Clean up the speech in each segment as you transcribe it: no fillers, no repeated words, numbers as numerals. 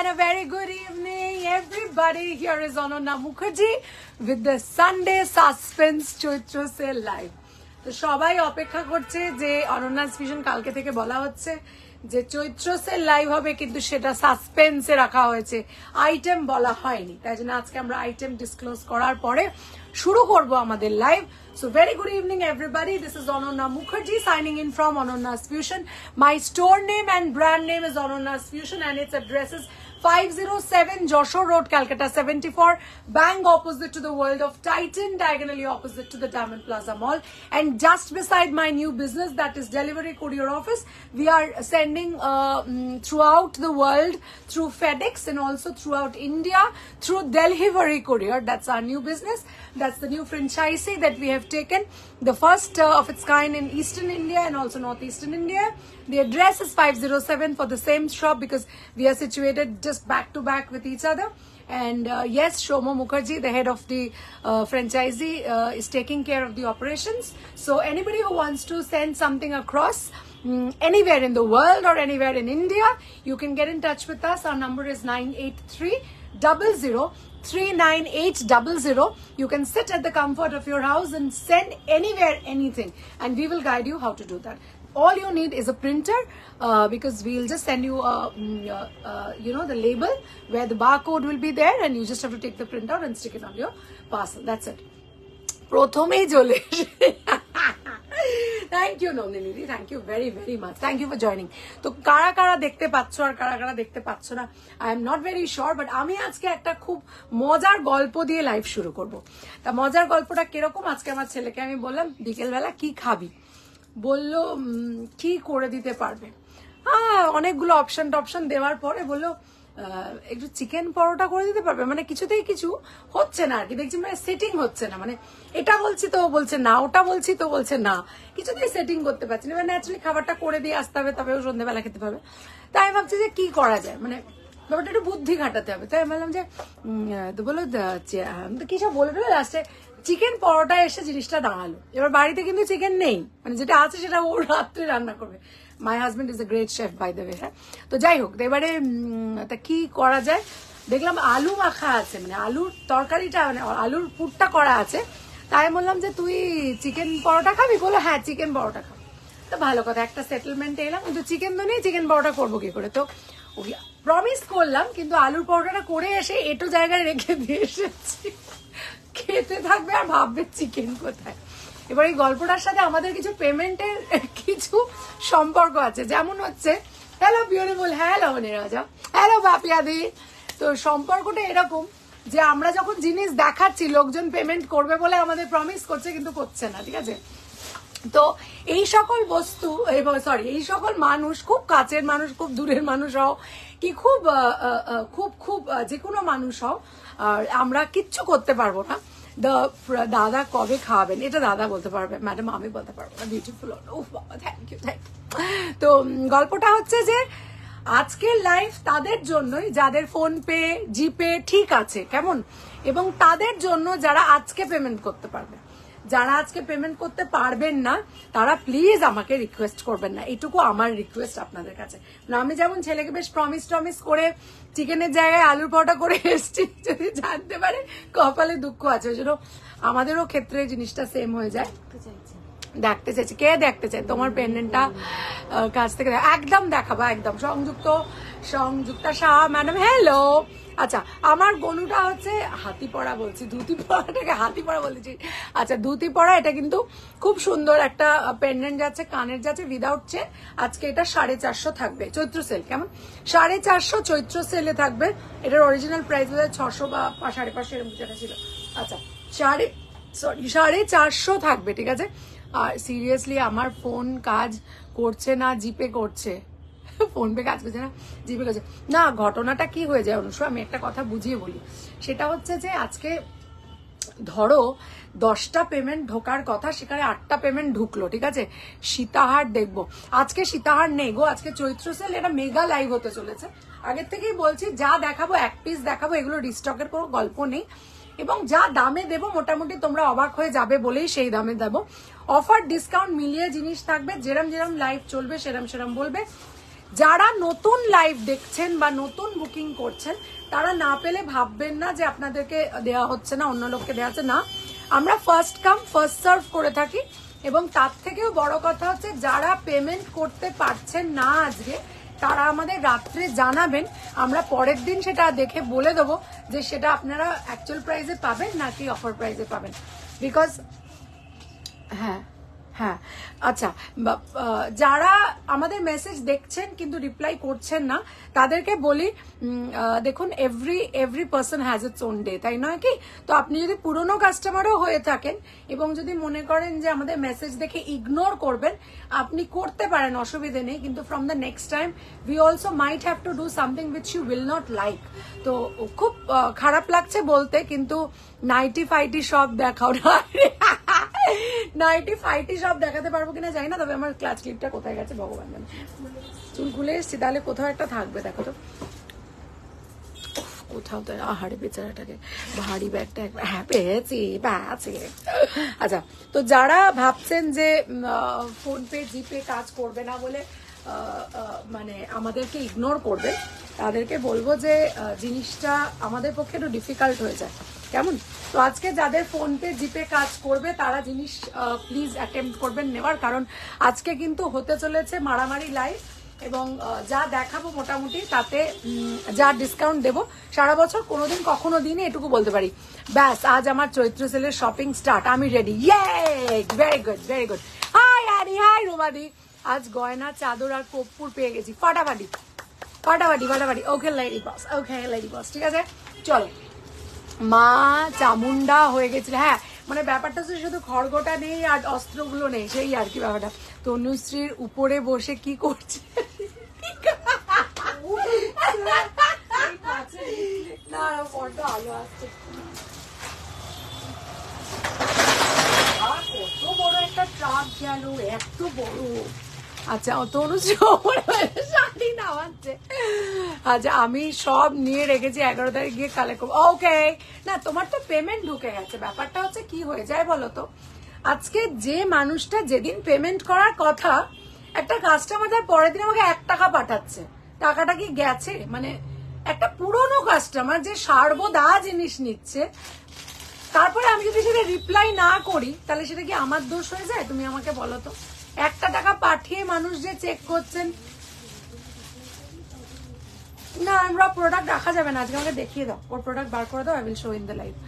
and a very good evening, everybody. Here is Ananya Mukherjee with the Sunday Suspense Chaitra Sale Live. তো সবাই অপেক্ষা করছে যে অনন্যাস vision কালকে থেকে বলা হচ্ছে যে চৈত্র সেল লাইভ হবে, কিন্তু সেটা সাসপেন্সে রাখা হয়েছে, আইটেম বলা হয়নি। তাই জন্য আজকে আমরা আইটেম ডিসক্লোজ করার পরে শুরু করব আমাদের live. So very good evening everybody, this is Ananya Mukherjee signing in from Anonya's Fusion. My store name and brand name is Anonya's Fusion and its address is 507 Joshua Road, Calcutta 74, bang opposite to the World of Titan, diagonally opposite to the Diamond Plaza Mall, and just beside my new business, that is Delivery Courier Office. We are sending throughout the world through FedEx and also throughout India through Delivery Courier. That's our new business. That's the new franchisee that we have taken, the first of its kind in Eastern India and also Northeastern India. The address is 507 for the same shop because we are situated just back to back with each other. And yes, Shomo Mukherjee, the head of the franchisee, is taking care of the operations. So anybody who wants to send something across anywhere in the world or anywhere in India, you can get in touch with us. Our number is 983-00-39800. You can sit at the comfort of your house and send anywhere anything, and we will guide you how to do that. All you need is a printer because we'll just send you the label where the barcode will be there, and you just have to take the printout and stick it on your parcel. That's it. Prothomei jole. Thank you Nandini, thank you very very much, thank you for joining. তো কারা কারা দেখতে পাচ্ছ আর কারা কারা দেখতে পাচ্ছ না I am not very sure, but আমি আজকে একটা খুব মজার গল্প দিয়ে লাইভ শুরু করব। তা মজার গল্পটা কিরকম, আজকে আমার ছেলেকে আমি বললাম বিকেলবেলা কি খাবি, বললো কি করে দিতে পারবে। অনেকগুলো অপশন দেওয়ার পরে বললো একটু চিকেন পরোটা করে দিতে পারবে। মানে কিছুতেই কিছু হচ্ছে না আর কি, দেখছি মানে সেটিং হচ্ছে না, মানে এটা বলছি তো বলছে না, ওটা বলছি তো বলছে না, কিছুতেই সেটিং করতে পারছি না। মানে ন্যাচারালি খাবারটা করে দিয়ে আসতে হবে, তবেও সন্ধ্যেবেলা খেতে পাবে। তাই আমি ভাবছি যে কি করা যায়, মানে ব্যাপারটা একটু বুদ্ধি খাটাতে হবে। তাই আমি বললাম যে তো বললো কি সব বলে টলে লাস্টে চিকেন পরোটা এসে জিনিসটা দাঁড়ালো। এবার বাড়িতে কিন্তু চিকেন নেই, মানে যেটা আছে সেটা ও রাত্রে রান্না করবে। My husband is a great chef by the way. হ্যাঁ, তো যাই হোক, এবারে তা কি করা যায়, দেখলাম আলু মাখা আছে, মানে আলুর তরকারিটা মানে আলুর পুরটা করা আছে। তাই বললাম যে তুই চিকেন পরোটা খাবি, বলো হ্যাঁ চিকেন পরোটা খাবো। তো ভালো কথা, একটা সেটেলমেন্টে এলাম, কিন্তু চিকেন তো নেই, চিকেন পরোটা করবো কি করে। তো ওকে প্রমিস করলাম, কিন্তু আলুর পরোটাটা করে এসে এটো জায়গায় রেখে দিয়ে এসেছি। খেতে থাকবে আর ভাববে চিকেন কোথায়। এবার এই গল্পটার সাথে আমাদের কিছু পেমেন্টের কিছু সম্পর্ক আছে, যেমন হচ্ছে hello beautiful, hello Raja, hello বাপিয়াদি। তো সম্পর্কটা এরকম যে আমরা যখন জিনিস দেখাচ্ছি, লোকজন পেমেন্ট করবে বলে আমাদের প্রমিস করছে, কিন্তু করছে না, ঠিক আছে। তো এই সকল বস্তু, এই সকল মানুষ, খুব কাছের মানুষ, খুব দূরের মানুষ হও কি খুব খুব খুব যে কোনো মানুষ হও, আর আমরা কিচ্ছু করতে পারবো না। দাদা কবে খাওয়াবেন, এটা দাদা বলতে পারবে, ম্যাডাম আমি বলতে পারবো না। বিউটিফুল, উফ বাবা, থ্যাংক ইউ। তো গল্পটা হচ্ছে যে আজকের লাইভ তাদের জন্যই যাদের ফোন পে জিপে ঠিক আছে কেমন, এবং তাদের জন্য যারা আজকে পেমেন্ট করতে পারবে। যারা আজকে পেমেন্ট করতে পারবেন না তারা প্লিজ আমাকে রিকোয়েস্ট করবেন না, এটুকু আমার রিকোয়েস্ট আপনাদের কাছে। আমি যেমন ছেলেকে বেশ প্রমিস করে চিকেনের জায়গায় আলুর পরোটা করে এসছি, যদি জানতে পারে কপালে দুঃখ আছে, ওই জন্য আমাদেরও ক্ষেত্রে জিনিসটা সেম হয়ে যায়। দেখতে চাইছি, কে দেখতে চাই তোমার পেন্ডেন্টটা কাছ থেকে একদম দেখাবো, একদম সংযুক্তা শাহ ম্যাডাম, হ্যালো। আচ্ছা, আমার গনুটা হচ্ছে হাতি পড়া, বলছি ধুতি পড়াটাকে হাতি পড়া বলেছি। আচ্ছা, ধুতি পড়া, এটা কিন্তু খুব সুন্দর একটা পেন্ডেন্ট যাচ্ছে, কানের যাচ্ছে উইদাউট চেন। আজকে এটা 450 থাকবে, চৈত্র সেল কেমন, 450 চৈত্র সেলে থাকবে। এটার অরিজিনাল প্রাইস 600 বা 550 এরকম যেটা ছিল। আচ্ছা, 450 থাকবে, ঠিক আছে। আর সিরিয়াসলি আমার ফোন কাজ করছে না, জিপে করছে, ফোন পে কাজ করছে না, জিপে করছে না। ঘটনাটা কি হয়ে যায় অনুষ্কা, আমি একটা কথা বুঝিয়ে বলি। সেটা হচ্ছে যে আজকে ধরো 10টা পেমেন্ট ঢোকার কথা, সেখানে 8টা পেমেন্ট ঢুকলো, ঠিক আছে। সীতাহার দেখবো, আজকে সীতাহার নেই গো, আজকে চৈত্র সেল, এটা মেগা লাইভ হতে চলেছে। আগের থেকেই বলছি, যা দেখাবো এক পিস দেখাবো, এগুলো রিস্টকের কোনো গল্প নেই, এবং যা দামে দেবো মোটামুটি তোমরা অবাক হয়ে যাবে বলেই সেই দামে দেবো। অফার ডিসকাউন্ট মিলিয়ে জিনিস থাকবে, যেরম যেরম লাইভ চলবে সেরম বলবে। যারা নতুন লাইভ দেখছেন বা নতুন বুকিং করছেন তারা না পেলে ভাববেন না যে আপনাদেরকে দেওয়া হচ্ছে না, অন্য লোককে দেওয়া হচ্ছে না। আমরা ফার্স্ট কাম ফার্স্ট সার্ভ করে থাকি, এবং তার থেকেও বড় কথা হচ্ছে যারা পেমেন্ট করতে পারছেন না আজকে তারা আমাদের রাত্রে জানাবেন, আমরা পরের দিন সেটা দেখে বলে দেবো যে সেটা আপনারা অ্যাকচুয়াল প্রাইসে পাবেন নাকি অফার প্রাইসে পাবেন। বিকজ হ্যাঁ হ্যাঁ আচ্ছা, যারা আমাদের মেসেজ দেখছেন কিন্তু রিপ্লাই করছেন না তাদেরকে বলি, দেখুন every person has its own day, তাই নয় কি? তো আপনি যদি পুরনো কাস্টমারও হয়ে থাকেন এবং যদি মনে করেন যে আমাদের মেসেজ দেখে ইগনোর করবেন, আপনি করতে পারেন, অসুবিধে নেই, কিন্তু from the next time we also might have to do something which you will not like. তো খুব খারাপ লাগছে বলতে, কিন্তু নাইটি ফাইটি সব দেখাও না, নাইটি ফাইটি সব দেখাতে পারবো কিনা জানি না, তবে আমার ক্লাচ ক্লিপটা কোথায় গেছে ভগবান জানে। চুল খুলে এসছি, তাহলে কোথাও একটা থাকবে, দেখো তো কোথাও তো। আহারে বেচারাটাকে ভারী ব্যাগটা একবার, হ্যাঁ পেয়েছি পেয়েছি। আচ্ছা, তো যারা ভাবছেন যে ফোনপে জিপে কাজ করবে না বলে মানে আমাদেরকে ইগনোর করবে, তাদেরকে বলবো যে জিনিসটা আমাদের পক্ষে একটু ডিফিকাল্ট হয়ে যায়, কেমন? তো আজকে যাদের ফোনপে জিপে কাজ করবে তারা জিনিস প্লিজ অ্যাটেম্প্ট করবেন নেওয়ার, কারণ আজকে কিন্তু হতে চলেছে মারামারি লাইভ, এবং যা দেখাবো মোটামুটি তাতে যা ডিসকাউন্ট দেবো সারা বছর কোনোদিন কখনো দিনে এটুকু বলতে পারি। ব্যাস, আজ আমার চৈত্র সেলের শপিং স্টার্ট, আমি রেডি। ইয়ে, very good very good. Hi Ani, hi রোমাদি। আজ গয়না চাদর আর কর্পূর পেয়ে গেছি, ফাটাফাটি ফাটাফাটি ফাটাফাটি। ওকে লেডি বস, ওকে লেডি বস, ঠিক আছে চলো। মা চামুন্ডা হয়ে গেছিল, হ্যাঁ মানে ব্যাপারটা হচ্ছে শুধু খড়গোটা নেই আর অস্ত্রগুলো নেই, সেই আর কি ব্যাপারটা। তনুশ্রীর উপরে বসে কি করছে? না বড্ড আলো আসছে। কত বড় একটা ট্রাক গেল, এত বড়। আচ্ছা, তনুশ্রী শাড়ি নামাচ্ছে। আচ্ছা, আমি সব নিয়ে রেখেছি, 11 তারিখ গিয়ে কালেক্ট করবো। ওকে, না তোমার তো পেমেন্ট ঢুকে গেছে। ব্যাপারটা হচ্ছে কি হয়ে যায় বলো তো, আজকে যে মানুষটা যেদিন পেমেন্ট করার কথা, একটা কাস্টমার তার পরের দিন আমাকে 1 টাকা পাঠাচ্ছে, টাকাটা কি গেছে? মানে একটা পুরনো কাস্টমার যে সর্বদা জিনিস নিচ্ছে, তারপরে আমি যদি সেটা রিপ্লাই না করি তাহলে সেটা কি আমার দোষ হয়ে যায়? তুমি আমাকে বলো তো। 1 টাকা পাঠিয়ে মানুষ যে চেক করছেন, না আমরা প্রোডাক্ট রাখা যাবে না। আজকে আমাকে দেখিয়ে দাও, ওর প্রোডাক্ট বার করে দাও, I will show in the live.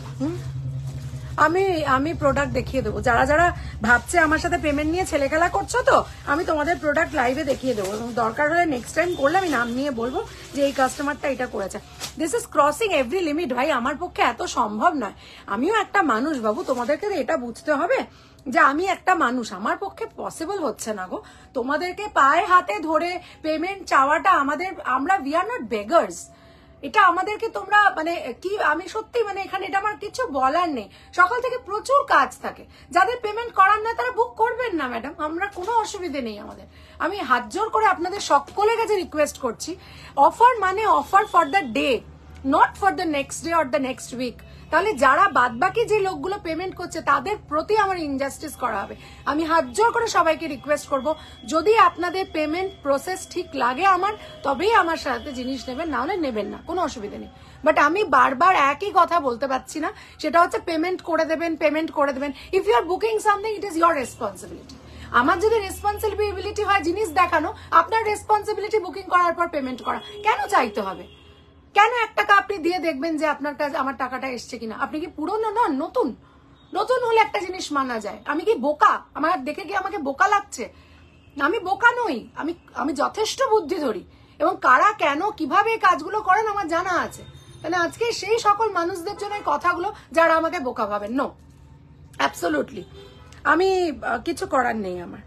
আমি প্রোডাক্ট দেখিয়ে দেবো। যারা যারা ভাবছে আমার সাথে পেমেন্ট নিয়ে ছেলে খেলা করছো, তো আমি তোমাদের প্রোডাক্ট লাইভে দেখিয়ে দেবো, এবং দরকার হলে নেক্সট টাইম করলে আমি নাম নিয়ে বলবো যে এই কাস্টমারটা এটা করেছে। This is crossing every limit ভাই, আমার পক্ষে এত সম্ভব নয়। আমিও একটা মানুষ বাবু, তোমাদেরকে এটা বুঝতে হবে যে আমি একটা মানুষ, আমার পক্ষে পসিবল হচ্ছে না গো। তোমাদেরকে পায়ে হাতে ধরে পেমেন্ট চাওয়াটা আমরা উই আর নট বেগার্স। এটা আমাদেরকে তোমরা মানে কি, আমি সত্যি মানে এখানে এটা আমার কিছু বলার নেই। সকাল থেকে প্রচুর কাজ থাকে, যাদের পেমেন্ট করার না তারা বুক করবেন না ম্যাডাম, আমরা কোনো অসুবিধে নেই আমাদের। আমি হাত জোর করে আপনাদের সকলের কাছে রিকোয়েস্ট করছি, অফার মানে offer for the day, not for the next day or the next week. তাহলে যারা বাদবাকি যে লোকগুলো পেমেন্ট করছে তাদের প্রতি আমার ইনজাস্টিস করা হবে। আমি হাত জোর করে সবাইকে রিকোয়েস্ট করব, যদি আপনাদের পেমেন্ট প্রসেস ঠিক লাগে আমার, তবেই আমার সাথে জিনিস নেবেন, না হলে নেবেন না, কোনো অসুবিধা নেই। বাট আমি বারবার একই কথা বলতে পারছি না, সেটা হচ্ছে পেমেন্ট করে দেবেন, পেমেন্ট করে দেবেন। If you are booking something, it is your responsibility. আমার যদি রেসপন্সিবিলিটি হয় জিনিস দেখানো, আপনার রেসপন্সিবিলিটি বুকিং করার পর পেমেন্ট করা। কেন চাইতে হবে? কেন 1 টাকা আপনি দিয়ে দেখবেন যে আপনার কাছে আমার টাকাটা এসছে কিনা? আপনি কি পুরনো নন, নতুন? নতুন হলে একটা জিনিস মানা যায়। আমি কি বোকা? আমার দেখে কি আমাকে বোকা লাগছে? আমি বোকা নই, আমি যথেষ্ট বুদ্ধি ধরি, এবং কারা কেন কিভাবে এই কাজগুলো করেন আমার জানা আছে। তাহলে আজকে সেই সকল মানুষদের জন্য এই কথাগুলো যারা আমাকে বোকা ভাবেন, নো, অ্যাবসোলুটলি আমি কিছু করার নেই আমার।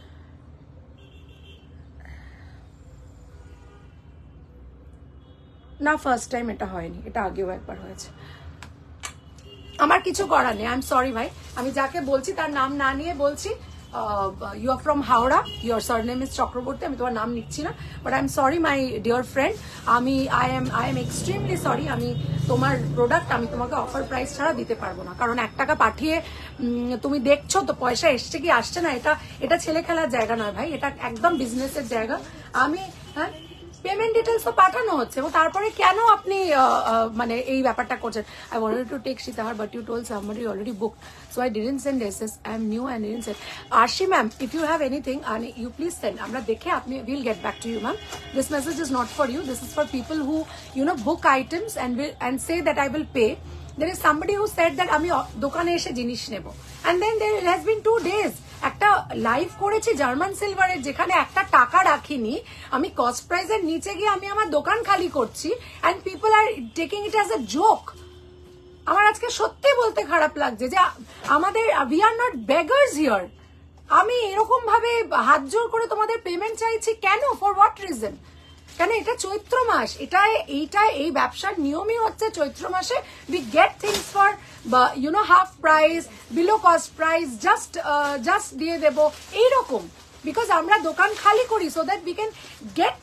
না, ফার্স্ট টাইম এটা হয়নি, এটা আগেও একবার হয়েছে। আমার কিছু করার নেই, আই এম সরি ভাই। আমি যাকে বলছি তার নাম না নিয়ে বলছি, you are from Howrah, your surname is Chakraborty, আমি তোমার নাম নিচ্ছি না, but I am sorry my dear friend. I am extremely sorry. আমি তোমার প্রোডাক্ট আমি তোমাকে অফার প্রাইস ছাড়া দিতে পারবো না, কারণ 1 টাকা পাঠিয়ে তুমি দেখছো তো পয়সা এসছে কি আসছে না, এটা ছেলে খেলার জায়গা নয় ভাই, এটা একদম বিজনেসের জায়গা। আমি হ্যাঁ পেমেন্ট ডিটেলস তো পাঠানো হচ্ছে এবং তারপরে কেন আপনি মানে এই ব্যাপারটা করছেন? I wanted to take Shitahar but you told somebody already booked, so I didn't send SS. I am new and didn't send. Arshi ma'am, if you have anything you please send. আমরা দেখে আপনি we'll get back to you ma'am. This message is not for you. This is for people who book items and say that I will pay. There is somebody who said that আমি দোকানে এসে জিনিস নেব, and then there has been 2 days একটা live করেছি German সিলভারের, যেখানে একটা টাকা রাখিনি, আমি কস্ট প্রাইসের নিচে গিয়ে আমি আমার দোকান খালি করছি, and people are taking it as a joke. আমার আজকে সত্যি বলতে খারাপ লাগছে যে আমাদের we are not beggars here. আমি এরকম ভাবে হাত জোর করে তোমাদের পেমেন্ট চাইছি কেন? For what reason? কেন? এটা চৈত্র মাস, এই ব্যবসার নিয়মই হচ্ছে চৈত্র মাসে we get things for half price, below cost price, just দিয়ে দেব এইরকম, because আমরা দোকান খালি করি so that we can get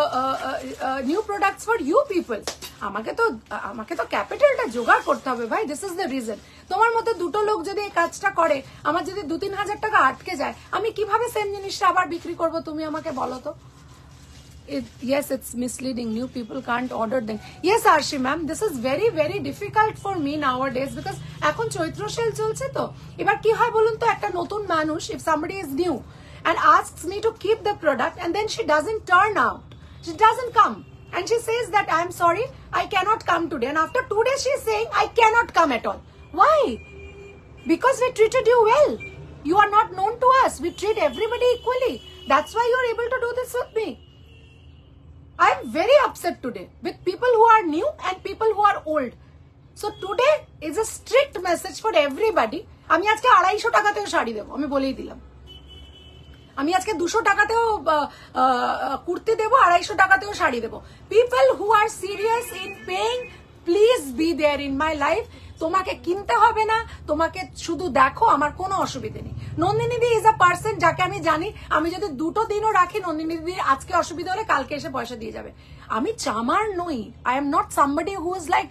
new products for you people. আমাকে তো ক্যাপিটালটা জোগাড় করতে হবে ভাই, দিস ইজ দ্য রিজন। তোমার মতো দুটো লোক যদি এই কাজটা করে, আমার যদি 2-3 হাজার টাকা আটকে যায়, আমি কিভাবে সেম জিনিসটা আবার বিক্রি করব? তুমি আমাকে বলো তো। Yes, it's misleading. New people can't order them. Yes, Arshi ma'am, this is very, very difficult for me nowadays because এখন চৈত্র সেল চলছে তো। এবার কি হয় বলুন তো, একটা নতুন মানুষ, if somebody is new and asks me to keep the product and then she doesn't turn out, she doesn't come and she says that I'm sorry, I cannot come today, and after 2 days she's saying I cannot come at all. Why? Because we treated you well. You are not known to us. We treat everybody equally. That's why you are able to do this with me. I am very upset today with people who are new and people who are old. So today is a strict message for everybody. আমি আজকে 250 টাকাতেও শাড়ি দেবো, আমি বলেই দিলাম। আমি আজকে 200 টাকাতেও কুর্তি দেবো, 250 টাকাতেও শাড়ি দেবো। People who are serious in paying, please be there in my life. তোমাকে কিনতে হবে না, তোমাকে শুধু দেখো, আমার কোনো অসুবিধা নেই। Nandini di is a person যাকে আমি জানি, আমি যদি 2 দিনও রাখি, নন্দিনী দি আজকে অসুবিধা হলে কালকে এসে পয়সা দিয়ে যাবে। আমি চামার নই। I am not somebody who is like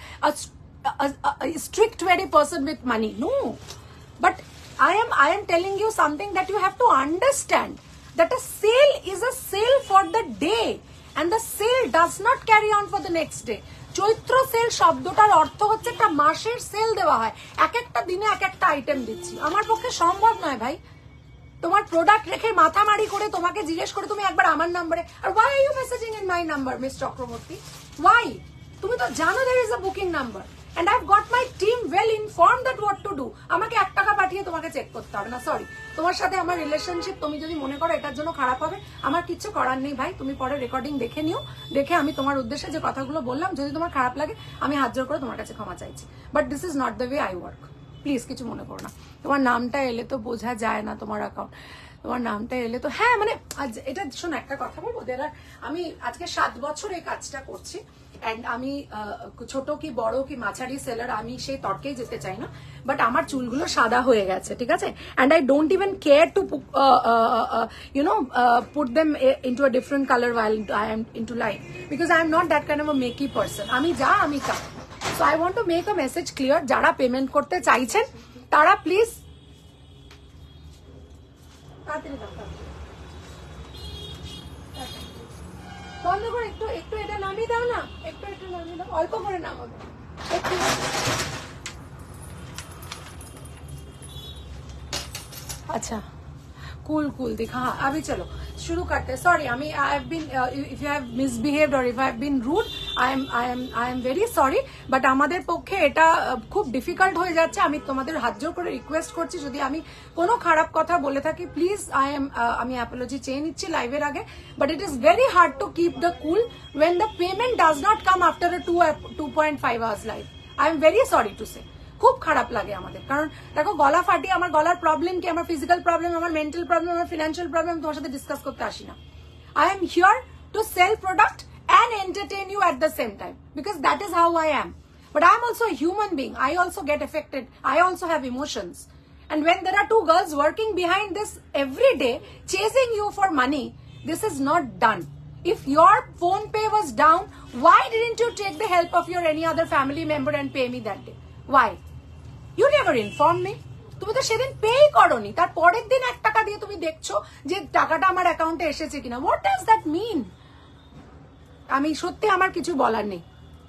a strict very person with money. No, but I am telling you something that you have to understand, that a sale is a sale for the day and the sale does not carry on for the next day. Chaitra sale শব্দটার অর্থ হচ্ছে একটা মাসের sell দেওয়া হয়, এক একটা দিনে এক একটা আইটেম দিচ্ছি। আমার পক্ষে সম্ভব নয় ভাই তোমার প্রোডাক্ট রেখে মাথামারি করে তোমাকে জিজ্ঞেস করে তুমি একবার আমার নাম্বারে, আর why are you messaging in my number, Miss Chakraborty? Why? তুমি তো জানো there is a booking number and I've got my team well informed that what to do. আমাকে 1 টাকা পাঠিয়ে তোমাকে চেক করতে হবে না। সরি, তোমার সাথে আমার রিলেশনশিপ তুমি যদি মনে করো এটার জন্য খারাপ হবে, আমার কিচ্ছু করার নেই ভাই। তুমি পরে রেকর্ডিং দেখে নিও, দেখে আমি তোমার উদ্দেশ্যে যে কথাগুলো বললাম, যদি তোমার খারাপ লাগে আমি হাত জোর করে তোমার কাছে ক্ষমা চাইছি, but this is not the way I work. Please কিছু মনে করো না। তোমার নামটা এলে তো বোঝা যায় না তোমার অ্যাকাউন্ট, তোমার নামটা এলে তো হ্যাঁ, মানে এটা শোনো, একটা কথা বলবো, আমি আজকে 7 বছর এই কাজটা করছি এন্ড আমি ছোট কি বড় কি মাঝারি সেলার, আমি সেই তর্কেই যেতে চাই না, বাট আমার চুলগুলো সাদা হয়ে গেছে, ঠিক আছে, and I don't even care to put them into a different color while I am into life, because I am not that kind of a makey person. আমি যা আমি তা। So I want to make a message clear, যারা payment করতে চাইছেন তারা please বন্ধ করে একটু এটা নামিয়ে দাও না, একটু নামিয়ে দাও, অল্প করে নামাবে একটু। अच्छा cool देखा। हाँ अभी चलो शुरू करते हैं। Sorry I have been if you have misbehaved or if I have been rude, I am very sorry, but আমাদের পক্ষে এটা খুব ডিফিকাল্ট হয়ে যাচ্ছে। আমি তোমাদের হাত জোর করে রিকোয়েস্ট করছি, যদি আমি কোনো খারাপ কথা বলে থাকি প্লিজ আমি অ্যাপোলজি চেয়ে নিচ্ছি লাইভের আগে, but it is very hard to keep the cool when the payment does not come after a 2.5 hours live. I am very sorry to say, খুব খারাপ লাগে আমাদের, কারণ দেখো গলা ফাটি, আমার গলার প্রবলেম কি, আমার ফিজিক্যাল প্রবলেম, আমার মেন্টাল প্রবলেম, আমার ফিনান্সিয়াল প্রবলেম তোমার সাথে ডিসকাস করতে আসি না। I am here to sell product and entertain you at the same time, because that is how I am. But I am also a human being. I also get affected. I also have emotions. And when there are 2 girls working behind this every day, chasing you for money, this is not done. If your phone pay was down, why didn't you take the help of your any other family member and pay me that day? Why? You never informed me. তুমি তো সেদিন পেই করনি, তার পরের দিন 1 টাকা দিয়ে তুমি দেখছো যে টাকাটা আমার অ্যাকাউন্টে এসেছে কিনা। What does that mean? আমি সত্যি, আমার কিছু বলার নেই।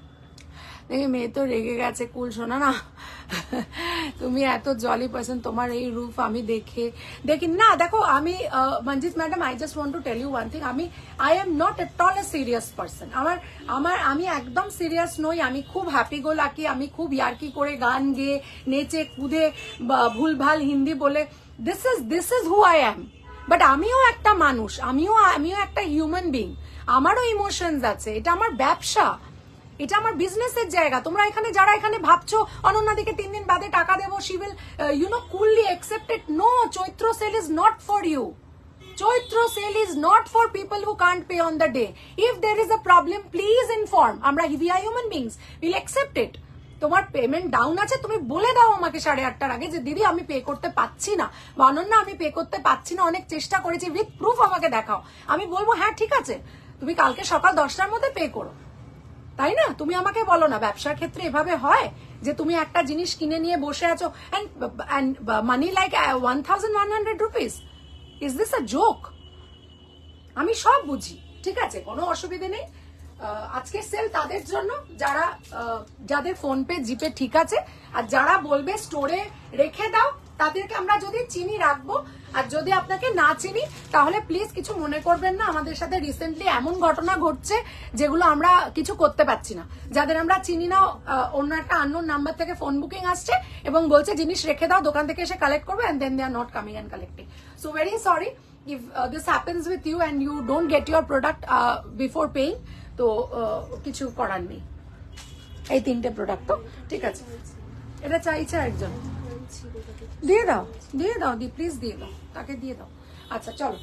মেয়ে তো রেগে গেছে। কুল শোনা না, তুমি এত জলি পার্সন, তোমার এই রূপ আমি দেখি না। দেখো আমি Manjit madam, I just want to tell you one thing, I am not at all a serious person. আমি একদম সিরিয়াস নই। আমি খুব হ্যাপি গো লাকি, আমি খুব ইয়ার্কি করে গান গেয়ে নেচে কুদে ভুলভাল হিন্দি বলে, this is who I am. But আমিও একটা মানুষ, আমিও একটা হিউম্যান বিং, আমারও ইমোশনস আছে। এটা আমার ব্যবসা, এটা আমার বিজনেসের জায়গা। তোমরা এখানে যারা এখানে ভাবছো অনন্যাদিকে 3 দিন বাদে টাকা দেবো, she will coolly accept it. No, Chaitra sale is not for you. Chaitra sale is not for people who can't pay on the day. If there is a problem, please inform. আমরা we are human beings, we'll accept it. তোমার payment down আছে, তুমি বলে দাও আমাকে 8:30টার আগে যে দিদি আমি পে করতে পাচ্ছি না, বা অনন্যা আমি পে করতে পাচ্ছি না, অনেক চেষ্টা করেছি, উইথ প্রুফ আমাকে দেখাও। আমি বলবো হ্যাঁ ঠিক আছে, তুমি কালকে সকাল 10টার মধ্যে পে করো, তাই না? তুমি আমাকে বলো না ব্যবসার ক্ষেত্রে এভাবে হয় যে তুমি একটা জিনিস কিনে নিয়ে বসে আছো and money like 1100 rupees, is this a joke? আমি সব বুঝি, ঠিক আছে, কোনো অসুবিধা নেই। আজকে সেল তাদের জন্য যাদের ফোন পে জিপে ঠিক আছে, আর যারা বলবে স্টোরে রেখে দাও তাদেরকে আমরা যদি চিনি রাখবো, আর যদি আপনাকে না চিনি তাহলে প্লিজ কিছু মনে করবেন না। আমাদের সাথে রিসেন্টলি এমন ঘটনা ঘটছে যেগুলো আমরা কিছু করতে পারছি না। যাদের আমরা চিনি না, অন্য একটা আননোন নাম্বার থেকে ফোন বুকিং আসছে এবং বলছে জিনিস রেখে দাও, দোকান থেকে এসে কালেক্ট করবে, and then they are not coming and collecting. So very sorry if this happens with you and you don't get your product before paying. তো কিছু করার নেই। এই 3টে প্রোডাক্ট তো ঠিক আছে, এটা চাইছে একজন, দিয়ে দাও দি, প্লিজ দিয়ে দাও, তাকে দিয়ে দাও। আচ্ছা চলো,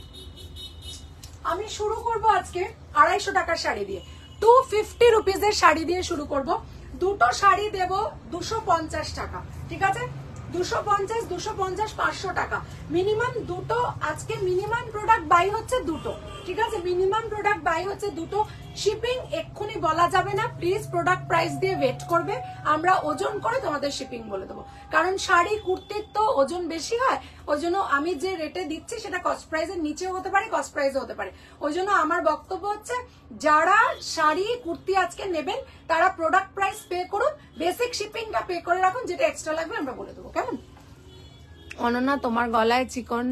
আমি শুরু করব আজকে 250 টাকার শাড়ি দিয়ে, 250 রুপিজের শাড়ি দিয়ে শুরু করব। দুটো শাড়ি দেব 250 টাকা, ঠিক আছে? 250 500 টাকা মিনিমাম দুটো। আজকে মিনিমাম প্রোডাক্ট বাই হচ্ছে দুটো, ঠিক আছে? মিনিমাম প্রোডাক্ট বাই হচ্ছে দুটো। শিপিং এক্ষুনি বলা যাবে না, প্লিজ প্রোডাক্ট প্রাইস দিয়ে ওয়েট করবে, আমরা ওজন করে তোমাদের শিপিং বলে দেবো। কারণ শাড়ি কুর্তির তো ওজন বেশি হয়, ওই জন্য আমি যে রেটে দিচ্ছি সেটা কস্ট প্রাইসের নিচেও হতে পারে, কস্ট প্রাইসও হতে পারে। ওই জন্য আমার বক্তব্য হচ্ছে যারা শাড়ি কুর্তি আজকে নেবেন তারা প্রোডাক্ট প্রাইস পে করুন, বেসিক শিপিংটা পে করে রাখুন, যেটা এক্সট্রা লাগবে আমরা বলে দেবো, কেমন? অনন্যা, তোমার গলায় চিকন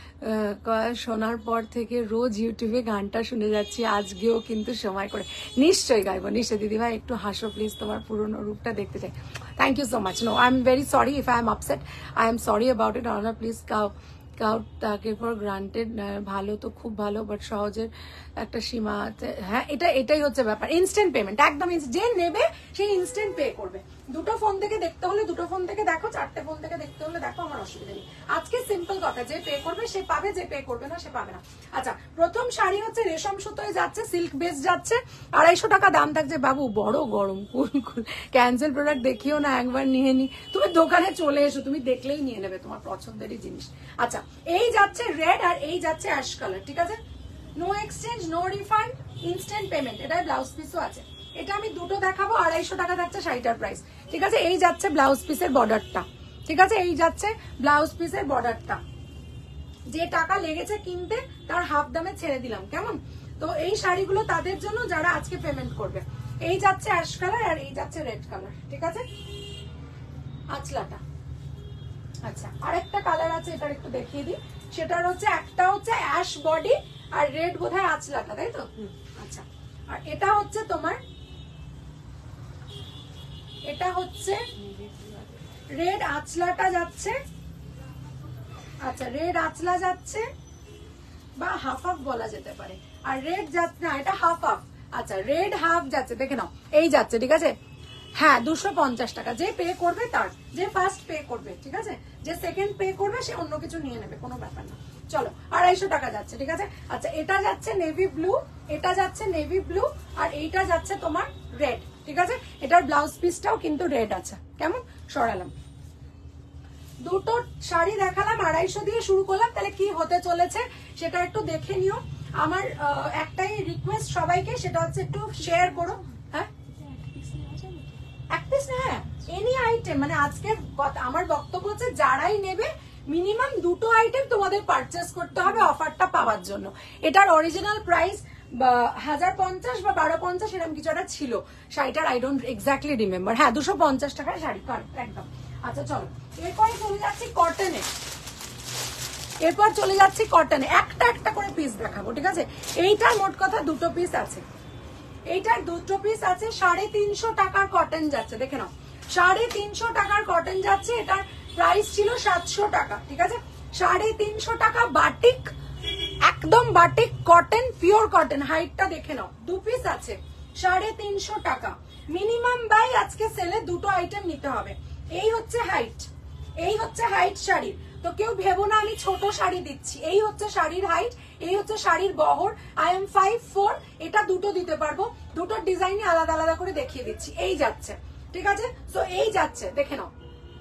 শোনার পর থেকে রোজ ইউটিউবে গানটা শুনে যাচ্ছি, আজকেও কিন্তু সময় করে নিশ্চয়ই গাইবো, নিশ্চয়ই। দিদিভাই একটু হাসো প্লিজ, তোমার পুরনো রূপটা দেখতে চাই। Thank you so much. No, I am very sorry if I am upset, I am sorry about it. Ananya please তাকে ফর গ্রান্টেড, ভালো তো খুব ভালো, বাট সহজের একটা সীমা আছে। হ্যাঁ, এটাই হচ্ছে ব্যাপার। ইনস্ট্যান্ট পেমেন্ট, একদম যে নেবে সেই ইনস্ট্যান্ট পে করবে। দুটো ফোন থেকে দেখতে হলে দুটো ফোন থেকে দেখো, 4টে ফোন থেকে দেখতে হলে দেখো, আমার অসুবিধা নেই। আজকে সিম্পল কথা, যে পে করবে সে পাবে, যে পে করবে না সে পাবে না। আচ্ছা, প্রথম শাড়ি হচ্ছে রেশম সুতোয় যাচ্ছে, সিল্ক বেস যাচ্ছে, 250 টাকা দাম থাকছে। বাবু বড় গরম, কুল ক্যান্সেল প্রোডাক্ট দেখিও না, একবার নিয়ে নি। তুমি দোকানে চলে এসো, তুমি দেখলেই নিয়ে নেবে তোমার পছন্দেরই জিনিস। আচ্ছা, এই যাচ্ছে রেড আর এই যাচ্ছে অ্যাশ কালার, ঠিক আছে? No exchange, no refund, instant payment. এটার ব্লাউজ পিসও আছে। এটা আমি দুটো দেখাবো, 250 টাকা যাচ্ছে শাড়িটার প্রাইস, ঠিক আছে? এই যাচ্ছে ব্লাউজ পিসের বর্ডারটা, ঠিক আছে? এই যাচ্ছে ব্লাউজ পিসের বর্ডারটা, যে টাকা লেগেছে কিনতে তার হাফ দামে ছেড়ে দিলাম, কেমন? তো এই শাড়িগুলো তাদের জন্য যারা আজকে পেমেন্ট করবে। এই যাচ্ছে অ্যাশ কালার আর এই যাচ্ছে রেড কালার, ঠিক আছে? আঁচলাটা, আচ্ছা আরেকটা কালার আছে, এটার একটু দেখিয়ে দিই। সেটার হচ্ছে একটা হচ্ছে অ্যাশ বডি আর রেড বোধহয় আঁচলাটা, তাই তো? আচ্ছা, আর এটা হচ্ছে তোমার, এটা হচ্ছে রেড আঁচলাটা যাচ্ছে। আচ্ছা, রেড আঁচলা যাচ্ছে বা হাফ হাফ বলা যেতে পারে, আর রেড যাচ্ছে না, এটা হাফ হাফ। আচ্ছা, রেড হাফ যাচ্ছে, দেখে নাও, এই যাচ্ছে, ঠিক আছে? হ্যাঁ, 250 টাকা। যে পে করবে তার, যে ফার্স্ট পে করবে, ঠিক আছে? যে সেকেন্ড পে করবে সে অন্য কিছু নিয়ে নেবে, কোনো ব্যাপার না। চলো, 250 টাকা যাচ্ছে, ঠিক আছে? আচ্ছা, এটা যাচ্ছে নেভি ব্লু, এটা যাচ্ছে নেভি ব্লু, আর এইটা যাচ্ছে তোমার রেড, ঠিক আছে? এটার ব্লাউজ পিসটাও কিন্তু রেড আছে, কেমন? সরালাম। দুটো শাড়ি দেখালাম, 250 দিয়ে শুরু করলাম, তাহলে কি হতে চলেছে সেটা একটু দেখে নিও। আমার একটাই রিকোয়েস্ট সবাইকে, সেটা হচ্ছে একটু শেয়ার করো। হ্যাঁ, এক পিস না, হ্যাঁ এনি আইটেম, মানে আজকের আমার বক্তব্য হচ্ছে যারাই নেবে মিনিমাম 2টো আইটেম তোমাদের পারচেস করতে হবে অফারটা পাওয়ার জন্য। এটার অরিজিনাল প্রাইস 1050 বা 1250 এরকম কিছু একটা ছিল শাড়িটার, আই ডোন্ট এক্স্যাক্টলি রিমেম্বার। হ্যাঁ 250 টাকার শাড়ি একদম। আচ্ছা চলো এরপরে চলে যাচ্ছি কটনে। এরপর চলে যাচ্ছি কটনে, একটা একটা করে পিস দেখাবো, ঠিক আছে? এইটার মোট কথা 2টো পিস আছে, এইটার 2টো পিস আছে। 350 টাকার কটন যাচ্ছে, দেখে নাও 350 টাকার কটন যাচ্ছে। এটার প্রাইস ছিল 700 টাকা, ঠিক আছে? 350 টাকা বাটিক, একদম বাটিক কটন, পিওর কটন। হাইটটা দেখে নাও, 2 পিস আছে 350 টাকা। মিনিমাম বাই আজকে সেলে 2টো আইটেম নিতে হবে। এই হচ্ছে হাইট, এই হচ্ছে হাইট শাড়ির। তো কেউ ভেবো না আমি ছোট শাড়ি দিচ্ছি, এই হচ্ছে শাড়ির হাইট, এই হচ্ছে শাড়ির বহর। আই এম 5'4", এটা 2টো দিতে পারবো, 2টোর ডিজাইনই আলাদা আলাদা করে দেখিয়ে দিচ্ছি। এই যাচ্ছে, ঠিক আছে? তো এই যাচ্ছে, দেখে নাও,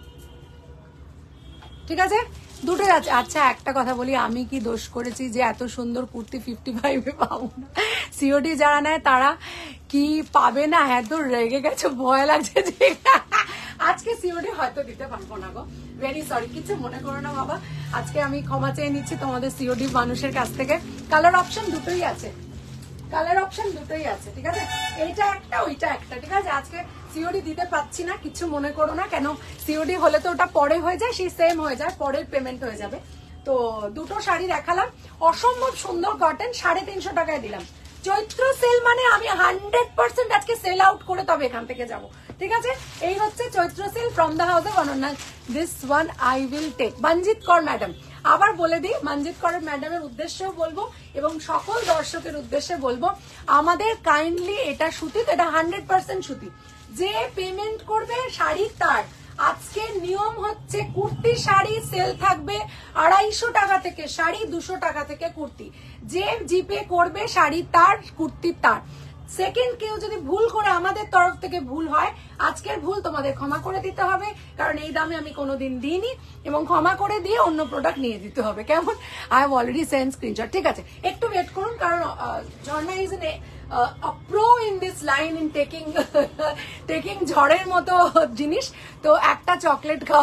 ঠিক আছে? 2টো যাচ্ছে। আচ্ছা একটা কথা বলি, আমি কি দোষ করেছি যে এত সুন্দর কুর্তি 55-এ পাবো না? সিওডি যারা নেয় তারা কি পাবে না? এত রেগে গেছে, ভয় লাগছে যে আজকে সিওডি হয়তো দিতে পারবো না গো, ভেরি সরি, কিছু মনে করো না বাবা। আজকে আমি ক্ষমা চেয়ে নিচ্ছি তোমাদের সিওডি মানুষের কাছ থেকে। কালার অপশন 2টোই আছে, কালার অপশন 2টোই আছে, ঠিক আছে? এইটা একটা ওইটা একটা, ঠিক আছে? আজকে সিওডি দিতে পাচ্ছি না, কিছু মনে করো না। কেন সিওডি হলে তো ওটা পরে হয়ে যায়, সেই সেম হয়ে যায়, পরের পেমেন্ট হয়ে যাবে। তো 2টো শাড়ি দেখালাম, অসম্ভব সুন্দর কটন, 350 টাকায় দিলাম। চৈত্র সেল মানে আমি 100% আজকে সেল আউট করে তবে এখান থেকে যাব, ঠিক আছে? এই হচ্ছে Chaitra sale from the house of Ananya. This one I will take. Manjit Kar madam, আবার বলে দিই, মঞ্জিত কর ম্যাডামের উদ্দেশ্যেও বলবো এবং সকল দর্শকের উদ্দেশ্যে বলবো, আমাদের কাইন্ডলি এটা সুতি, এটা 100% সুতি। যে পেমেন্ট করবে শাড়ি তার। আজকের নিয়ম হচ্ছে কুর্তি শাড়ি সেল থাকবে 250 টাকা থেকে শাড়ি, 200 টাকা থেকে কুর্তি। যে জিপে করবে শাড়ি তার, কুর্তি তার। সেকেন্ড কেউ যদি ভুল করে, আমাদের তরফ থেকে ভুল হয়, আজকের ভুল তোমাদের ক্ষমা করে দিতে হবে, কারণ এই দামে আমি কোনোদিন দিইনি, এবং ক্ষমা করে দিয়ে অন্য প্রোডাক্ট নিয়ে দিতে হবে, কেমন? I have already send screenshot, ঠিক আছে? একটু ওয়েট করুন, কারণ Jharna is a pro in this line in taking ঝড়ের মতো জিনিস। তো একটা চকলেট খাও,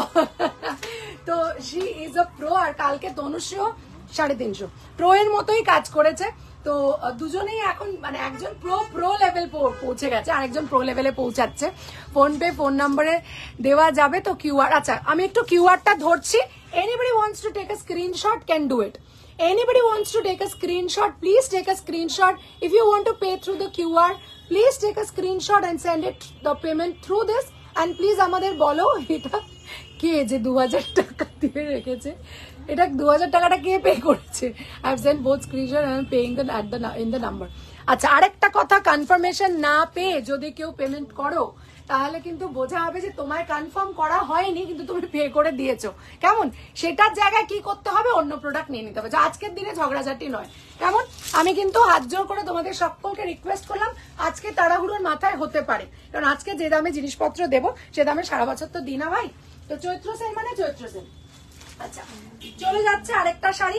তো শি ইজ আ প্রো। আর কালকে তনুশ্রীও 350 প্রো এর মতোই কাজ করেছে। তো দুজনেই এখন মানে একজন প্রো লেভেল পৌঁছে গেছে, আরেকজন প্রো লেভেলে পৌঁছাচ্ছে। ফোন পে ফোন নাম্বারে দেওয়া যাবে তো কিউআর। আচ্ছা আমি একটু কিউআরটা ধরছি, anybody wants to take a screenshot can do it. Anybody wants to take a screenshot, please take a screenshot. If you want to pay through the QR, please take a screenshot and send it the payment through this. And please আমাদের বলো এটা কে যে 2000 টাকা দিয়ে রেখেছে, এটা 2000 টাকাটা কে পে করেছে? I have sent both screenshot and I am paying them at in the number. আচ্ছা আরেকটা কথা, কনফার্মেশন না পেয়ে যদি কেউ পেমেন্ট করো তাহলে কিন্তু বোঝা হবে যে তোমায় কনফার্ম করা হয়নি, কিন্তু তুমি পে করে দিয়েছো, কেমন? সেটার জায়গায় কি করতে হবে, অন্য প্রোডাক্ট নিয়ে নিতে হবে। আজকের দিনে ঝগড়াঝাটি নয়, কেমন? আমি কিন্তু হাত জোর করে তোমাদের সকলকে রিকোয়েস্ট করলাম, আজকে তাড়াহুড়োর মাথায় হতে পারে, কারণ আজকে যে দামে জিনিসপত্র দেবো সে দামে সারা বছর তো দিই না ভাই। তো চৈত্র সেল মানে চৈত্র সেল। আচ্ছা চলে যাচ্ছে আরেকটা শাড়ি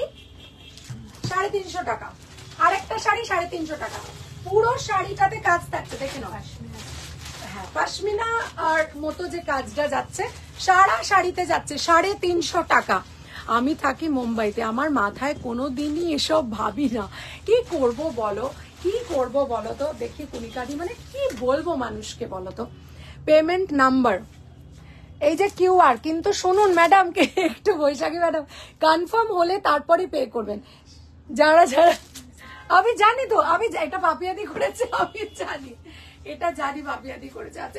350 টাকা, আরেকটা শাড়ি 350 টাকা। পুরো শাড়িটাতে কাজ থাকছে, দেখে নাও। হ্যাঁ পশমিনা আর মতো যে কাজটা যাচ্ছে, সারা শাড়িতে যাচ্ছে 350 টাকা। আমি থাকি মুম্বাইতে, আমার মাথায় কোনোদিনই এসব ভাবি না। কি করব বলো, কি করব বলো তো? দেখি কুনিকাদি মানে কি বলবো মানুষকে বলো তো? পেমেন্ট নাম্বার এই যে কিউআর, কিন্তু শুনুন ম্যাডাম, কে একটু বৈশাখী ম্যাডাম, কনফার্ম হলে তারপরই পে করবেন। যারা যারা আমি জানি তো, আমি এটা পাপিয়াদি করেছে, আমি জানি, এটা জানি পাপিয়াদি করেছে। আচ্ছা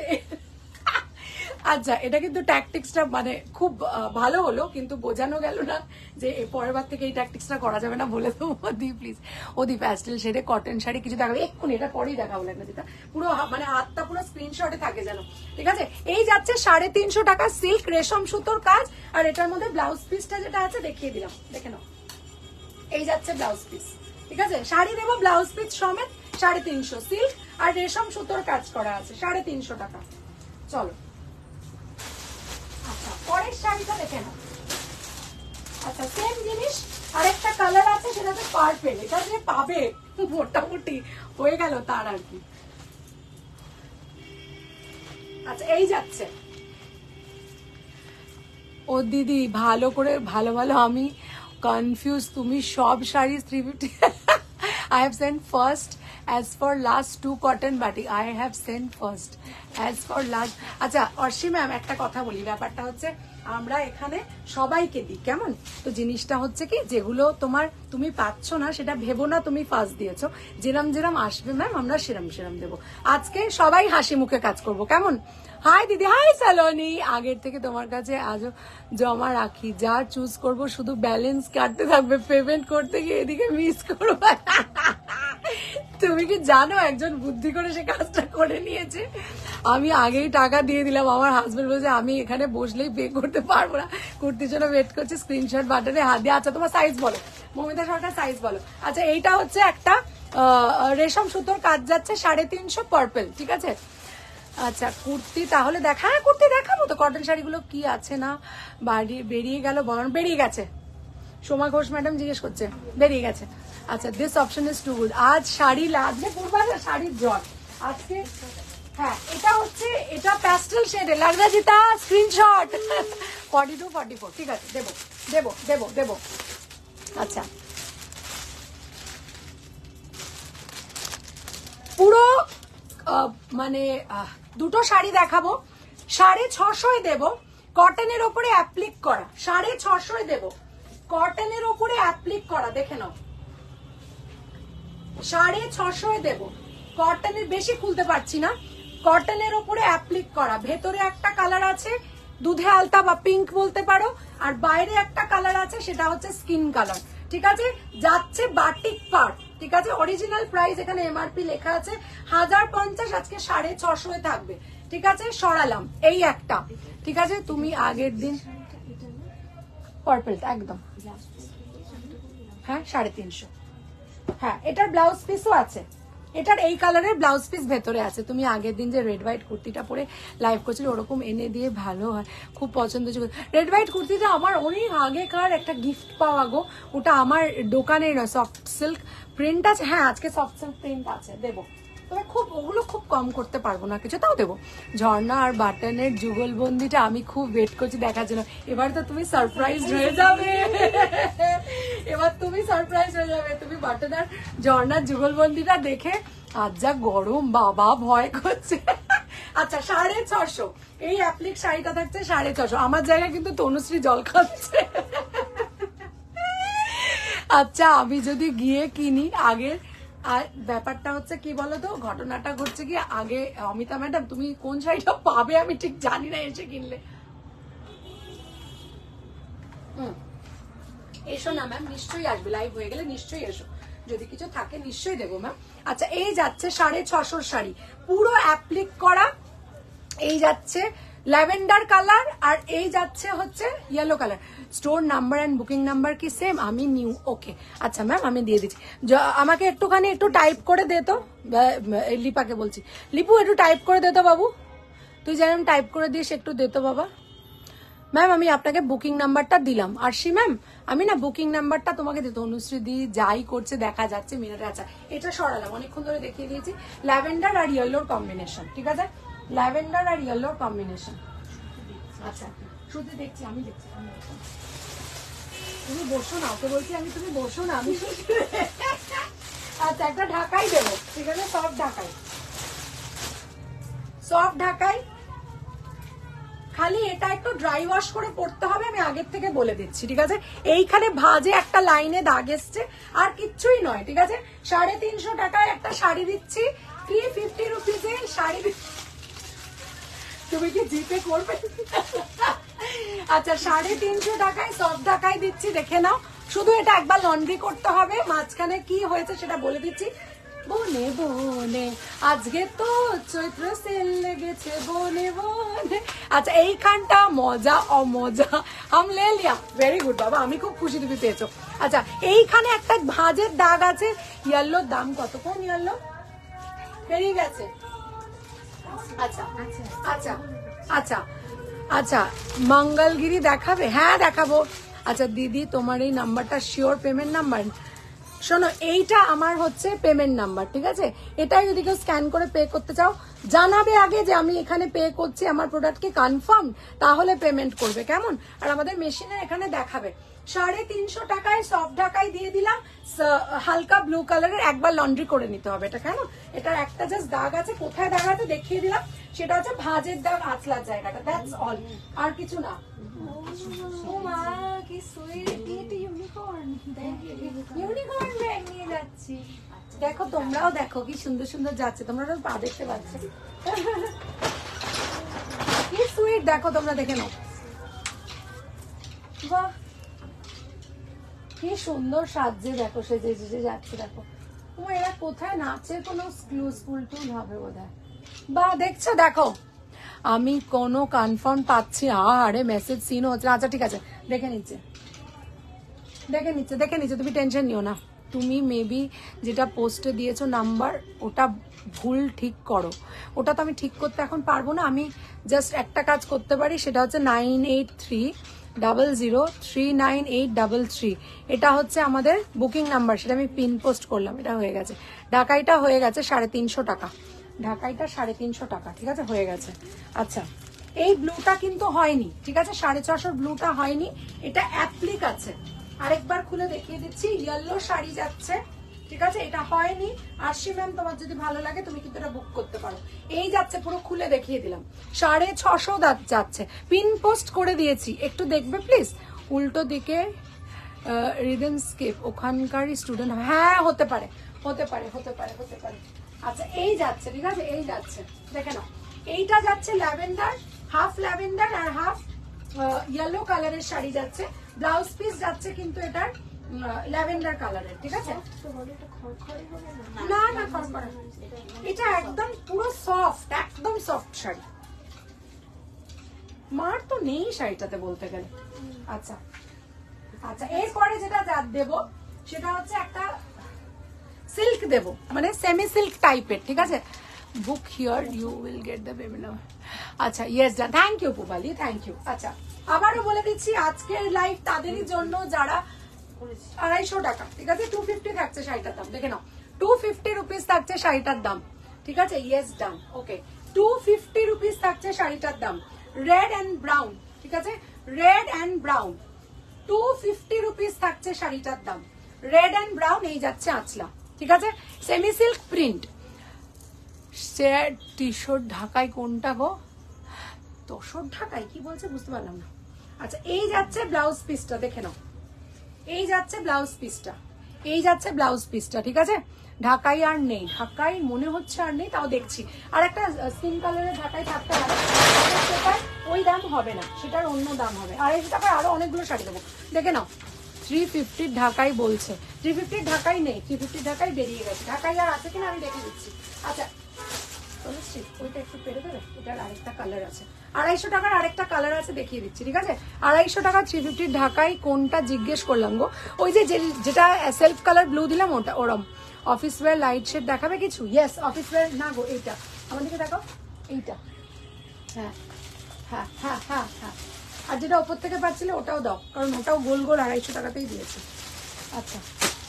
আচ্ছা এটা কিন্তু ট্যাকটিক্সটা মানে খুব ভালো হলো, কিন্তু বোঝানো গেল না যে পরের বার থেকে এই ট্যাকটিক্সটা করা যাবে না, বলে দেবো। ওদি প্লিজ, ওদি প্যাস্টেল শেডে কটন শাড়ি কিছু দেখাবে এক্ষুনি, এটা পরেই দেখাবো না, যেটা পুরো মানে হাতটা পুরো স্ক্রিনশটে থাকে যেন, ঠিক আছে? এই যাচ্ছে 350 টাকা, সিল্ক রেশম সুতোর কাজ। আর এটার মধ্যে ব্লাউজ পিসটা যেটা আছে দেখিয়ে দিলাম, দেখে নাও। এই যাচ্ছে ব্লাউজ পিস, ঠিক আছে? শাড়ি দেবো ব্লাউজ পিস সমেত 350, সিল্ক আর রেশম সুতোর কাজ করা আছে, 350 টাকা। চলো আচ্ছা পরের শাড়িটা দেখে নাও। আচ্ছা সেম জিনিস, আরেকটা কালার আছে, সেটাতে পারফেক্ট, এটা যে পাবে মোটামুটি হয়ে গেল তার আর কি। আচ্ছা এই যাচ্ছে, ও দিদি ভালো করে ভালো ভালো আমি কনফিউজ, তুমি সব sari 350 I have sent first as for last 2 cotton batik I have sent first as for last। আচ্ছা অর্শি ম্যাম একটা কথা বলি, ব্যাপারটা হচ্ছে আমরা এখানে সবাইকে দিই কেমন, তো জিনিসটা হচ্ছে কি যেগুলো তুমি পাচ্ছ না সেটা ভেবো না তুমি ফার্স্ট দিয়েছো, যেরাম যেরাম আসবে ম্যাম আমরা সেরাম সেরাম দেবো। আজকে সবাই হাসি মুখে কাজ করব কেমন। হাই দিদি, হাই সালোনি, আগের থেকে তোমার কাছে আজও জমা রাখি, যা চুজ করব শুধু ব্যালেন্স কাটতে থাকবে, পেমেন্ট করতে গিয়ে এদিকে মিস করবো। তুমি কি জানো একজন বুদ্ধি করে সে কাজটা করে নিয়েছে, আমি আগেই টাকা দিয়ে দিলাম, আমার হাজবেন্ড বলছে আমি এখানে বসলেই পে করতে পারবো না, কুর্তির জন্য ওয়েট করছে, স্ক্রিনশট বাটনে হাত দিয়ে। আচ্ছা তোমার সাইজ বলো মমিতা সরকার, সাইজ বলো। আচ্ছা এইটা হচ্ছে একটা রেশম সুতোর কাজ যাচ্ছে 350 পার্পল, ঠিক আছে। আচ্ছা কুর্তি তাহলে দেখা, হ্যাঁ কুর্তি দেখাবো তো, কটন শাড়িগুলো কি আছে না বেরিয়ে গেল, বলুন বেরিয়ে গেছে, সোমা ঘোষ ম্যাডাম জিজ্ঞেস করছে বেরিয়ে গেছে। আচ্ছা this option is too good, আজ শাড়ি লাগবে পূর্বা শাড়ির জট আজকে। হ্যাঁ এটা হচ্ছে, এটা প্যাস্টেল শেডে লাগবে জিতা, স্ক্রিনশট 42 44, ঠিক আছে দেবো দেবো দেবো দেবো। আচ্ছা পুরো মানে দুটো শাড়ি দেখাবো, 650 দেব, কটনের ওপরে অ্যাপ্লিক করা, 650 দেব, কটনের ওপরে অ্যাপ্লিক করা, দেখে নাও 650 দেব, কটনের, বেশি খুলতে পারছি না, কটনের ওপরে অ্যাপ্লিক করা, ভেতরে একটা কালার আছে দুধে আলতা বা পিঙ্ক বলতে পারো, আর বাইরে একটা কালার আছে সেটা হচ্ছে স্কিন কালার, ঠিক আছে। যাচ্ছে বাটিক পার্ট, ঠিক আছে। অরিজিনাল প্রাইস এখানে এমআরপি লেখা আছে 1050, আজকে 650 থাকবে, ঠিক আছে। সরালাম এই একটা, ঠিক আছে। তুমি আগের দিন পার্পল একদম, হ্যাঁ 350, হ্যাঁ এটার ব্লাউজ পিসও আছে, এটার এই কালারের ব্লাউজ পিস ভেতরে আছে। তুমি আগের দিন যে রেড হোয়াইট কুর্তিটা পরে লাইভ করছিলে ওরকম এনে দিয়ে ভালো হয়, খুব পছন্দ ছিল। রেড হোয়াইট কুর্তিটা আমার অনেক আগেকার একটা গিফট পাওয়া গো, ওটা আমার দোকানে সফট সিল্ক প্রিন্ট আছে, হ্যাঁ আজকে সফট সিল্ক প্রিন্ট আছে, দেবো, তবে খুব ওগুলো খুব কম করতে পারবো না কিছু, তাও দেবো। ঝর্ণা আর বাটনের যুগলবন্দিটা আমি খুব ওয়েট করছি দেখার জন্য, এবার তো তুমি সারপ্রাইজ হয়ে যাবে, এবার তুমি সারপ্রাইজ হয়ে যাবে, তুমি বাটন আর ঝর্ণার যুগলবন্দিটা দেখে আজ যা গরম বাবা ভয় করছে। আচ্ছা 650, এই অ্যাপ্লিক শাড়িটা থাকছে 650, আমার জায়গায় কিন্তু তনুশ্রী জল খাচ্ছে। আচ্ছা আমি যদি গিয়ে কিনি আগে, আর ব্যাপারটা হচ্ছে কি বলতো, ঘটনাটা ঘটছে কি, আগে অমিতা ম্যাডাম তুমি কোন শাড়িটা পাবে আমি ঠিক জানি না এসে কিনলে। এসো না ম্যাম, নিশ্চয়ই আসবে, লাইভ হয়ে গেলে নিশ্চয়ই এসো, যদি কিছু থাকে নিশ্চয়ই দেবো ম্যাম। আচ্ছা এই যাচ্ছে 650 শাড়ি, পুরো অ্যাপ্লিক করা, এই যাচ্ছে ল্যাভেন্ডার কালার, আর এই যাচ্ছে হচ্ছে yellow colour. Store number and booking number কি সেম? আমি নিউ, ওকে আচ্ছা ম্যাম আমি দিয়ে দিচ্ছি, আমাকে একটুখানি একটু টাইপ করে দে তো, লিপাকে বলছি, লিপু একটু টাইপ করে দে তো বাবু, তুই যেরকম টাইপ করে দিস একটু দে তো বাবা। ম্যাম আমি আপনাকে বুকিং নাম্বারটা দিলাম, আরশি ম্যাম আমি না বুকিং নাম্বারটা তোমাকে দিতে, অনুশ্রী দি যাই করছে দেখা যাচ্ছে মিনারে। আচ্ছা এটা সরালাম, অনেকক্ষণ ধরে দেখিয়ে দিয়েছি, ল্যাভেন্ডার আর ইয়েলোর কম্বিনেশন, ঠিক আছে, ল্যাভেন্ডার আর ইয়েলোর কম্বিনেশন। আচ্ছা শুধু দেখছি, আমি দেখছি, তুমি বসো না, ওকে বলছি আমি তুমি বসো না, আমি আচ্ছা একটা ঢাকাই দেবো, ঠিক আছে, সফট ঢাকাই, সফট ঢাকাই, খালি এটা একটু ড্রাই ওয়াশ করে পড়তে হবে, আমি আগের থেকে বলে দিচ্ছি, ঠিক আছে। এইখানে ভাজে একটা লাইনে দাগ এসছে, আর কিচ্ছুই নয়, ঠিক আছে। 350 টাকায় একটা শাড়ি দিচ্ছি, 350 রুপিসে শাড়ি, তুমি কি জিপে করবে? আচ্ছা 350 টাকায় সফট ঢাকাই দিচ্ছি, দেখে নাও, শুধু এটা একবার লন্ড্রি করতে হবে, মাঝখানে কি হয়েছে সেটা বলে দিচ্ছি। বনে বনে আজকে তো চৈত্র সেল লেগেছে বনে বনে। আচ্ছা এইখানটা মজা অমজা হাম লে লিয়া, ভেরি গুড বাবা, আমি খুব খুশি তুমি পেয়েছো। আচ্ছা এইখানে একটা ভাঁজের দাগ আছে, ইয়েলোর দাম কত, কোন ইয়েলো বেরিয়ে গেছে? আচ্ছা আচ্ছা আচ্ছা আচ্ছা মঙ্গলগিরি দেখাবে, হ্যাঁ দেখাবো। আচ্ছা দিদি তোমার এই নাম্বারটা শিওর পেমেন্ট নাম্বার? শোনো, এইটা আমার হচ্ছে পেমেন্ট নাম্বার, ঠিক আছে? এটাই যদি কেউ স্ক্যান করে পে করতে চাও, জানাবে আগে যে আমি এখানে পে করছি, আমার প্রোডাক্টকে কনফার্ম, তাহলে পেমেন্ট করবে, কেমন? আর আমাদের মেশিনে এখানে দেখাবে 350 টাকায় সফট ঢাকাই দিয়ে দিলাম, হালকা ব্লু কালারের, একবার লন্ড্রি করে নিতে হবে এটা, কেন? এটার একটা জাস্ট দাগ আছে, কোথায় দাগ আছে দেখিয়ে দিলাম, সেটা হচ্ছে ভাঁজের দাগ, আঁচলার জায়গাটা, দ্যাটস অল, আর কিছু না। ও মা কি সুইট, এটা ইউনিকর্ন, ইউনিকর্ন ব্যাগ নিয়ে যাচ্ছি। দেখো, তোমরাও দেখো কি সুন্দর সুন্দর যাচ্ছে, তোমরা পা দেখতে পাচ্ছ কি সুইট, দেখো তোমরা দেখে নাও, বাহ কি সুন্দর সাজছে, দেখো সেজে সেজে যাচ্ছে, দেখো। ও এরা কোথায় নাচের কোনো স্কুল টুল হবে বোধহয়, বা দেখছো, দেখো আমি কোনো কনফার্ম পাচ্ছি, আরে মেসেজ সিন হচ্ছে, আচ্ছা ঠিক আছে, দেখে নিচ্ছে, দেখে নিচ্ছে, দেখে নিচ্ছে, তুমি টেনশন নিও না। তুমি মেবি যেটা পোস্টে দিয়েছো নাম্বার, ওটা ভুল ঠিক করো, ওটা তো আমি ঠিক করতে এখন পারবো না, আমি জাস্ট একটা কাজ করতে পারি, সেটা হচ্ছে 9830039833, এটা হচ্ছে আমাদের বুকিং নাম্বার, সেটা আমি পিন পোস্ট করলাম, এটা হয়ে গেছে। ঢাকাইটা হয়ে গেছে 350 টাকা, ঢাকাইটা 350 টাকা, ঠিক আছে, হয়ে গেছে। আচ্ছা, এই ব্লুটা কিন্তু হয়নি, ঠিক আছে, 650 ব্লুটা হয়নি, এটা অ্যাপ্লিক আছে, আরেকবার খুলে দেখিয়ে দিচ্ছি, ইয়েলো শাড়ি যাচ্ছে, ঠিক আছে, এটা হয়নি। আরশি ম্যাম, তোমার যদি ভালো লাগে তুমি কিন্তু এটা বুক করতে পারো, এই যাচ্ছে, পুরো খুলে দেখিয়ে দিলাম, 650 যাচ্ছে, পিন পোস্ট করে দিয়েছি, একটু দেখবে প্লিজ, উল্টো দিকে রিদমস্কেপ, ওখানকারই স্টুডেন্ট, হ্যাঁ হতে পারে, হতে পারে, হতে পারে, হতে পারে। আচ্ছা, এই যাচ্ছে, ঠিক আছে, এই যাচ্ছে, দেখে নাও, এইটা যাচ্ছে ল্যাভেন্ডার, হাফ ল্যাভেন্ডার আর হাফ ইয়েলো কালারের শাড়ি যাচ্ছে, ব্লাউজ পিস যাচ্ছে কিন্তু এটার ল্যাভেন্ডার কালারের, ঠিক আছে, না না খড়খড়ে, এটা একদম পুরো সফট, একদম সফট শাড়ি, মার তো নেই শাড়িটাতে বলতে গেলে। আচ্ছা আচ্ছা, এরপরে যেটা দেব সেটা হচ্ছে একটা সিল্ক দেব, মানে সেমি সিল্ক টাইপের, ঠিক আছে, book here you will get the baby now. আচ্ছা, yes done, thank you Pubali, thank you. আচ্ছা, আবারও বলে দিচ্ছি, আজকের লাইভ তাদেরই জন্য যারা 250 টাকা, ঠিক আছে, 250 থাকছে শাড়িটার দাম, দেখে নাও, 250 রুপিস থাকছে শাড়িটার দাম, ঠিক আছে, ইয়েস ডান, ওকে, 250 রুপিস থাকছে শাড়িটার দাম, রেড অ্যান্ড ব্রাউন, ঠিক আছে, রেড অ্যান্ড ব্রাউন, 250 রুপিস থাকছে শাড়িটার দাম, রেড অ্যান্ড ব্রাউন, এই যাচ্ছে আঁচলা, ঠিক আছে, semi silk print, T shirt ঢাকাই কোনটা গো, তোষর ঢাকাই কি বলছে বুঝতে পারলাম না। আচ্ছা, এই যাচ্ছে ব্লাউজ পিসটা, দেখে নাও, এই যাচ্ছে ব্লাউজ পিসটা, এই যাচ্ছে ব্লাউজ পিসটা, ঠিক আছে, ঢাকাই আর নেই, ঢাকাই মনে হচ্ছে আর নেই, তাও দেখছি, আর একটা স্কিন কালারের ঢাকাই থাকতে পারে, সেটার ওই দাম হবে না, সেটার অন্য দাম হবে, 250 টাকার আরো অনেকগুলো শাড়ি দেবো, দেখে নাও, 350 ঢাকাই বলছে, 350 ঢাকাই নেই, 350 ঢাকাই বেরিয়ে গেছে, ঢাকাই আর আছে কিনা আমি দেখে দিচ্ছি। আচ্ছা, ওইটা একটু পেরে দেবে, এটার আরেকটা কালার আছে, 250 টাকার আরেকটা কালার আছে, দেখিয়ে দিচ্ছি, ঠিক আছে, 250 টাকা 350 ঢাকাই, কোনটা জিজ্ঞেস করলাম গো, ওই যে যেটা সেলফ কালার ব্লু দিলাম, ওটা ওরম অফিস ওয়্যার লাইট শেড দেখাবে কিছু, ইয়েস অফিস ওয়্যার, না গো এইটা আমাদেরকে দেখো, এইটা, হ্যাঁ হ্যাঁ হ্যাঁ হ্যাঁ হ্যাঁ, আর যেটা ওপর থেকে পাচ্ছিলে ওটাও দাও, কারণ ওটাও গোল গোল 250 টাকাতেই দিয়েছে। আচ্ছা,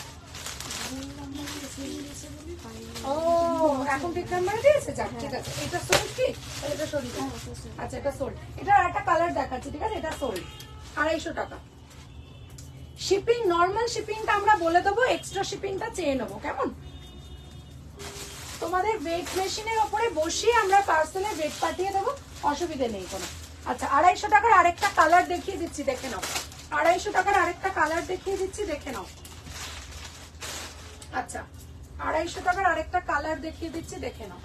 ও এখন ঠিক নাম্বার দিয়েছে, যাক ঠিক আছে, এটা সোল্ড কি, এটা সরি, আচ্ছা এটা সোল্ড, এটা একটা কালার দেখাচ্ছি, ঠিক আছে, এটা সোল্ড 250 টাকা, শিপিং নর্মাল শিপিংটা আমরা বলে দেবো, এক্সট্রা শিপিংটা চেয়ে নেবো, কেমন, তোমাদের ওয়েট মেশিনের ওপরে বসিয়ে আমরা পার্সেলের ওয়েট পাঠিয়ে দেবো, অসুবিধা নেই কোনো। আচ্ছা, 250 টাকার আরেকটা কালার দেখিয়ে দিচ্ছি, দেখে নাও, 250 টাকার আরেকটা কালার দেখিয়ে দিচ্ছি, দেখে নাও। আচ্ছা, 250 টাকার আরেকটা কালার দেখিয়ে দিচ্ছি, দেখে নাও।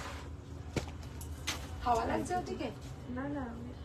হাওয়া লাগছে ওদিকে, না না,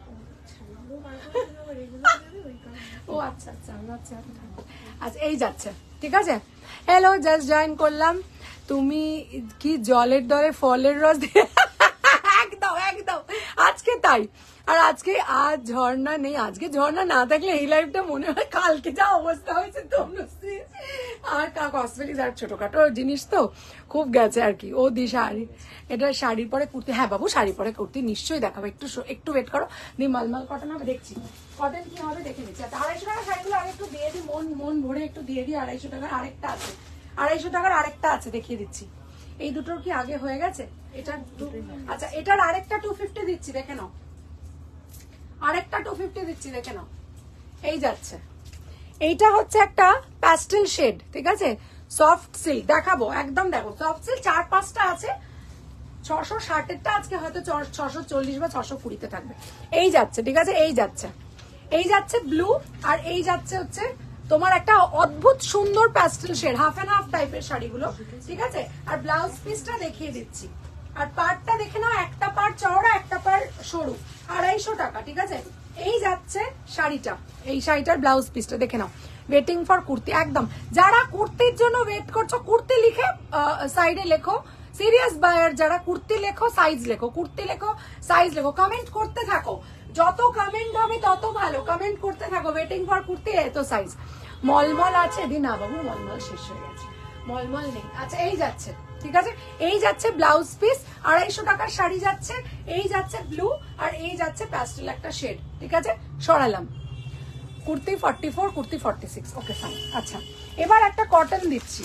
ও আচ্ছা আচ্ছা আচ্ছা, আচ্ছা এই যাচ্ছে, ঠিক আছে, হ্যালো, জাস্ট জয়েন করলাম, তুমি কি জলের দরে ফলের রস দিয়ে একদম একদম, আজকে তাই। আর আজকে আজ ঝর্ণা নেই, আজকে ঝর্ণা না থাকলে এই লাইফটা মনে হয় কালকে যা অবস্থা হয়েছে তনুশ্রী আর কসমেটিক্স আর ছোটখাটো জিনিস তো খুব গেছে আর কি। ও দি শাড়ি, এটা শাড়ির পরে কুর্তি, হ্যাঁ বাবু শাড়ির পরে কুর্তি নিশ্চয়ই দেখাবো, একটু ওয়েট করো, দি মালমাল কটন হবে দেখছি, কটন কি হবে দেখে নিচ্ছি। আচ্ছা 250 টাকার শাড়িগুলো আগে একটু দিয়ে দিই, মন ভরে একটু দিয়ে দিই। 250 টাকার আরেকটা আছে, 250 টাকার আরেকটা আছে দেখিয়ে দিচ্ছি। এই দুটোর কি আগে হয়ে গেছে? এটা আচ্ছা এটার আরেকটা 250 দিচ্ছি দেখে নাও, আরেকটা 250 দিচ্ছি দেখে নাও। এই যাচ্ছে, এইটা হচ্ছে একটা প্যাস্টেল শেড, ঠিক আছে, সফট সিল্ক দেখাবো একদম, দেখো সফট সিল্ক 4-5টা আছে, 660-এরটা আজকে হয়তো 640 বা 620-তে থাকবে। এই যাচ্ছে, ঠিক আছে, এই যাচ্ছে ব্লু, আর এই যাচ্ছে হচ্ছে তোমার একটা অদ্ভুত সুন্দর pastel shade, half and half টাইপের শাড়িগুলো, ঠিক আছে। আর ব্লাউজ পিসটা দেখিয়ে দিচ্ছি, আর পাড়টা দেখে নাও, একটা পাড় চওড়া একটা পাড় সরু, 250 টাকা, ঠিক আছে। এই যাচ্ছে শাড়িটা, এই শাড়িটার ব্লাউজ পিসটা দেখে নাও। ওয়েটিং ফর কুর্তি, একদম যারা কুর্তির জন্য ওয়েট করছো, কুর্তি লিখে সাইডে লেখো, সিরিয়াস বায়ার যারা কুর্তি লেখো, সাইজ লেখো, কুর্তি লেখো, সাইজ লেখো, কমেন্ট করতে থাকো, যত কমেন্ট হবে তত ভালো, কমেন্ট করতে থাকো। ওয়েটিং ফর কুর্তি, এত সাইজ। মলমল আছে দি, না বাবু মলমল শেষ হয়ে গেছে, মলমল নেই। আচ্ছা এই যাচ্ছে, ঠিক আছে, এই যাচ্ছে ব্লাউজ পিস, 250 টাকার শাড়ি যাচ্ছে, এই যাচ্ছে ব্লু, আর এই যাচ্ছে প্যাস্টেল একটা শেড, ঠিক আছে, সরালাম। Kurti 44, kurti 46, okay fine. আচ্ছা এবার একটা কটন দিচ্ছি,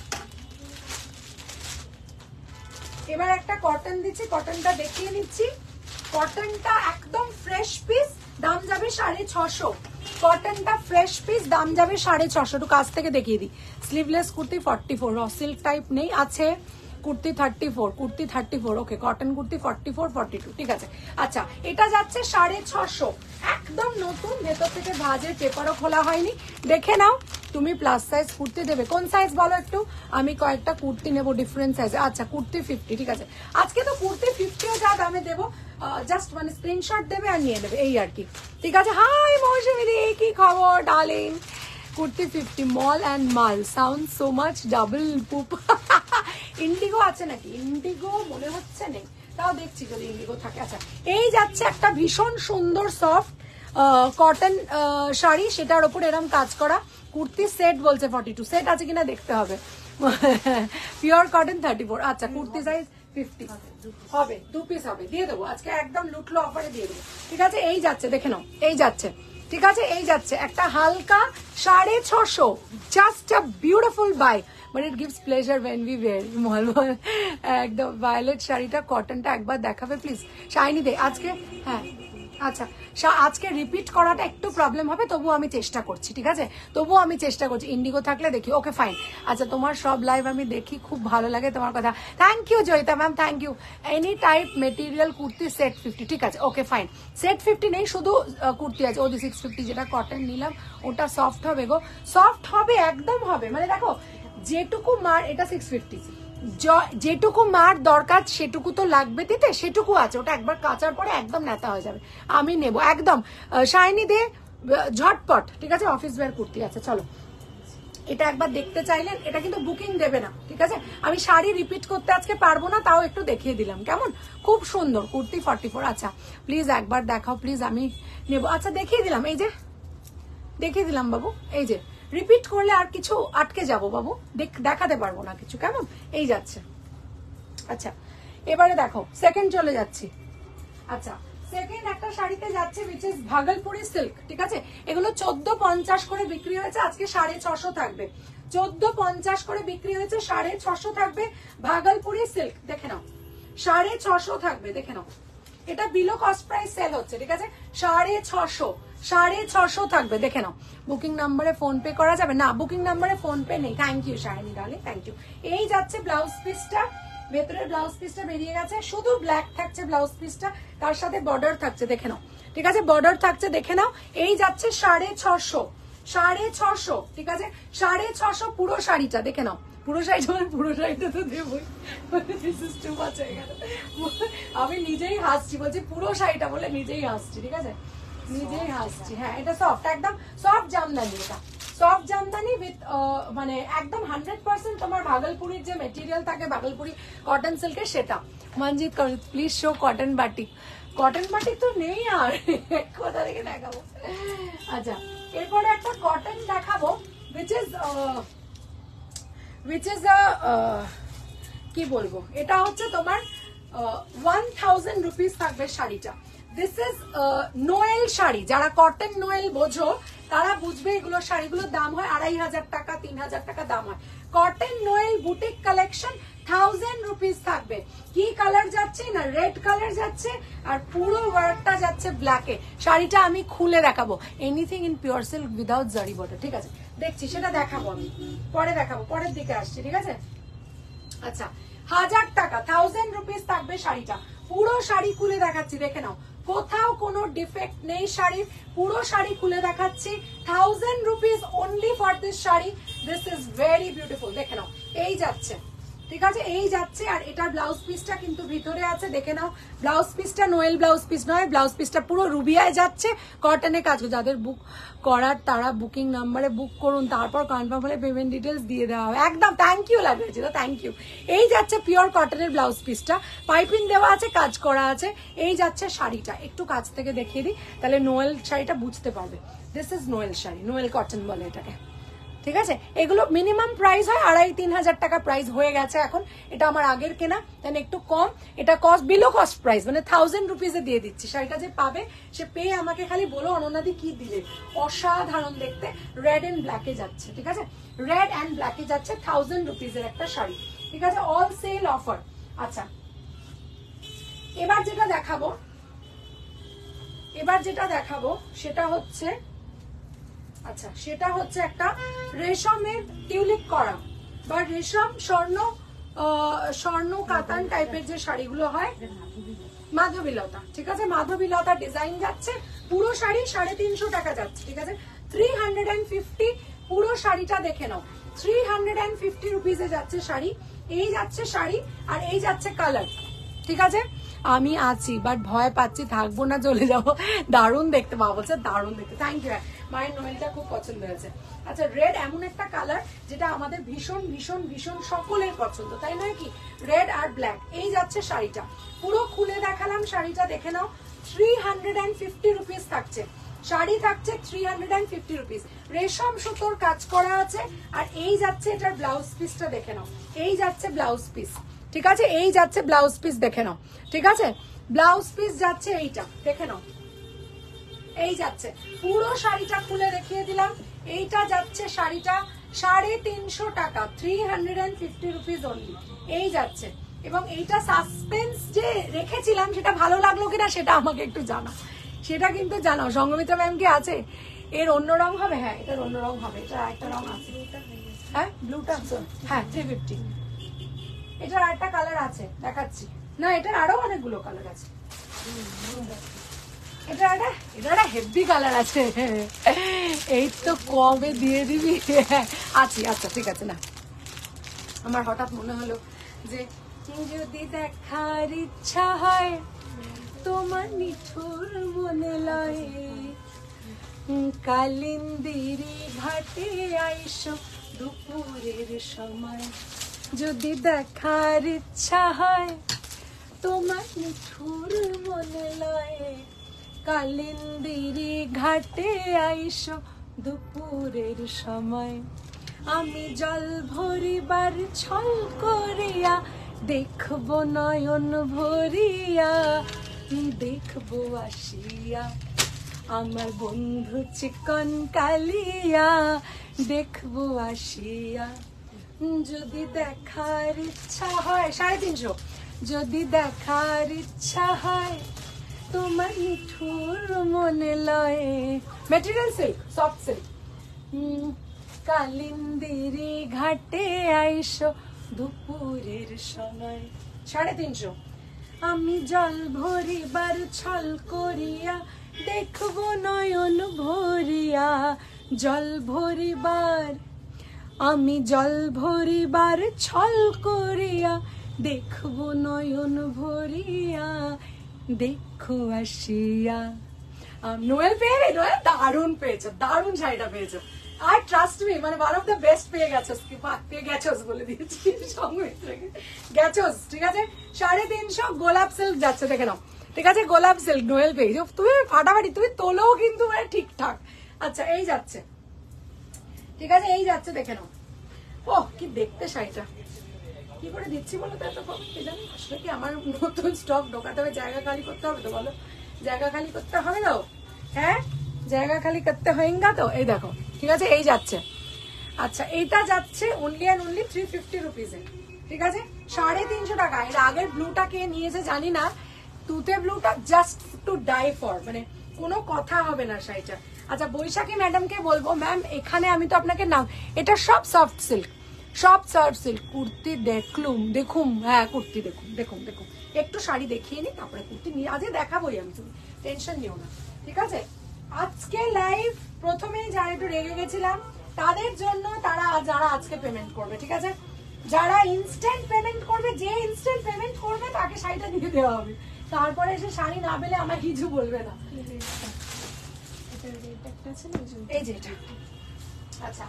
কটনটা দেখিয়ে নিচ্ছি। কটনটা একদম ফ্রেশ পিস, দাম যাবে 650, কটনটা ফ্রেশ পিস, দাম যাবে 650। একটু কাছ থেকে দেখিয়ে দিই। Sleeveless kurti 44, raw silk type নেই, আছে কুর্তি 34, ওকে, কটন কুর্তি 44, 42, ঠিক আছে। আচ্ছা এটা যাচ্ছে 650, একদম নতুন, ভেতর থেকে ভাজের পেপারও খোলা হয়নি, দেখে নাও। তুমি প্লাস সাইজ কুর্তি দেবে, কোন সাইজ বলো একটু, আমি কয়েকটা কুর্তি নেবো ডিফারেন্ট সাইজে। আচ্ছা কুর্তি 50, ঠিক আছে, আজকে তো কুর্তি 50ও যা দামে দেবো, জাস্ট মানে স্ক্রিনশট দেবে আর নিয়ে নেবে, এই আর কি, ঠিক আছে। হাই মৌসুমী দি, কি খবর ডার্লিং? কুর্তি 50, মল অ্যান্ড মাল, সাউন্ড সো মাচ ডাবল পুপ। ইন্ডিগো আছে নাকি? ইন্ডিগো মনে হচ্ছে নেই, তাও দেখছি যদি ইন্ডিগো থাকে। আচ্ছা এই যাচ্ছে একটা ভীষণ সুন্দর সফট কটন শাড়ি, সেটার ওপর এরম কাজ করা, কুর্তি সেট বলছে 42, সেট আছে কিনা দেখতে হবে। পিওর কটন 34, আচ্ছা কুর্তি সাইজ 50 হবে, 2 পিস হবে, দিয়ে দেবো আজকে, একদম লুটলো অফারে দিয়ে দেবো, ঠিক আছে। এই যাচ্ছে দেখে নাও, এই যাচ্ছে, ঠিক আছে, এই যাচ্ছে একটা হালকা 650, just a beautiful buy, but it gives pleasure when we wear. মলমল একদম ভায়োলেট শাড়িটা, কটনটা একবার দেখাবে প্লিজ, শাইনি দে আজকে। হ্যাঁ আচ্ছা আজকে রিপিট করাটা একটু প্রবলেম হবে, তবুও আমি চেষ্টা করছি, ঠিক আছে, তবুও আমি চেষ্টা করছি। ইন্ডিগো থাকলে দেখি, ওকে ফাইন। আচ্ছা তোমার সব লাইভ আমি দেখি, খুব ভালো লাগে তোমার কথা, thank you Joyita ma'am, thank you. Any type material kurti set 50, ঠিক আছে, ওকে ফাইন। সেট 50 নেই, শুধু কুর্তি আছে, ওদি 650, যেটা কটন নিলাম ওটা সফট হবে গো, সফট হবে, একদম হবে, মানে দেখো যেটুকু মার, এটা 650, যেটুকু মার দরকার সেটুকু তো লাগবে দিতে, সেটুকু আছে, ওটা একবার কাচার পরে একদম নেতা হয়ে যাবে, আমি নেব একদম। শাইনি দে ঝটপট, ঠিক আছে, অফিস ওয়্যার কুর্তি আছে, চলো এটা একবার দেখতে চাইলেন, এটা কিন্তু বুকিং দেবে না, ঠিক আছে, আমি শাড়ি রিপিট করতে আজকে পারবো না, তাও একটু দেখিয়ে দিলাম, কেমন, খুব সুন্দর কুর্তি 44। আচ্ছা প্লিজ একবার দেখাও প্লিজ, আমি নেব। আচ্ছা দেখিয়ে দিলাম, এই যে দেখিয়ে দিলাম বাবু, এই যে রিপিট করলে আর কিছু আটকে যাবো বাবু, দেখাতে পারবো না কিছু, কেমন, এই যাচ্ছে। আচ্ছা এবারে দেখো সেকেন্ড চলে যাচ্ছি। আচ্ছা সেকেন্ড একটা শাড়িতে যাচ্ছে উইচ ইজ ভাগলপুরি সিল্ক, ঠিক আছে, এগুলো 1450 করে বিক্রি হয়েছে, আজকে 650 থাকবে, 1450 করে বিক্রি হয়েছে, 650 থাকবে, ভাগলপুরি সিল্ক, দেখে নাও 650 থাকবে, দেখে নাও, এটা বিলো কস্ট প্রাইস সেল হচ্ছে, ঠিক আছে, 650 থাকবে, দেখে নাও। বুকিং নাম্বারে ফোন পে করা যাবে না? বুকিং নাম্বারে ফোন পে নেই। Thank you Shiny darling, thank you. এই যাচ্ছে ব্লাউজ পিসটা, ভেতরের ব্লাউজ পিসটা বেরিয়ে গেছে, শুধু ব্ল্যাক থাকছে ব্লাউজ পিসটা, তার সাথে বর্ডার থাকছে, দেখে নাও, ঠিক আছে, বর্ডার থাকছে, দেখে নাও। এই যাচ্ছে 650, ঠিক আছে, 650 পুরো শাড়িটা, দেখে নাও, পুরো শাড়িটা, মানে পুরো শাড়িটা তো দেবই, আমি নিজেই হাসছি, বলছি পুরো শাড়িটা বলে নিজেই হাসছি, ঠিক আছে, নিজেই হাসছি। হ্যাঁ এটা সফট, একদম সফট জামদানি, এটা সফট জামদানি উইথ মানে একদম 100% তোমার ভাগলপুরির যে মেটেরিয়াল থাকে, ভাগলপুরি কটন সিল্কের, সেটা। Manjit please show cotton batik, cotton batik তো নেই আর, কোথা থেকে দেখাবো। আচ্ছা এরপরে একটা কটন দেখাবো which is a কি বলবো, এটা হচ্ছে তোমার 1000 রুপিস থাকবে শাড়িটা। দিস ইজ নোয়েল শাড়ি, যারা কটন নোয়েল বোঝো তারা বুঝবে, এগুলো শাড়িগুলোর দাম হয় 2500 টাকা 3000 টাকা দাম হয়। Cotton Noel boutique collection 1000 rupees থাকবে। কি কালার যাচ্ছে না, রেড কালার যাচ্ছে আর পুরো ওয়ার্কটা যাচ্ছে ব্ল্যাকে। শাড়িটা আমি খুলে দেখাবো, anything in pure silk without zari border, ঠিক আছে দেখছি সেটা দেখাবো আমি পরে, দেখাবো পরের দিকে আসছি, ঠিক আছে। আচ্ছা 1000 টাকা 1000 রুপিস থাকবে শাড়িটা। পুরো শাড়ি খুলে দেখাচ্ছি, দেখে নাও কোথাও কোনো ডিফেক্ট নেই শাড়ির, পুরো শাড়ি খুলে দেখাচ্ছি। 1000 rupees only for this sari. This is very beautiful, দেখে নাও এই যাচ্ছে, ঠিক আছে এই যাচ্ছে। আর এটার ব্লাউজ পিসটা কিন্তু ভিতরে আছে, দেখে নাও ব্লাউজ পিসটা নোয়েল ব্লাউজ পিস নয়, ব্লাউজ পিসটা পুরো রুবিয়ায় যাচ্ছে, কটনে কাজ। যাদের বুক করার তারা বুকিং নাম্বারে বুক করুন, তারপর কনফার্ম হলে পেমেন্ট ডিটেলস দিয়ে দেওয়া হবে একদম। থ্যাংক ইউ লাগিয়েছিল, থ্যাংক ইউ। এই যাচ্ছে পিওর কটনের ব্লাউজ পিসটা, পাইপিং দেওয়া আছে, কাজ করা আছে। এই যাচ্ছে শাড়িটা, একটু কাছ থেকে দেখিয়ে দিই তাহলে নোয়েল শাড়িটা বুঝতে পারবে। This is Noel sari, Noel cotton বলে এটাকে, ঠিক আছে। এগুলো মিনিমাম প্রাইস হয় 2500-3000 টাকা প্রাইস হয়ে গেছে এখন, এটা আমার আগের কেনা দেন একটু কম। এটা কস্ট বিলো কস্ট প্রাইস, মানে 1000 রুপিসে দিয়ে দিচ্ছি। শাড়িটা যে পাবে সে পেয়ে আমাকে খালি বলো অনন্যাদি কি দিলে, অসাধারণ দেখতে, রেড এন্ড ব্ল্যাকে যাচ্ছে, ঠিক আছে রেড এন্ড ব্ল্যাকে যাচ্ছে, 1000 রুপিসের একটা শাড়ি, ঠিক আছে অল সেল অফার। আচ্ছা এবার যেটা দেখাবো সেটা হচ্ছে, আচ্ছা সেটা হচ্ছে একটা রেশমের টিউলিপ করা বা রেশম স্বর্ণ কাতান টাইপের যে শাড়িগুলো হয়, মাধবীলতা, ঠিক আছে মাধবীলতা ডিজাইন যাচ্ছে। পুরো শাড়ি 350 টাকা যাচ্ছে, ঠিক আছে 350 পুরো শাড়িটা দেখে নাও, 350 রুপিসে যাচ্ছে শাড়ি। এই যাচ্ছে শাড়ি আর এই যাচ্ছে কালার, ঠিক আছে। আমি আছি বাট ভয় পাচ্ছি, থাকবো না চলে যাবো। দারুণ দেখতে, মা বলছে দারুণ দেখতে, থ্যাংক ইউ। মায়ের নোয়েলটা খুব পছন্দ হয়েছে। আচ্ছা রেড এমন একটা কালার যেটা আমাদের ভীষণ ভীষণ ভীষণ সকলের পছন্দ, তাই নয় কি, রেড আর ব্ল্যাক। এই যাচ্ছে শাড়িটা, পুরো খুলে দেখালাম শাড়িটা, দেখে নাও 350 রুপিস থাকছে শাড়ি, থাকছে 350 রুপিস। রেশম সুতোর কাজ করা আছে। আর এই যাচ্ছে এটার ব্লাউজ পিসটা, দেখে নাও এই যাচ্ছে ব্লাউজ পিস, ঠিক আছে এই যাচ্ছে ব্লাউজ পিস, দেখে নাও ঠিক আছে ব্লাউজ পিস যাচ্ছে এইটা, দেখে নাও এই যাচ্ছে। পুরো শাড়িটা খুলে দেখিয়ে দিলাম। এইটা যাচ্ছে শাড়িটা 350 টাকা, 350 রুপিস অনলি, এই যাচ্ছে। এবং এইটা সাসপেন্স যে রেখেছিলাম সেটা ভালো লাগলো কিনা সেটা আমাকে একটু জানাও, সেটা কিন্তু জানাও। সঙ্গমিত্রা ম্যাম কি আছে? এর অন্য রং হবে? হ্যাঁ এটার অন্য রং হবে, এটা একটা রং আছে, হ্যাঁ ব্লুটা, হ্যাঁ 350। এটার আরেকটা কালার আছে দেখাচ্ছি, না এটার আরো অনেকগুলো কালার আছে, এটা একটা হেভি কালার আছে। এই তো কবে দিয়ে দিবি? আছি, আচ্ছা ঠিক আছে। না আমার হঠাৎ মনে হলো যে যদি দেখার ইচ্ছা হয় তোমার নিঠুর মনে লয়, কালিন্দিরি ঘাটে আইসো দুপুরের সময়। যদি দেখার ইচ্ছা হয় তোমার নিঠুর মনে লয়, কালিন্দিরি ঘাটে আইসো দুপুরের সময়। আমি জল ভরিবার ছল করিয়া দেখবো নয়ন ভরিয়া, দেখবো আসিয়া আমার বন্ধু চিকন কালিয়া, দেখবো আসিয়া। যদি দেখার ইচ্ছা হয় 350, যদি দেখার ইচ্ছা হয় তোমার নিঠুর মনে লয়, মেটেরিয়াল সিল্ক, সফট সিল্ক। কালিন্দিরি ঘাটে আইসো দুপুরের সময়, 350। আমি জল ভরিবার ছল করিয়া দেখবো নয়ন ভরিয়া, জল ভরিবার, আমি জল ভরিবার ছল করিয়া দেখবো নয়ন ভরিয়া, দেখো আসিয়া। নোয়েল পেয়ে, নোয়েল দারুণ পেয়েছো, দারুণ শাড়িটা পেয়েছো। আর ট্রাস্ট মি, মানে ওয়ান অফ দ্য বেস্ট পেয়ে গেছোস বলে দিয়েছি সঙ্গে গেছোস, ঠিক আছে 350 গোলাপ সিল্ক যাচ্ছে, দেখে নাও ঠিক আছে, গোলাপ সিল্ক নোয়েল পেজ, তুমি ফাটাফাটি তুমি তোলোও কিন্তু মানে ঠিকঠাক। আচ্ছা এই যাচ্ছে, ঠিক আছে এই যাচ্ছে, দেখে নাও। ও কি দেখতে শাড়িটা, কি করে দিচ্ছি বলো তো এত কম, কি জানি আসলে কি আমার নতুন স্টক ঢোকাতে হবে, জায়গা খালি করতে হবে তো, বলো জায়গা খালি করতে হবে তো, হ্যাঁ জায়গা খালি করতে হয়েঙ্গা তো। এই দেখো ঠিক আছে এই যাচ্ছে। আচ্ছা এইটা যাচ্ছে অনলি অ্যান্ড অনলি 350 রুপিজে, ঠিক আছে 350 টাকা। এর আগের ব্লুটা কে নিয়েছে জানি না, তুতে ব্লুটা জাস্ট টু ডাই ফর, মানে কোনো কথা হবে না শাড়িটা। আচ্ছা বৈশাখী ম্যাডামকে বলবো, ম্যাম এখানে আমি তো আপনাকে নাম, এটা সব সফট সিল্ক, সব সফট সিল্ক। কুর্তি দেখুম, হ্যাঁ কুর্তি দেখুন দেখুন দেখুন, একটু শাড়ি দেখিয়ে নি তারপরে কুর্তি নিয়ে আজকে দেখাবোই আমি, তুমি টেনশন নিও না, ঠিক আছে। আজকে লাইভ প্রথমেই যারা একটু রেগে গেছিলাম তাদের জন্য, যারা আজকে পেমেন্ট করবে, ঠিক আছে, যারা ইনস্ট্যান্ট পেমেন্ট করবে, যে ইনস্ট্যান্ট পেমেন্ট করবে তাকে শাড়িটা দিয়ে দেওয়া হবে, তারপরে এসে শাড়ি না পেলে আমার কিছু বলবে না। এই যে এটা, আচ্ছা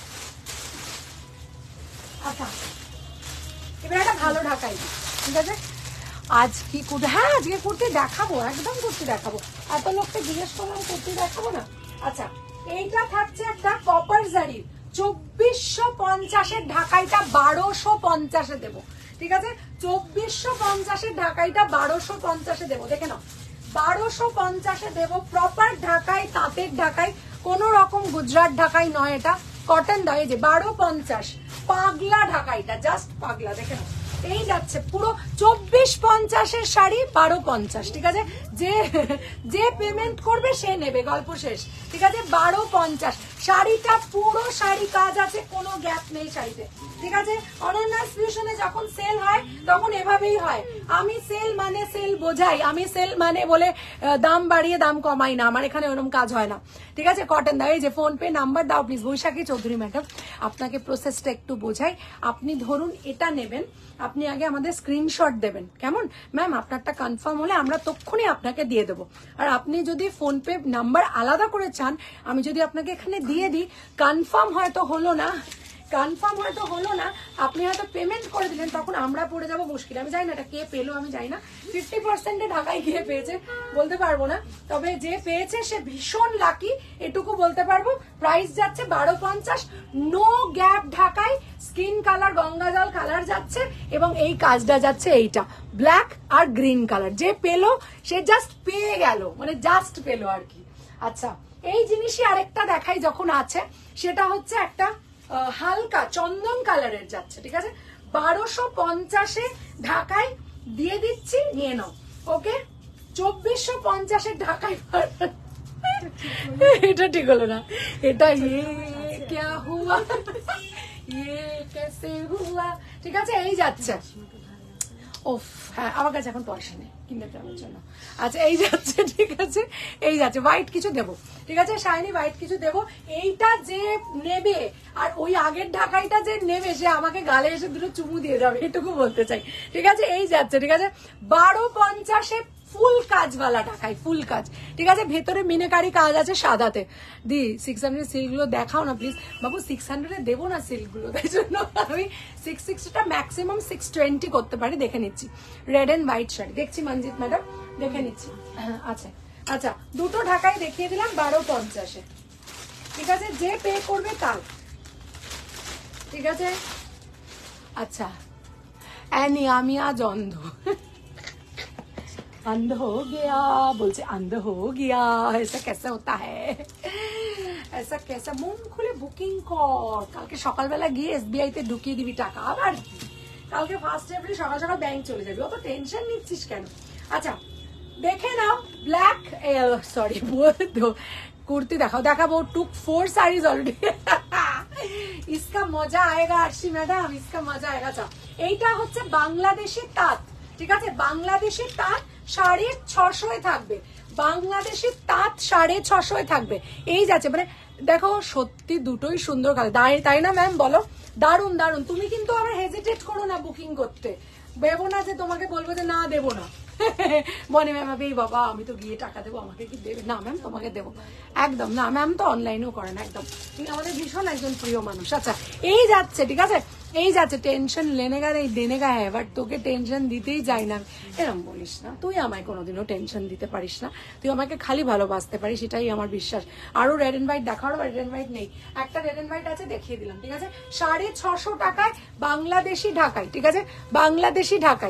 আচ্ছা এবার একটা ভালো ঢাকাই, ঠিক আছে। আজ কি কুর্তি, হ্যাঁ আজকে কুর্তি দেখাবো, একদম কুর্তি দেখাবো, এত লোককে জিজ্ঞেস করলাম কুর্তি দেখাবো না। আচ্ছা এইটা থাকছে একটা কপার জারির 2450-এর ঢাকাইটা 1250-এ দেবো, ঠিক আছে 2450-এর ঢাকাইটা 1250-এ দেবো, দেখে নাও 1250-এ দেবো, প্রপার ঢাকাই, তাঁতের ঢাকাই, কোন রকম গুজরাট ঢাকাই নয়, এটা কটন দাও। এই যে 1250 পাগলা ঢাকাইটা, জাস্ট পাগলা, দেখে নাও এই যাচ্ছে পুরো 2450-এর শাড়ি 1250, ঠিক আছে, যে পেমেন্ট করবে সে নেবে, গল্প শেষ, ঠিক আছে 1250। শাড়িটা পুরো শাড়ি কাজ আছে, কোনো গ্যাপ নেই শাড়িতে, ঠিক আছে। অনন্যাস ফিউশনে যখন সেল হয় তখন এভাবেই হয়, আমি সেল মানে সেল বোঝাই, আমি সেল মানে বলে দাম বাড়িয়ে দাম কমাই না, আমার এখানে ওরকম কাজ হয় না, ঠিক আছে। কটন দাও, এই যে ফোন পে নাম্বার দাও প্লিজ। বৈশাখী চৌধুরী ম্যাডাম আপনাকে প্রসেসটা একটু বোঝাই, আপনি ধরুন এটা নেবেন, আপনি আগে আমাদের স্ক্রিনশট দেবেন, কেমন ম্যাম, আপনারটা কনফার্ম হলে আমরা তক্ষুনি আপনাকে দিয়ে দেবো। আর আপনি যদি ফোন পে নাম্বার আলাদা করে চান, আমি যদি আপনাকে এখানে দিয়ে দিই, কনফার্ম হয়তো হলো না, আপনি হয়তো পেমেন্ট করে দিলেন, তখন আমরা পড়ে যাবো মুশকিল। আমি জানি না এটা কে পেলো, আমি জানি না 50%-এ ঢাকায় গিয়ে পেয়েছে বলতে পারবো না, তবে যে পেয়েছে সে ভীষণ লাকি, এটুকু বলতে পারবো। প্রাইস যাচ্ছে 1250, নো গ্যাপ ঢাকায়, স্কিন কালার গঙ্গা জল কালার যাচ্ছে, এবং এই কাজটা যাচ্ছে এইটা ব্ল্যাক আর গ্রিন কালার, যে পেলো সে জাস্ট পেয়ে গেল, মানে জাস্ট পেলো আর কি। আচ্ছা এই জিনিসই আরেকটা দেখাই যখন আছে, সেটা হচ্ছে একটা হালকা চন্দন কালারের যাচ্ছে, ঠিক আছে 1250-এ ঢাকায় দিয়ে দিচ্ছি, নিয়ে নাও, ওকে 2450-এর ঢাকায়। এটা ঠিক হলো না, এটা ক্যা হুয়া, কেসে হুয়া, ঠিক আছে এই যাচ্ছে। ওফ হ্যাঁ আমার কাছে এখন পয়সা নেই কিনে দেওয়ার জন্য। আচ্ছা এই যাচ্ছে, ঠিক আছে এই যাচ্ছে, হোয়াইট কিছু দেবো, ঠিক আছে শাইনি হোয়াইট কিছু দেবো। এইটা যে নেবে আর ওই আগের ঢাকাইটা যে নেবে, সে আমাকে গালে এসে দুটো চুমু দিয়ে যাবে, এটুকু বলতে চাই, ঠিক আছে এই যাচ্ছে, ঠিক আছে 1250-এ ফুল কাজওয়ালা ঢাকাই, ফুল কাজ, ঠিক আছে ভেতরে মিনাকারি কাজ আছে সাদাতে। দি 600 সিল্ক গুলো দেখাও না প্লিজ বাবু, 600-এ দেবো না সিল্ক গুলো, তাই জন্য আমি 660টা ম্যাক্সিমাম 620 করতে পারি, দেখে নিচ্ছি। রেড এন্ড হোয়াইট শাড়ি দেখছি মঞ্জিত ম্যাডাম, দেখে নিচ্ছি। আচ্ছা আচ্ছা দুটো ঢাকাই দেখিয়ে দিলাম 1250-এ, ঠিক আছে যে পে করবে তার, ঠিক আছে। আচ্ছা অ্যানি আমি আজ অন্ধ, अंध हो गया বলছে, अंध हो गया ऐसा कैसा होता है, ऐसा कैसा, মন খুলে বুকিং কর, কালকে সকালবেলা গিয়ে এসবিআই তে ঢুকিয়ে দিবি টাকা, আবার কালকে 1 এপ্রিল সকাল সকাল ব্যাংক চলে যাবি, অত টেনশন নিচ্ছিস কেন। আচ্ছা দেখে নাও ব্ল্যাক, সরি কুর্তি দেখাবো, টুক 4 साड़ीज ऑलरेडी, इसका मजा आएगा आरशी मैडम, इसका मजा आएगा। আচ্ছা এইটা হচ্ছে বাংলাদেশি তাঁত, ঠিক আছে বাংলাদেশি তাঁত 650 থাকবে, বাংলাদেশি তাঁত 650 থাকবে, এই যাচ্ছে মানে দেখো সত্যি দুটোই সুন্দর কালার, তাই না ম্যাম বলো, দারুন দারুন। তুমি কিন্তু আবার হেজিটেট করো না বুকিং করতে, দেবো না যে তোমাকে বলবো যে না দেবো না, মনে ম্যাম এই বাবা আমি তো গিয়ে টাকা দেবো আমাকে কি দেবে, না ম্যাম তোমাকে দেবো, একদম না ম্যাম তো অনলাইনেও করেন, একদম আমাদের ভীষণ একজন প্রিয় মানুষ। আচ্ছা এই যাচ্ছে, ঠিক আছে এই যাচ্ছে টেনশন লেনেগা নেই দেনেগা হ্যাঁ, বাট তোকে টেনশন দিতেই যাই না, এরকম বলিস না, তুই আমায় কোনোদিনও টেনশন দিতে পারিস না, তুই আমাকে খালি ভালোবাসতে পারিস, সেটাই আমার বিশ্বাস। আরো রেড এন্ড হোয়াইট দেখার, রেড এন্ড হোয়াইট নেই, একটা রেড এন্ড হোয়াইট আছে দেখিয়ে দিলাম, ঠিক আছে, 650 টাকায় বাংলাদেশি ঢাকাই, ঠিক আছে, বাংলাদেশি ঢাকাই।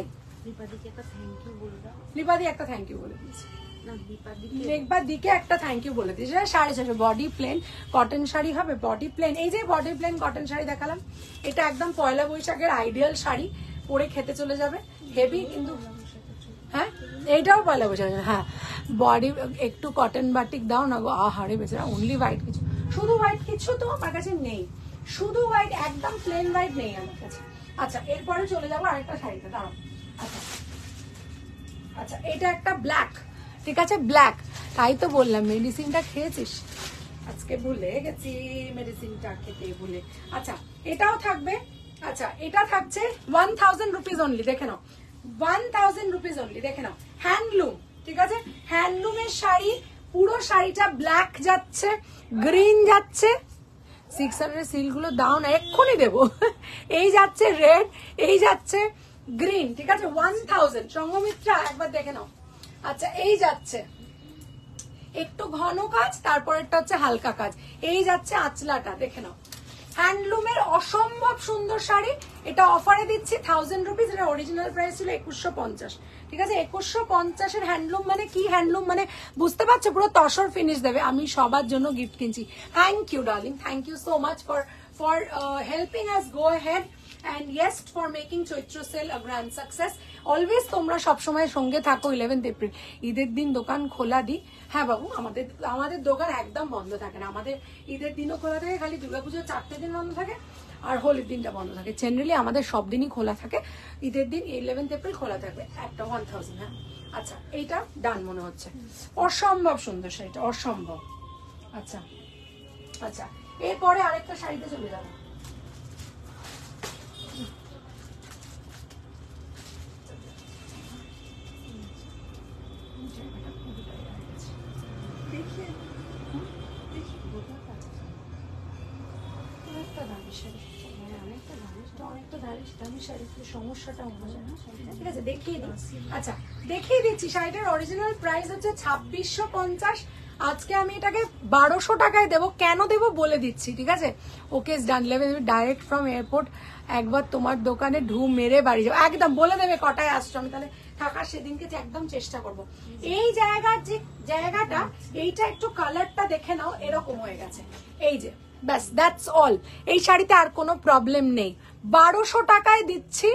লিপাদি একটা থ্যাংক ইউ বলে দিয়েছি, একবার দিকে একটা থ্যাংক ইউ বলে দিয়েছি। 650 বডি প্লেন কটন শাড়ি হবে, বডি প্লেন, এই যে বডি প্লেন কটন শাড়ি দেখালাম, এটা একদম পয়লা বৈশাখের আইডিয়াল শাড়ি, পরে খেতে চলে যাবে, হেভি কিন্তু, হ্যাঁ এইটাও পয়লা বৈশাখ, হ্যাঁ বডি একটু কটন বাটিক দাও না গো, আহারে বেচারা, অনলি হোয়াইট, কিছু শুধু হোয়াইট কিছু তো আমার কাছে নেই, শুধু হোয়াইট, একদম প্লেন হোয়াইট নেই আমার কাছে। আচ্ছা এরপরে চলে যাবো আরেকটা শাড়িতে, দাঁড়াও। আচ্ছা আচ্ছা এটা একটা ব্ল্যাক, ঠিক আছে ব্ল্যাক, তাই তো বললাম মেডিসিনটা খেয়েছিস, আজকে ভুলে গেছি মেডিসিনটা খেতে ভুলে। আচ্ছা এটাও থাকবে, আচ্ছা এটা থাকছে 1000 রুপিস অনলি, দেখে নাও 1000 রুপিস অনলি, দেখে নাও, হ্যান্ডলুম, ঠিক আছে, হ্যান্ডলুমের শাড়ি, পুরো শাড়িটা ব্ল্যাক যাচ্ছে, গ্রিন যাচ্ছে, 600 সিল গুলো দাও না, এক্ষুনি দেবো, এই যাচ্ছে রেড, এই যাচ্ছে গ্রিন, ঠিক আছে 1000, সঙ্গমিত্রা একবার দেখে নাও। আচ্ছা এই যাচ্ছে একটু ঘন কাজ, তারপরেরটা হচ্ছে হালকা কাজ, এই যাচ্ছে আঁচলাটা, দেখে নাও, হ্যান্ডলুমের অসম্ভব সুন্দর শাড়ি, এটা অফারে দিচ্ছি 1000 রুপিস, এটা অরিজিনাল প্রাইস ছিল 2150, ঠিক আছে 2150 হ্যান্ডলুম মানে কি, হ্যান্ডলুম মানে বুঝতে পারছো, পুরো তসর ফিনিশ দেবে। আমি সবার জন্য গিফট কিনছি, thank you darling, thank you so much for helping us go head and yes for making Chaitra sale a grand success. Always তোমরা সবসময় সঙ্গে থাকো। 11th এপ্রিল ঈদের দিন দোকান খোলা দিই, হ্যাঁ বাবু আমাদের দোকান একদম বন্ধ থাকে না, আমাদের ঈদের দিনও খোলা থাকে, খালি দুর্গাপুজোর 4টে দিন বন্ধ থাকে আর হোলির দিনটা বন্ধ থাকে, জেনারেলি আমাদের সব দিনই খোলা থাকে, ঈদের দিন 11th এপ্রিল খোলা থাকবে, একটা 1000, হ্যাঁ। আচ্ছা এইটা ডান মনে হচ্ছে, অসম্ভব সুন্দর শাড়িটা, অসম্ভব। আচ্ছা আচ্ছা এরপরে আরেকটা শাড়িতে চলে যাবো, সমস্যাটা ঠিক আছে দেখিয়ে দিচ্ছি। আচ্ছা দেখিয়ে দিচ্ছি, শাড়িটার অরিজিনাল প্রাইস হচ্ছে 2650, আজকে আমি এটাকে 1200 টাকায় দেবো, কেন দেবো বলে দিচ্ছি, ঠিক আছে। Okay done, direct from airport, একবার তোমার দোকানে ঢু মেরে বাড়ি যাবো, একদম বলে দেবে কটায় আসছো, আমি তাহলে থাকার সেদিনকে একদম চেষ্টা করব। এই জায়গার যে জায়গাটা, এইটা একটু কালারটা দেখে নাও, এরকম হয়ে গেছে, এই যে ব্যাস, দ্যাটস অল, এই শাড়িতে আর কোনো প্রবলেম নেই। 1200 টাকায় দিচ্ছি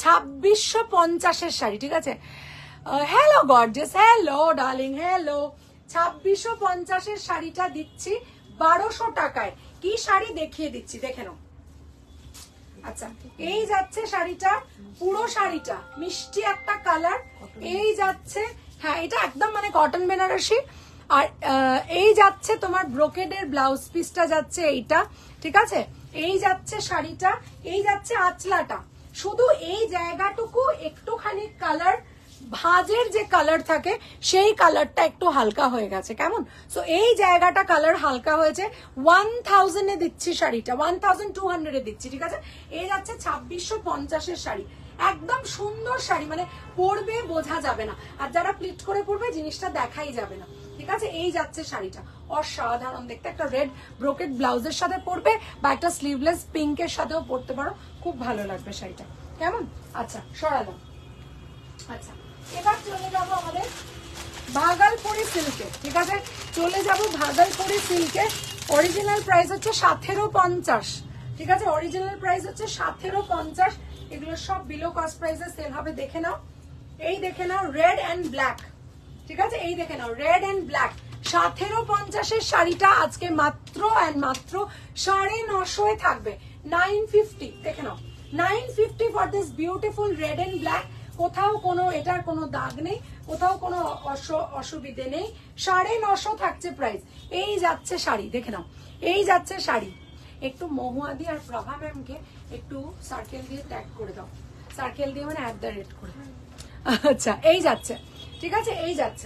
2650 শাড়ি, ঠিক আছে। Hello gorgeous, hello darling, hello, 2650 শাড়িটা দিচ্ছি 1200 টাকায়। কি শাড়ি দেখিয়ে দিচ্ছি, দেখে নাও। আচ্ছা এই যাচ্ছে শাড়িটা, পুরো শাড়িটা মিষ্টি একটা কালার, এই যাচ্ছে, হ্যাঁ এটা একদম মানে কটন বেনারসি, আর এই যাচ্ছে তোমার ব্রোকেডের ব্লাউজ পিসটা যাচ্ছে এইটা, ঠিক আছে, এই যাচ্ছে শাড়িটা, এই যাচ্ছে আঁচলাটা, শুধু এই জায়গাটুকু একটুখানি কালার, ভাঁজের যে কালার থাকে সেই কালারটা একটু হালকা হয়ে গেছে, কেমন, সো এই জায়গাটা কালার হালকা হয়েছে। 1000 এ দিচ্ছি শাড়িটা, 1200 এ দিচ্ছি, ঠিক আছে। এই যাচ্ছে 2650 শাড়ি, একদম সুন্দর শাড়ি, মানে পরবে বোঝা যাবে না, আর যারা প্লিট করে পরবে জিনিসটা দেখাই যাবে না, ঠিক আছে। এই যাচ্ছে শাড়িটা, অসাধারণ দেখতে, একটা রেড ব্রোকেড ব্লাউজের সাথে পরবে বা একটা স্লিভলেস পিঙ্কের সাথেও পরতে পারো, খুব ভালো লাগবে শাড়িটা, কেমন। আচ্ছা সরালাম। আচ্ছা এবার চলে যাবো আমাদের ভাগলপুরি সিল্কে, ঠিক আছে, চলে যাবো ভাগলপুরি সিল্কে। অরিজিনাল প্রাইস হচ্ছে 1750, ঠিক আছে, অরিজিনাল প্রাইস হচ্ছে 1750, এগুলো সব বিলো কস্ট প্রাইসে সেল হবে, দেখে নাও, এই দেখে নাও রেড এন্ড ব্ল্যাক, ঠিক আছে, এই দেখে নাও রেড এন্ড ব্ল্যাক, 1750 শাড়িটা আজকে মাত্র এন্ড মাত্র 950 থাকবে, 950, দেখে নাও 950 for this beautiful red and black. কোথাও কোনো এটার কোনো দাগ নেই, কোথাও কোনো অসুবিধে নেই, 950 থাকছে প্রাইস। এই যাচ্ছে শাড়ি, দেখে নাও, এই যাচ্ছে শাড়ি, একটু মহুয়াদি আর প্রভা ম্যামকে একটু সার্কেল দিয়ে ট্যাগ করে দাও, সার্কেল দিয়ে মানে @ করে। আচ্ছা এই যাচ্ছে, ঠিক আছে, এই যাচ্ছে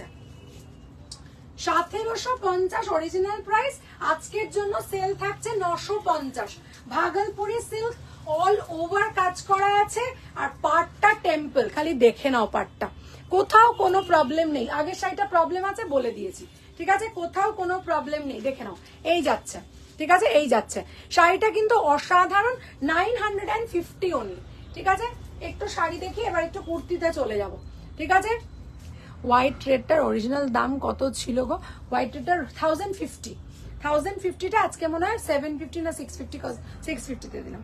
1750 অরিজিনাল প্রাইস, আজকের জন্য সেল থাকছে 950। ভাগলপুরি সিল্ক অল ওভার কাজ করা আছে, আর পার্টটা টেম্পল, খালি দেখে নাও পার্টটা, কোথাও কোনো প্রবলেম নেই। আগের শাড়িটা প্রবলেম আছে বলে দিয়েছি, ঠিক আছে, কোথাও কোনো প্রবলেম নেই, দেখে নাও। এই যাচ্ছে, ঠিক আছে, এই যাচ্ছে। শাড়িটা কিন্তু অসাধারণ, 950 অনলি, ঠিক আছে। একটু শাড়ি দেখি, এবার একটু কুর্তিতে চলে যাব, ঠিক আছে। হোয়াইট রেডটার অরিজিনাল দাম কত ছিল গো? হোয়াইট রেডটার 1050, 1050টা আজকে মনে হয় 750 না 650, 650তে দিলাম।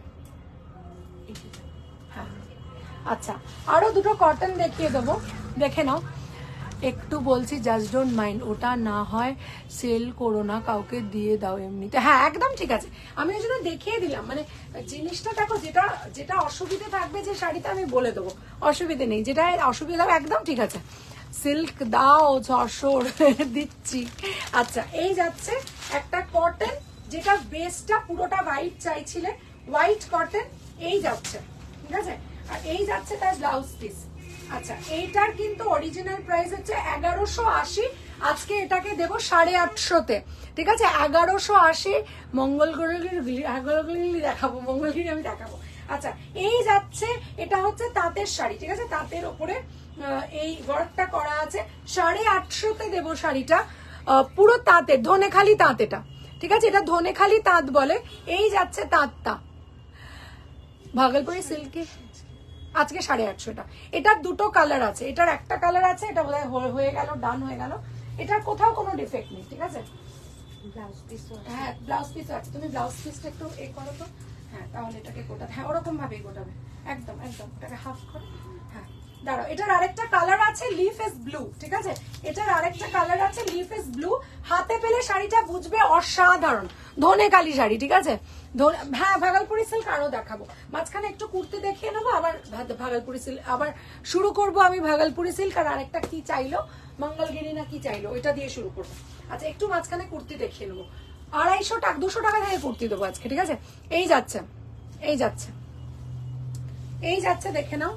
হ্যাঁ, আচ্ছা, আরো দুটো কটন দেখিয়ে দেবো, দেখে নাও। একটু বলছি জাস্ট ডোন্ট মাইন্ড, ওটা না হয় সেল করো না, কাউকে দিয়ে দাও এমনিতে। হ্যাঁ একদম ঠিক আছে, আমি ওই জন্য দেখিয়ে দিলাম, মানে জিনিসটা দেখো, যেটা যেটা অসুবিধে থাকবে যে শাড়িতে আমি বলে দেবো, অসুবিধে নেই, যেটা অসুবিধা হবে একদম ঠিক আছে। সিল্ক দাও, যশোর দিচ্ছি। আচ্ছা, এই যাচ্ছে একটা কটন, যেটা বেসটা পুরোটা হোয়াইট চাইছিলে, হোয়াইট কটন, এই যাচ্ছে, ঠিক আছে। আর এই যাচ্ছে তার ব্লাউজ পিস। আচ্ছা, এইটার কিন্তু অরিজিনাল প্রাইস হচ্ছে 1180, আজকে এটাকে দেবো 850-তে, ঠিক আছে, 1180। মঙ্গলগিরি দেখাবো, মঙ্গলগিরি আমি দেখাবো। আচ্ছা, এই যাচ্ছে, এটা হচ্ছে তাঁতের শাড়ি, ঠিক আছে, তাঁতের ওপরে এই ওয়ার্কটা করা আছে, 850-তে দেবো শাড়িটা, পুরো তাঁতের, ধনেখালি তাঁত এটা, ঠিক আছে, এটা ধনেখালি তাঁত বলে। এই যাচ্ছে তাঁতটা, ভাগলপুরি সিল্কি, আজকে 850। এটার দুটো কালার আছে, এটার একটা কালার আছে, এটা বোধহয় হয়ে গেল, ডান হয়ে গেল, এটার কোথাও কোনো ডিফেক্ট নেই, ঠিক আছে। ব্লাউজ পিস, হ্যাঁ ব্লাউজ পিস আছে, তুমি ব্লাউজ পিসটা একটু এ করো তো। হ্যাঁ, তাহলে এটাকে গোটাতে, হ্যাঁ ওরকম ভাবেই গোটাবে, একদম একদম, এটাকে হাফ করো। হ্যাঁ, দাঁড়াও, এটার আরেকটা কালার আছে লিফ ইজ ব্লু, ঠিক আছে, এটার আরেকটা কালার আছে লিফ ইজ ব্লু। হাতে পেলে শাড়িটা বুঝবে অসাধারণ, ধনেখালি শাড়ি, ঠিক আছে। হ্যাঁ, ভাগলপুরি সিল্ক আরো দেখাবো, মাঝখানে একটু কুর্তি দেখিয়ে নেবো, আবার ভাগলপুরি সিল্ক আবার শুরু করব আমি। ভাগলপুরি সিল্ক আর আরেকটা কি চাইলো, মঙ্গলগিরি না কি চাইলো, ওইটা দিয়ে শুরু করবো। আচ্ছা, একটু মাঝখানে কুর্তি দেখিয়ে নেবো, 250 টাকা, 200 টাকা থেকে কুর্তি দেবো আজকে, ঠিক আছে। এই যাচ্ছে, এই যাচ্ছে, এই যাচ্ছে, দেখে নাও,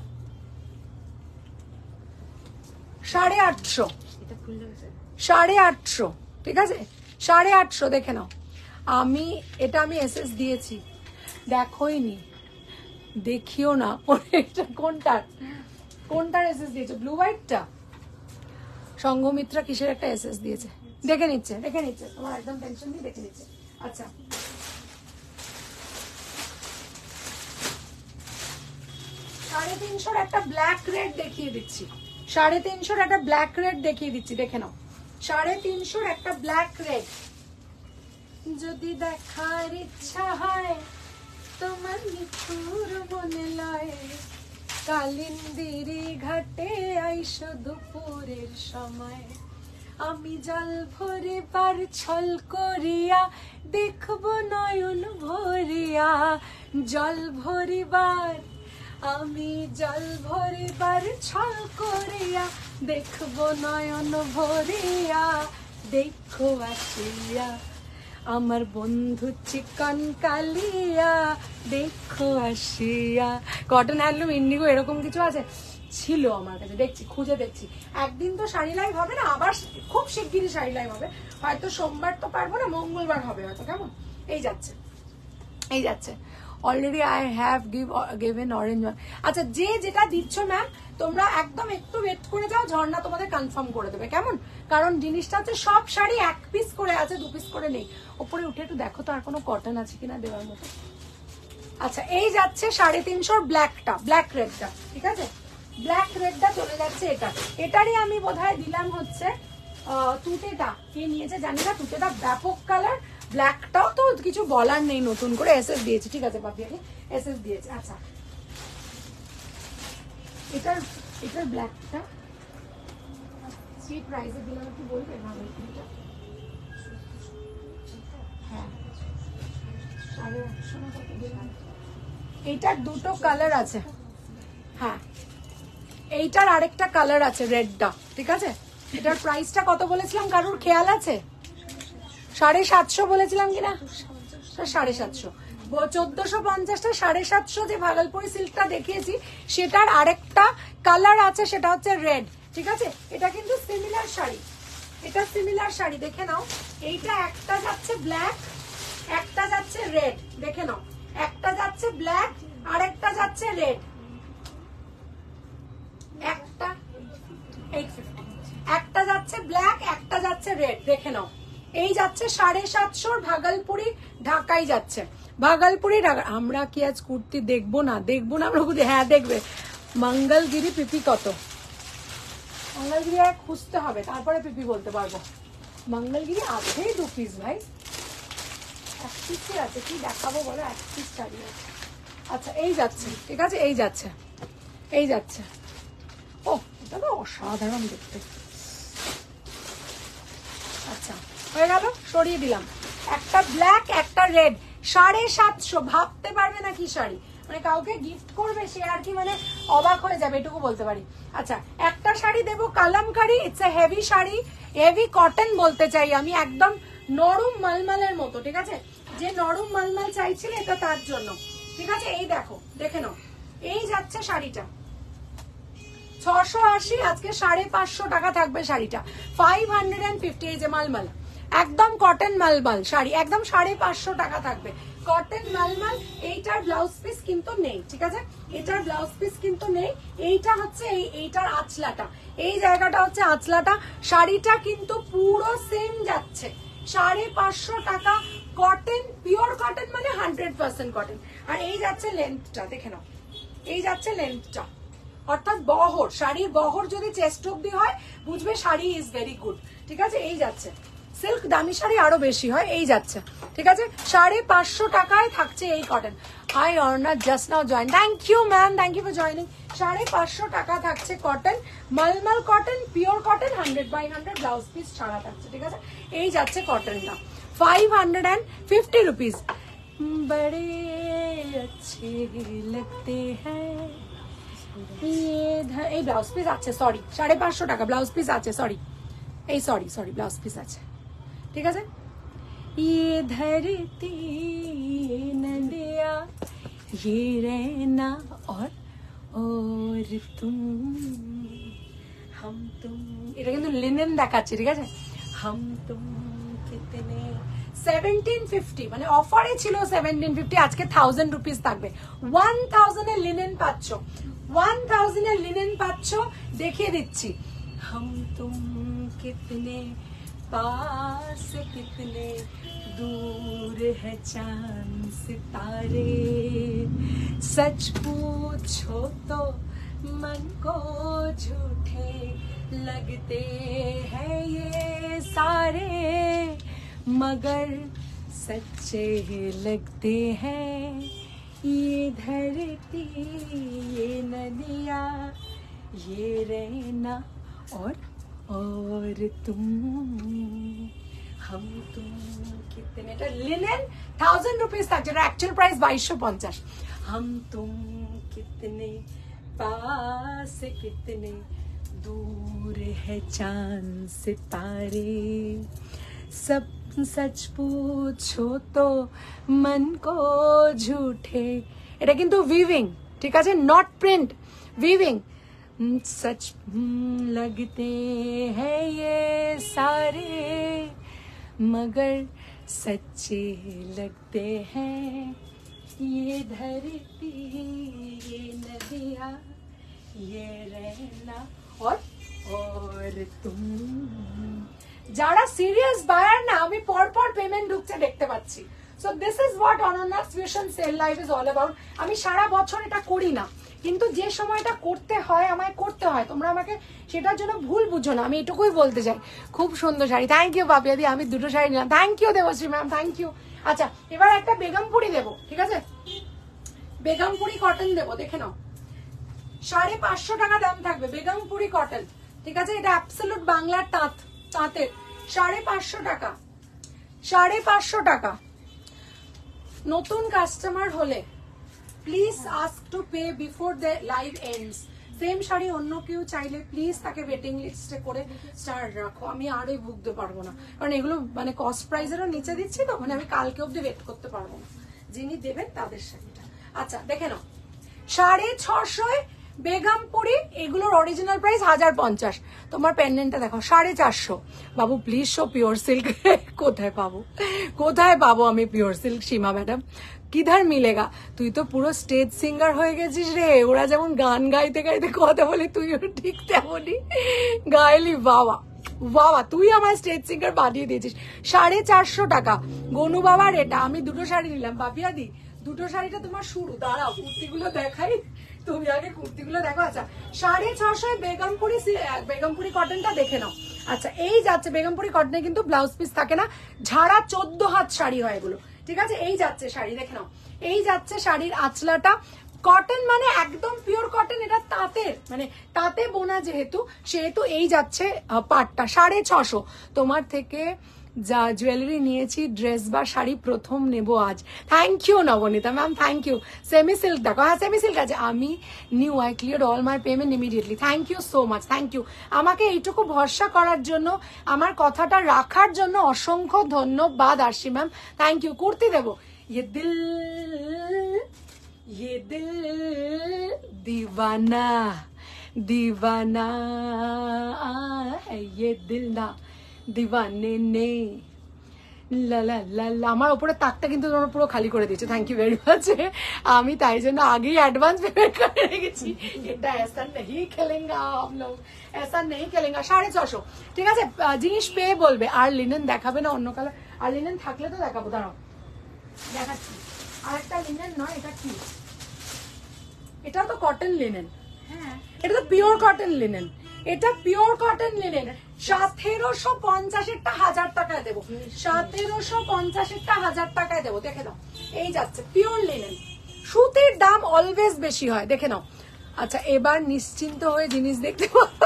850, 850, ঠিক আছে, 850, দেখে নাও। এটা আমি এসএস দিয়েছি, দেখোইনি, দেখিও না, এটা কোনটার এসএস দিয়েছে, ব্লু হোয়াইটটা, সংঘমিত্রা কিসের একটা এসএস দিয়েছে, দেখে নিচ্ছে, তোমার একদম টেনশন নেই, দেখে নিচ্ছে। আচ্ছা, 350 একটা ব্ল্যাক রেড দেখিয়ে দিচ্ছি, 350 একটা ব্ল্যাক রেড দেখিয়ে দিচ্ছি, দেখে নাও, 350 একটা ব্ল্যাক রেড। যদি দেখার ইচ্ছা হয় তোমার নিঠুর মনে লয়, কালিন্দিরি ঘাটে আইসো দুপুরের সময়, আমি জল ভরিবার ছল করিয়া দেখব নয়ন ভরিয়া, জল ভরিবার, আমি জল ভরিবার ছল করিয়া দেখব নয়ন ভরিয়া, দেখো আসিয়া আমার বন্ধু চিকন কালিয়া, দেখো আসিয়া। কটন হ্যান্ডলুম ইন্ডিগো এরকম কিছু আছে, ছিল আমার কাছে, দেখছি, খুঁজে দেখছি। একদিন তো শাড়ি লাইভ হবে না, আবার খুব শিগগিরই শাড়ি লাইভ হবে, হয়তো সোমবার তো পারবো না, মঙ্গলবার হবে হয়তো, কেমন। এই যাচ্ছে, এই যাচ্ছে, already I have given orange one. আচ্ছা, যে যেটা দিচ্ছ ম্যাম, তোমরা একদম একটু ওয়েট করে যাও, ঝর্ণা তোমাদের কনফার্ম করে দেবে, কেমন। কারণ জিনিসটা হচ্ছে সব শাড়ি 1 পিস করে আছে, 2 পিস করে নেই। উপরে উঠে একটু দেখো তো আর কোনো কটন আছে কিনা দেওয়ার মতো। আচ্ছা, এই যাচ্ছে 350 ব্ল্যাকটা, ব্ল্যাক রেডটা, ঠিক আছে, ব্ল্যাক রেডটা চলে যাচ্ছে এটা। এটারই আমি বোধহয় দিলাম হচ্ছে তুতেটা, কে নিয়েছে জানি না, তুতেটা ব্যাপক কালার, ব্ল্যাকটাও তো কিছু বলার নেই, নতুন করে এসএস দিয়েছি, ঠিক আছে, পাপিয়াকে এসএস দিয়েছে। আচ্ছা, এটার ব্ল্যাকটা কি প্রাইসে দিলাম একটু বলবে না? হ্যাঁ, 850 না কত দিলাম। এইটার দুটো কালার আছে, হ্যাঁ, এইটার আরেকটা কালার আছে রেডটা, ঠিক আছে। এটার প্রাইসটা কত বলেছিলাম, কারোর খেয়াল আছে? 750 বলেছিলাম কিনা, 750, 1450টা 750 যে ভাগলপুরি সিল্কটা দেখিয়েছি, সেটার আরেকটা কালার আছে, সেটা হচ্ছে রেড, ঠিক আছে। এটা কিন্তু সিমিলার শাড়ি, এটা সিমিলার শাড়ি, দেখে নাও। এইটা একটা যাচ্ছে ব্ল্যাক, একটা যাচ্ছে রেড, দেখে নাও, একটা যাচ্ছে ব্ল্যাক, আরেকটা যাচ্ছে রেড, একটা 850, একটা যাচ্ছে ব্ল্যাক, একটা যাচ্ছে রেড, দেখে নাও। এই যাচ্ছে 750, ভাগলপুরি ঢাকাই যাচ্ছে, ভাগলপুরি ঢাকা। আমরা কি আজ কুর্তি দেখবো না? দেখবো না আমরা কুর্তি? হ্যাঁ দেখবে। মঙ্গলগিরি পিপি কত? মঙ্গলগিরি আর খুঁজতে হবে, তারপরে পিপি বলতে পারবো। মঙ্গলগিরি আছেই 2 পিস ভাই, 1 পিসই আছে, কি দেখাবো বলো? 1 পিস শাড়ি আছে। আচ্ছা এই যাচ্ছে, ঠিক আছে, এই যাচ্ছে, এই যাচ্ছে। ও এটা তো অসাধারণ দেখতে। আচ্ছা হয়ে গেল, সরিয়ে দিলাম। একটা ব্ল্যাক, একটা রেড, 750। ভাবতে পারবে না কি শাড়ি, মানে কাউকে গিফট করবে সে আর কি মানে অবাক হয়ে যাবে, এটুকু বলতে পারি। আচ্ছা একটা শাড়ি দেবো Kalamkari, it's a heavy sari, heavy cotton বলতে চাই আমি, একদম নরম মালমালের মতো, ঠিক আছে? যে নরম মালমাল চাইছিলে এটা তার জন্য, ঠিক আছে? এই দেখো, দেখে নাও, এই যাচ্ছে শাড়িটা 680, আজকে 550 টাকা থাকবে শাড়িটা, 550। এই যে মালমাল, একদম কটন মালমাল শাড়ি, একদম 550 টাকা থাকবে, কটন মালমাল। এইটার ব্লাউজ পিস কিন্তু নেই, ঠিক আছে? এটার ব্লাউজ পিস কিন্তু নেই। এইটা হচ্ছে এইটার আঁচলাটা, এই জায়গাটা হচ্ছে আঁচলাটা। শাড়িটা কিন্তু পুরো সেম যাচ্ছে 550 টাকা, কটন, পিওর কটন, মানে 100% কটন। আর এই যাচ্ছে লেন্থটা, দেখে নাও, এই যাচ্ছে লেন্থটা, অর্থাৎ বহর, শাড়ির বহর যদি চেস্ট অব্দি হয় বুঝবে শাড়ি ইজ ভেরি গুড, ঠিক আছে? এই যাচ্ছে সিল্ক, দামি শাড়ি আরো বেশি হয়। এই যাচ্ছে, ঠিক আছে? 550 টাকায় থাকছে এই cotton. Hi Arna, just now join, thank you ma'am, thank you for joining. 550 টাকা থাকছে cotton, mulmul cotton, pure cotton, 100/100 blouse piece ছাড়া থাকছে, ঠিক আছে? এই যাচ্ছে কটনটা 550 রুপিস। বড়ে अच्छे लगते हैं এই ব্লাউজ পিস আছে, সরি 550 টাকা ব্লাউজ পিস আছে, সরি এই সরি ব্লাউজ পিস আছে, ঠিক আছে? ये धरती नदिया ये रहना और तुम हम तुम, এটা কিন্তু লিনেন দেখাচ্ছে, ঠিক আছে? हम तुम कितने 1750, মানে অফারে ছিল 1750, আজকে 1000 রুপিস থাকবে। 1000 এর লিনেন পাচ্ছ, 1000 এর লিনেন পাচ্ছ, দেখিয়ে দিচ্ছি। हम तुम कितने पास कितने दूर है चांद सितारे, सच पूछो तो मन को झूठे लगते हैं ये सारे, मगर सच्चे लगते हैं ये धरती ये नदिया ये रहना और तुम हम तुम कितने, এটা লিনেন 1000 রুপিস থাকছে, এটা অ্যাকচুয়াল প্রাইস 2250। हम तुम कितने पास कितने दूर है चांद सितारे, सब सच पूछो तो मन को झूठे, এটা কিন্তু উইভিং, ঠিক আছে? Not print, weaving. सच लगते हैं ये सारे, मगर सच्चे लगते हैं ये धरती ये नदिया ये रहना और तुम। যারা সিরিয়াস বায়ার না, আমি পরপর পেমেন্ট ঢুকছে দেখতে পাচ্ছি। So this is what Ananya's fashion sale life is all about. আমি সারা বছর এটা করি না, কিন্তু যে সময়টা করতে হয় আমায় করতে হয়, তোমরা আমাকে সেটার জন্য ভুল বুঝো না, আমি এটুকুই বলতে চাই। খুব সুন্দর শাড়ি, থ্যাংক ইউ পাপিয়াদি, আমি 2টো শাড়ি নিলাম, thank you Debashree ma'am, thank you. আচ্ছা এবার একটা বেগমপুরি দেবো, ঠিক আছে? বেগমপুরি কটন দেবো, দেখে নাও, 550 টাকা দাম থাকবে, বেগমপুরি কটন, ঠিক আছে? এটা অ্যাবসলিউট বাংলার তাঁতের, 550 টাকা, 550 টাকা। নতুন কাস্টমার হলে please ask to pay before the live ends. Same sari অন্য কেউ চাইলে প্লিজ তাকে ওয়েটিং লিস্টে করে স্টার্ট রাখো, আমি আরই ভুগতে পারবো না, কারণ এগুলো মানে কস্ট প্রাইসেরও নিচে দিচ্ছি তো, মানে আমি কালকে অব্দি ওয়েট করতে পারবো না, যিনি দেবেন তাদের শাড়িটা। আচ্ছা দেখে নাও, 650 বেগমপুরি, এগুলোর অরিজিনাল প্রাইস 1050। তোমার পেন্ডেন্টটা দেখো 450। বাবু প্লিজ শো পিওর সিল্ক। কোথায় পাবো, কোথায় পাবো আমি পিওর সিল্ক সীমা ম্যাডাম? কিধার মিলেগা? তুই তো পুরো স্টেজ সিঙ্গার হয়ে গেছিস রে। ওরা যেমন গান গাইতে গাইতে কথা বলে, তুইও ঠিক তেমনই গাইলি। বাবা বাবা, তুই আমার স্টেজ সিঙ্গার বানিয়ে দিয়েছিস। 450 টাকা গনু বাবার এটা। আমি দুটো শাড়ি নিলাম বাপিয়াদি, দুটো শাড়িটা তোমার শুরু। দাঁড়াও কুর্তিগুলো দেখাই, তুমি আগে কুর্তিগুলো দেখো। আচ্ছা 650 বেগমপুরি, বেগমপুরি কটনটা দেখে নাও। আচ্ছা এই যাচ্ছে বেগমপুরি কটনে কিন্তু ব্লাউজ পিস থাকে না, ঝাড়া 14 হাত শাড়ি হয় এগুলো, ঠিক আছে। এই যাচ্ছে শাড়ি দেখে নাও, এই যাচ্ছে শাড়ির আঁচলাটা কটন, মানে একদম পিওর কটন। এটা তাঁতের, মানে তাঁতে বোনা যেহেতু, সেহেতু এই যাচ্ছে পাটটা 650। তোমার থেকে যা জুয়েলারি নিয়েছি, ড্রেস বা শাড়ি প্রথম নেব আজ। Thank you Nabanita ma'am, thank you. Semi silk দেখো, হ্যাঁ সেমি সিল্ক আছে। আমি new, I clear all my payment immediately. Thank you so much, thank you. আমাকে এইটুকু ভরসা করার জন্য, আমার কথাটা রাখার জন্য অসংখ্য ধন্যবাদ Arshi ma'am, thank you. Kurti দেবো, ये दिल दीवाना दीवाना है, ये दिल ना দিওয়ানে নে লা লা লা লা। আমার উপরে তাকটা কিন্তু তোমরা পুরো খালি করে দিয়েছো, থ্যাংক ইউ ভেরি মাচ। আমি তাই জন্য আগেই অ্যাডভান্স পেমেন্ট করে রেখেছি। এটা ऐसा नहीं खेलेंगे हम लोग, ऐसा नहीं खेलेंगे। 650, ঠিক আছে। জিনিস পেয়ে বলবে। আর লিনেন দেখাবে না অন্য কালার? আর লিনেন থাকলে তো দেখাবো, দাঁড়াও দেখাচ্ছি। আর একটা লিনেন নয়, এটা কি? এটা তো কটন লিনেন, হ্যাঁ এটা তো পিওর কটন লিনেন, এটা পিওর কটন লিনেন। 1750 1000 টাকায় দেবো, 1750 1000 টাকায় দেবো। দেখে নাও, এই যাচ্ছে পিওর লিনেন। সুতির দাম অলওয়েজ বেশি হয়, দেখে নাও। আচ্ছা এবার নিশ্চিন্ত হয়ে জিনিস দেখতে পাবো।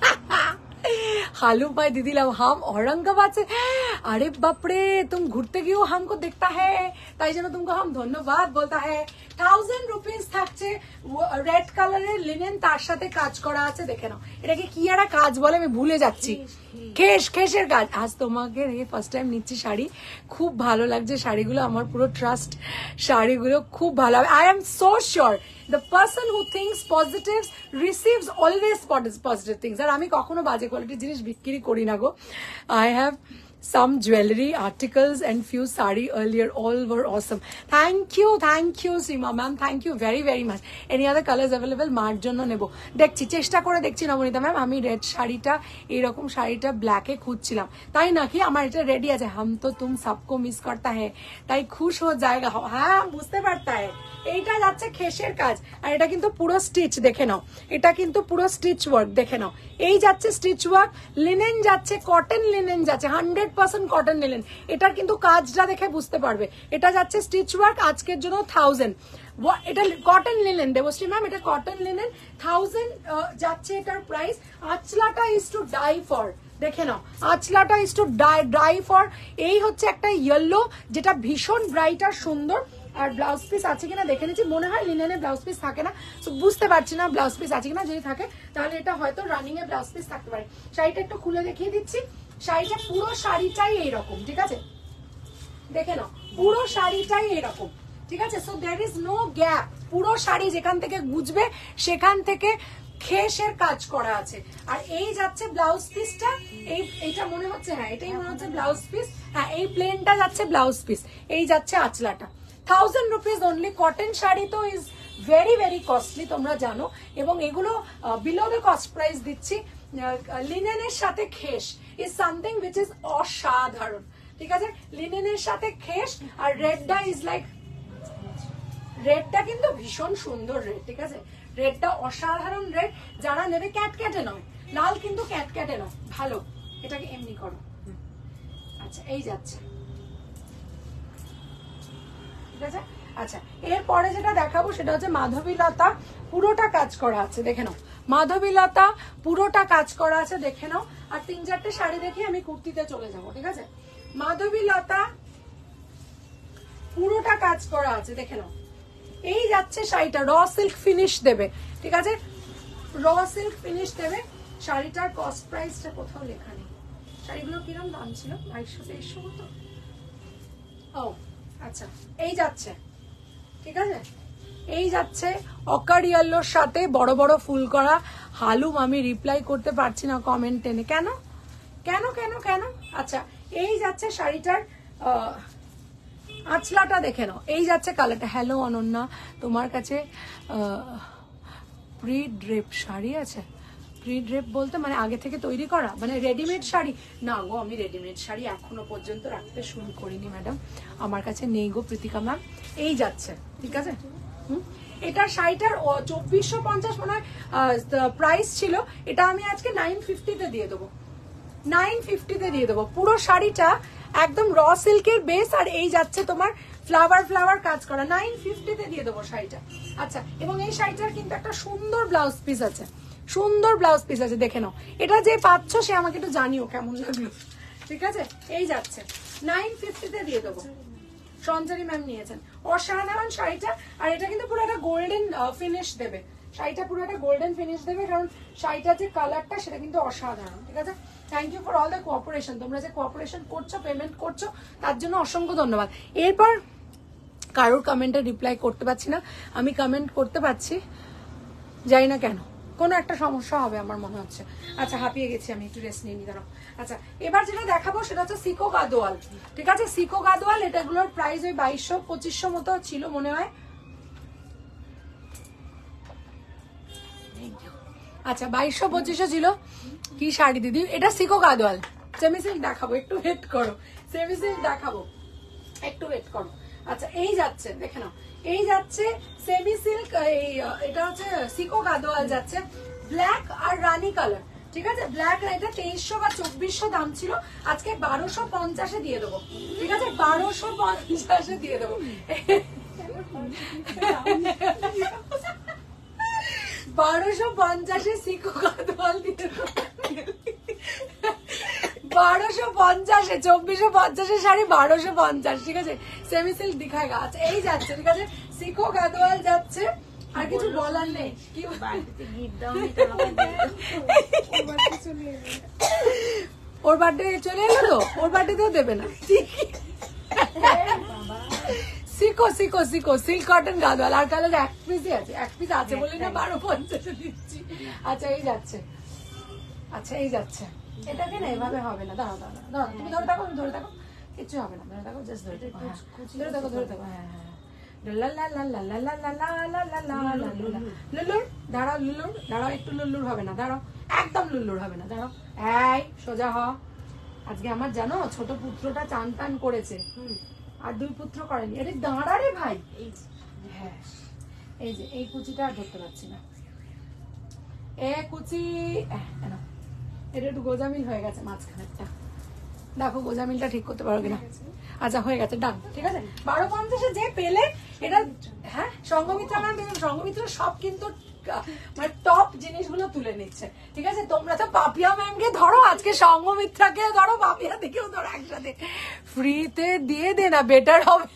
हालू भाई दीदी लव हम औरंगाबाद से। अरे बापरे, तुम घुरते गयो हमको देखता है, তাই জন্য तुमको हम ধন্যবাদ বলতা है। 1000 রুপিস থাকছে, রেড কালারের লিনেন, তার সাথে কাজ করা আছে। দেখে নাও, এটাকে কি একটা কাজ বলে আমি ভুলে যাচ্ছি। খেসের কাজ। আজ তোমাকে ফার্স্ট টাইম নিচ্ছি শাড়ি, খুব ভালো লাগছে শাড়িগুলো, আমার পুরো ট্রাস্ট, শাড়িগুলো খুব ভালো হবে। I am so sure the person who thinks positives receives always positive things. আর আমি কখনো বাজে কোয়ালিটির জিনিস বিক্রি করি না গো। I have some jewelry articles and few sari earlier, all were awesome. Thank you Seema ma'am, thank you very very much. Any other colors available? মার জন্য নেব, দেখছি, চেষ্টা করে দেখছি নবনীতা ম্যাম। আমি রেড শাড়িটা, এইরকম শাড়িটা ব্ল্যাকে খুঁজছিলাম, তাই নাকি? আমার এটা রেডি আছে। হাম তো তুম সবকো মিস করতা হ্যায়, তাই খুশ হো জায়গা। হ্যাঁ বুঝতে পারতা হ্যায়। এইটা যাচ্ছে খেসের কাজ, আর এটা কিন্তু পুরো স্টিচ, দেখে নাও, এটা কিন্তু পুরো স্টিচ ওয়ার্ক, দেখে নাও। এই যাচ্ছে স্টিচ ওয়ার্ক, লিনেন যাচ্ছে, কটন লিনেন যাচ্ছে, 100% কটন লিনেন। এটার কিন্তু কাজটা দেখে বুঝতে পারবে। এটা যাচ্ছে স্টিচ ওয়ার্ক, আজকের জন্য 1000। এটা কটন লিনেন দেবশ্রী ম্যাম, এটা কটন লিনেন, 1000 যাচ্ছে এটার প্রাইস। আঁচলাটা ইজ টু ডাই ফর, দেখে নাও, আঁচলাটা ইজ টু ডাই ফর। এই হচ্ছে একটা ইয়েলো, যেটা ভীষণ ব্রাইট আর সুন্দর। আর ব্লাউজ পিস আছে কিনা দেখে নিচ্ছি, মনে হয় লিনেনে ব্লাউজ পিস থাকে না, তো বুঝতে পারছি না ব্লাউজ পিস আছে কিনা। যদি থাকে তাহলে এটা হয়তো রানিং এ ব্লাউজ পিস থাকতে পারে। শাড়িটা একটু খুলে দেখিয়ে দিচ্ছি। শাড়িটা, পুরো শাড়িটাই এইরকম, ঠিক আছে, দেখে নাও, পুরো শাড়িটাই এরকম, ঠিক আছে। So there is no gap. পুরো শাড়ি যেখান থেকে গুজবে সেখান থেকে খেসের কাজ করা আছে। আর এই যাচ্ছে ব্লাউজ পিসটা, এইটা মনে হচ্ছে, হ্যাঁ এটাই মনে হচ্ছে ব্লাউজ পিস। হ্যাঁ এই প্লেনটা যাচ্ছে ব্লাউজ পিস, এই যাচ্ছে আঁচলাটা। 1000 রুপিস অনলি। কটন শাড়ি তো ইজ ভেরি ভেরি কস্টলি, তোমরা জানো, এবং এগুলো বিলো দ্য কস্ট প্রাইস দিচ্ছি। লিনেনের সাথে khesh is something which is অসাধারণ, ঠিক আছে। লিনেনের সাথে খেস, আর রেডটা ইজ লাইক, রেডটা কিন্তু ভীষণ সুন্দর রেড, ঠিক আছে। রেডটা অসাধারণ রেড। যারা নেবে ক্যাটক্যাটে নয়, লাল কিন্তু ক্যাটক্যাটে নয়, ভালো। এটাকে এমনি করো, আচ্ছা এই যাচ্ছে, ঠিক আছে। আচ্ছা এরপরে যেটা দেখাবো সেটা হচ্ছে মাধবীলতা, পুরোটা কাজ করা আছে, দেখে নাও। মাধবীলতা পুরোটা কাজ করা আছে, দেখে নাও। আর 3-4টে শাড়ি দেখে আমি কুর্তিতে চলে যাবো, ঠিক আছে। মাধবীলতা পুরোটা কাজ করা আছে, দেখে নাও। এই যাচ্ছে শাড়িটা, র সিল্ক ফিনিশ দেবে, ঠিক আছে, র সিল্ক ফিনিশ দেবে। শাড়িটার কস্ট প্রাইসটা কোথাও লেখা নেই। শাড়িগুলো কিরকম দাম ছিল? 2200-2300 মতো। ও আচ্ছা, এই যাচ্ছে, ঠিক আছে। এই যাচ্ছে অকার ইয়েলোর সাথে বড় বড় ফুল করা হালুম। আমি রিপ্লাই করতে পারছি না কমেন্ট টেনে, কেন কেন কেন কেন? আচ্ছা এই যাচ্ছে শাড়িটার আঁচলাটা দেখে নাও, এই যাচ্ছে কালারটা। হ্যালো অনন্যা, তোমার কাছে প্রি ড্রেপ শাড়ি আছে? প্রি ড্রেপ বলতে মানে আগে থেকে তৈরি করা, মানে রেডিমেড শাড়ি? না গো, আমি রেডিমেড শাড়ি এখনো পর্যন্ত রাখতে শুরু করিনি ম্যাডাম, আমার কাছে নেই গো প্রীতিকা ম্যাম। এই যাচ্ছে, ঠিক আছে। এটার শাড়িটার 2450 মনে হয় প্রাইস ছিল, এটা আমি আজকে 950-তে দিয়ে দেবো, 950-তে দিয়ে দেবো। পুরো শাড়িটা একদম র সিল্কের বেস, আর এই যাচ্ছে তোমার ফ্লাওয়ার ফ্লাওয়ার কাজ করা, 950-তে দিয়ে দেবো শাড়িটা। আচ্ছা, এবং এই শাড়িটার কিন্তু একটা সুন্দর ব্লাউজ পিস আছে, সুন্দর ব্লাউজ পিস আছে, দেখে নাও। এটা যে পাচ্ছ সে আমাকে একটু জানিও কেমন লাগলো, ঠিক আছে। এই যাচ্ছে 950-তে দিয়ে দেবো। সঞ্চারী ম্যাম নিয়েছেন, অসাধারণ শাড়িটা। আর এটা কিন্তু পুরো একটা গোল্ডেন ফিনিশ দেবে, শাড়িটা পুরো একটা গোল্ডেন ফিনিশ দেবে, কারণ শাড়িটার যে কালারটা সেটা কিন্তু অসাধারণ, ঠিক আছে। Thank you for all the cooperation, তোমরা যে কোঅপারেশন করছো, পেমেন্ট করছো, তার জন্য অসংখ্য ধন্যবাদ। এরপর কারোর কমেন্টে রিপ্লাই করতে পারছি না, আমি কমেন্ট করতে পারছি, জানি না কেন, কোনো একটা সমস্যা হবে আমার মনে হচ্ছে। আচ্ছা, হাঁপিয়ে গেছি আমি, একটু রেস্ট নিয়ে নি, দাঁড়াও। আচ্ছা, এবার যেটা দেখাবো সেটা হচ্ছে সিকো গাদোয়াল, ঠিক আছে। সিকো গাদোয়াল, এটাগুলোর প্রাইস ওই 2200-2500 মতো ছিল মনে হয়। আচ্ছা, 2200-2500 ছিল। কি শাড়ি দিদি এটা? সিকো গাদোয়াল, সেমি সিল্ক দেখাবো, একটু ওয়েট করো, সেমি সিল্ক দেখাবো, একটু ওয়েট করো। আচ্ছা, এই যাচ্ছে, দেখে নাও, এই যাচ্ছে সেমি সিল্ক, এটা হচ্ছে সিকো গাদোয়াল যাচ্ছে, ব্ল্যাক আর রানী কালার, ঠিক আছে। ব্ল্যাক, এটা 2300 বা 2400 দাম ছিল, আজকে 1250-এ দিয়ে দেবো, ঠিক আছে, 1250-এ দিয়ে দেবো। 1250-এ সিকো গাদোয়াল দিয়ে দেবো, 1250-এ, 2450-এর শাড়ি 1250, ঠিক আছে। সেমি সিল্ক দিখায়গা। আচ্ছা, এই যাচ্ছে, ঠিক আছে, সিকো গাদোয়াল যাচ্ছে। আর কিছু বলার নেই, কি ওর বার্থডে চলে এলো তো, ওর বার্থডেতেও দেবে না। Sico sico sico silk cotton Gadwal, আর কালার এক পিসই আছে, এক পিস আছে বলে না 1250-এ দিচ্ছি। আচ্ছা, এই যাচ্ছে, আচ্ছা এই যাচ্ছে, এটাকে না এভাবে হবে না, দাঁড়াও দাঁড়াও দাঁড়াও, তুমি ধরে থাকো, ধরে থাকো, কিছু হবে না, ধরে থাকো, জাস্ট ধরে থাকো, হ্যাঁ ধরে থাকো, ধরে থাকো, হ্যাঁ হ্যাঁ। লুল্লুর দাঁড়াও, লুল্লুর দাঁড়াও, একটু লুল্লুর হবে না, দাঁড়াও, একদম লুল্লুর হবে না, দাঁড়াও, এই সোজা হ। আজকে আমার জানো ছোট পুত্রটা চান টান করেছে, আর দুই পুত্র করেনি। এটা দাঁড়া রে ভাই, হ্যাঁ এই যে এই কুচিটা আর ধরতে পারছি না, এ কুচি, এটা একটু গোজামিল হয়ে গেছে মাঝখানেরটা, দেখো গোজামিলটা ঠিক করতে পারো কিনা। আচ্ছা, হয়ে গেছে, ডান, ঠিক আছে। 1250-এ যে পেলে এটা, হ্যাঁ সঙ্গমিত্রা ম্যাম, সঙ্গমিত্র সব কিন্তু মানে টপ জিনিসগুলো তুলে নিচ্ছে, ঠিক আছে। তোমরা তো পাপিয়া ম্যামকে ধরো, আজকে সঙ্গমিত্রাকে ধরো, পাপিয়া দিকেও ধরো, একসাথে ফ্রিতে দিয়ে দে না, বেটার হবে।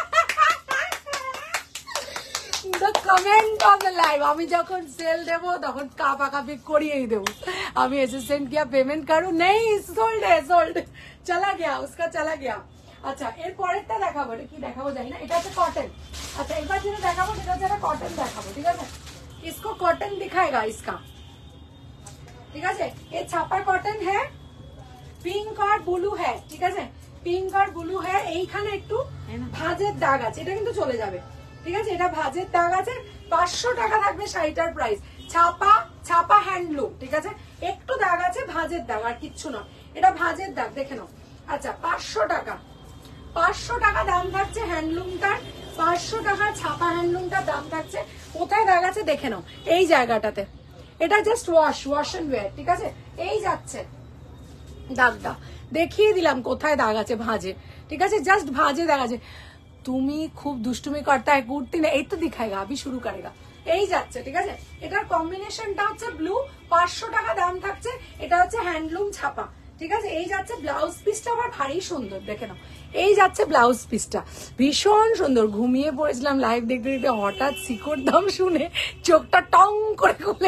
কমেন্ট অফ দ্য লাইভ, আমি যখন সেল দেবো তখন কাপাকাপি করিয়েই দেবো। আমি असिस्टेंट किया, पेमेंट करूं नहीं, सोल्ड है, सोल्ड, चला गया, उसका चला गया। আচ্ছা, এর পরেরটা দেখাবো, এটা কি দেখাবো জানি না, এটা হচ্ছে কটন। আচ্ছা, এবার যেটা দেখাবো সেটা হচ্ছে একটা কটন দেখাবো, ঠিক আছে। इसको कॉटन दिखाएगा इसका, ঠিক আছে। ये ছাপা কটন है, পিঙ্ক আর ব্লু है, ঠিক আছে, পিঙ্ক আর ব্লু है। এইখানে একটু ভাঁজের দাগ আছে, এটা কিন্তু চলে যাবে, ঠিক আছে। এটা ভাঁজের দাগ আছে, 500 টাকা থাকবে শাড়িটার প্রাইস। ছাপা, ছাপা হ্যান্ডলুম, ঠিক আছে, একটু দাগ আছে, ভাঁজের দাগ, আর কিচ্ছু না, এটা ভাঁজের দাগ, দেখে নাও। আচ্ছা, 500 টাকা, 500 টাকা দাম থাকছে হ্যান্ডলুমটার, 500 টাকা ছাপা হ্যান্ডলুমটার দাম থাকছে। কোথায় দাগ আছে দেখে নাও, এই জায়গাটাতে, এটা জাস্ট ওয়াশ এন্ড ওয়্যার, ঠিক আছে। এই যাচ্ছে দাগটা, দেখিয়ে দিলাম কোথায় দাগ আছে, ভাঁজে, ঠিক আছে, জাস্ট ভাঁজে দাগ আছে। তুমি খুব দুষ্টুমি করতা है, কুর্তি না, এই তো দিখাएगा, अभी शुरू करेगा। এই যাচ্ছে, ঠিক আছে। এটার কম্বিনেশনটা হচ্ছে ব্লু, 500 টাকা দাম থাকছে, এটা হচ্ছে হ্যান্ডলুম ছাপা, ঠিক আছে। এই যাচ্ছে ব্লাউজ পিসটা, আবার ভারী সুন্দর, দেখে নাও। এই যাচ্ছে ব্লাউজ পিসটা, ভীষণ সুন্দর। ঘুমিয়ে পড়েছিলাম লাইভ দেখতে দেখতে, হঠাৎ সিকোর দাম শুনে চোখটা টং করে খুলে,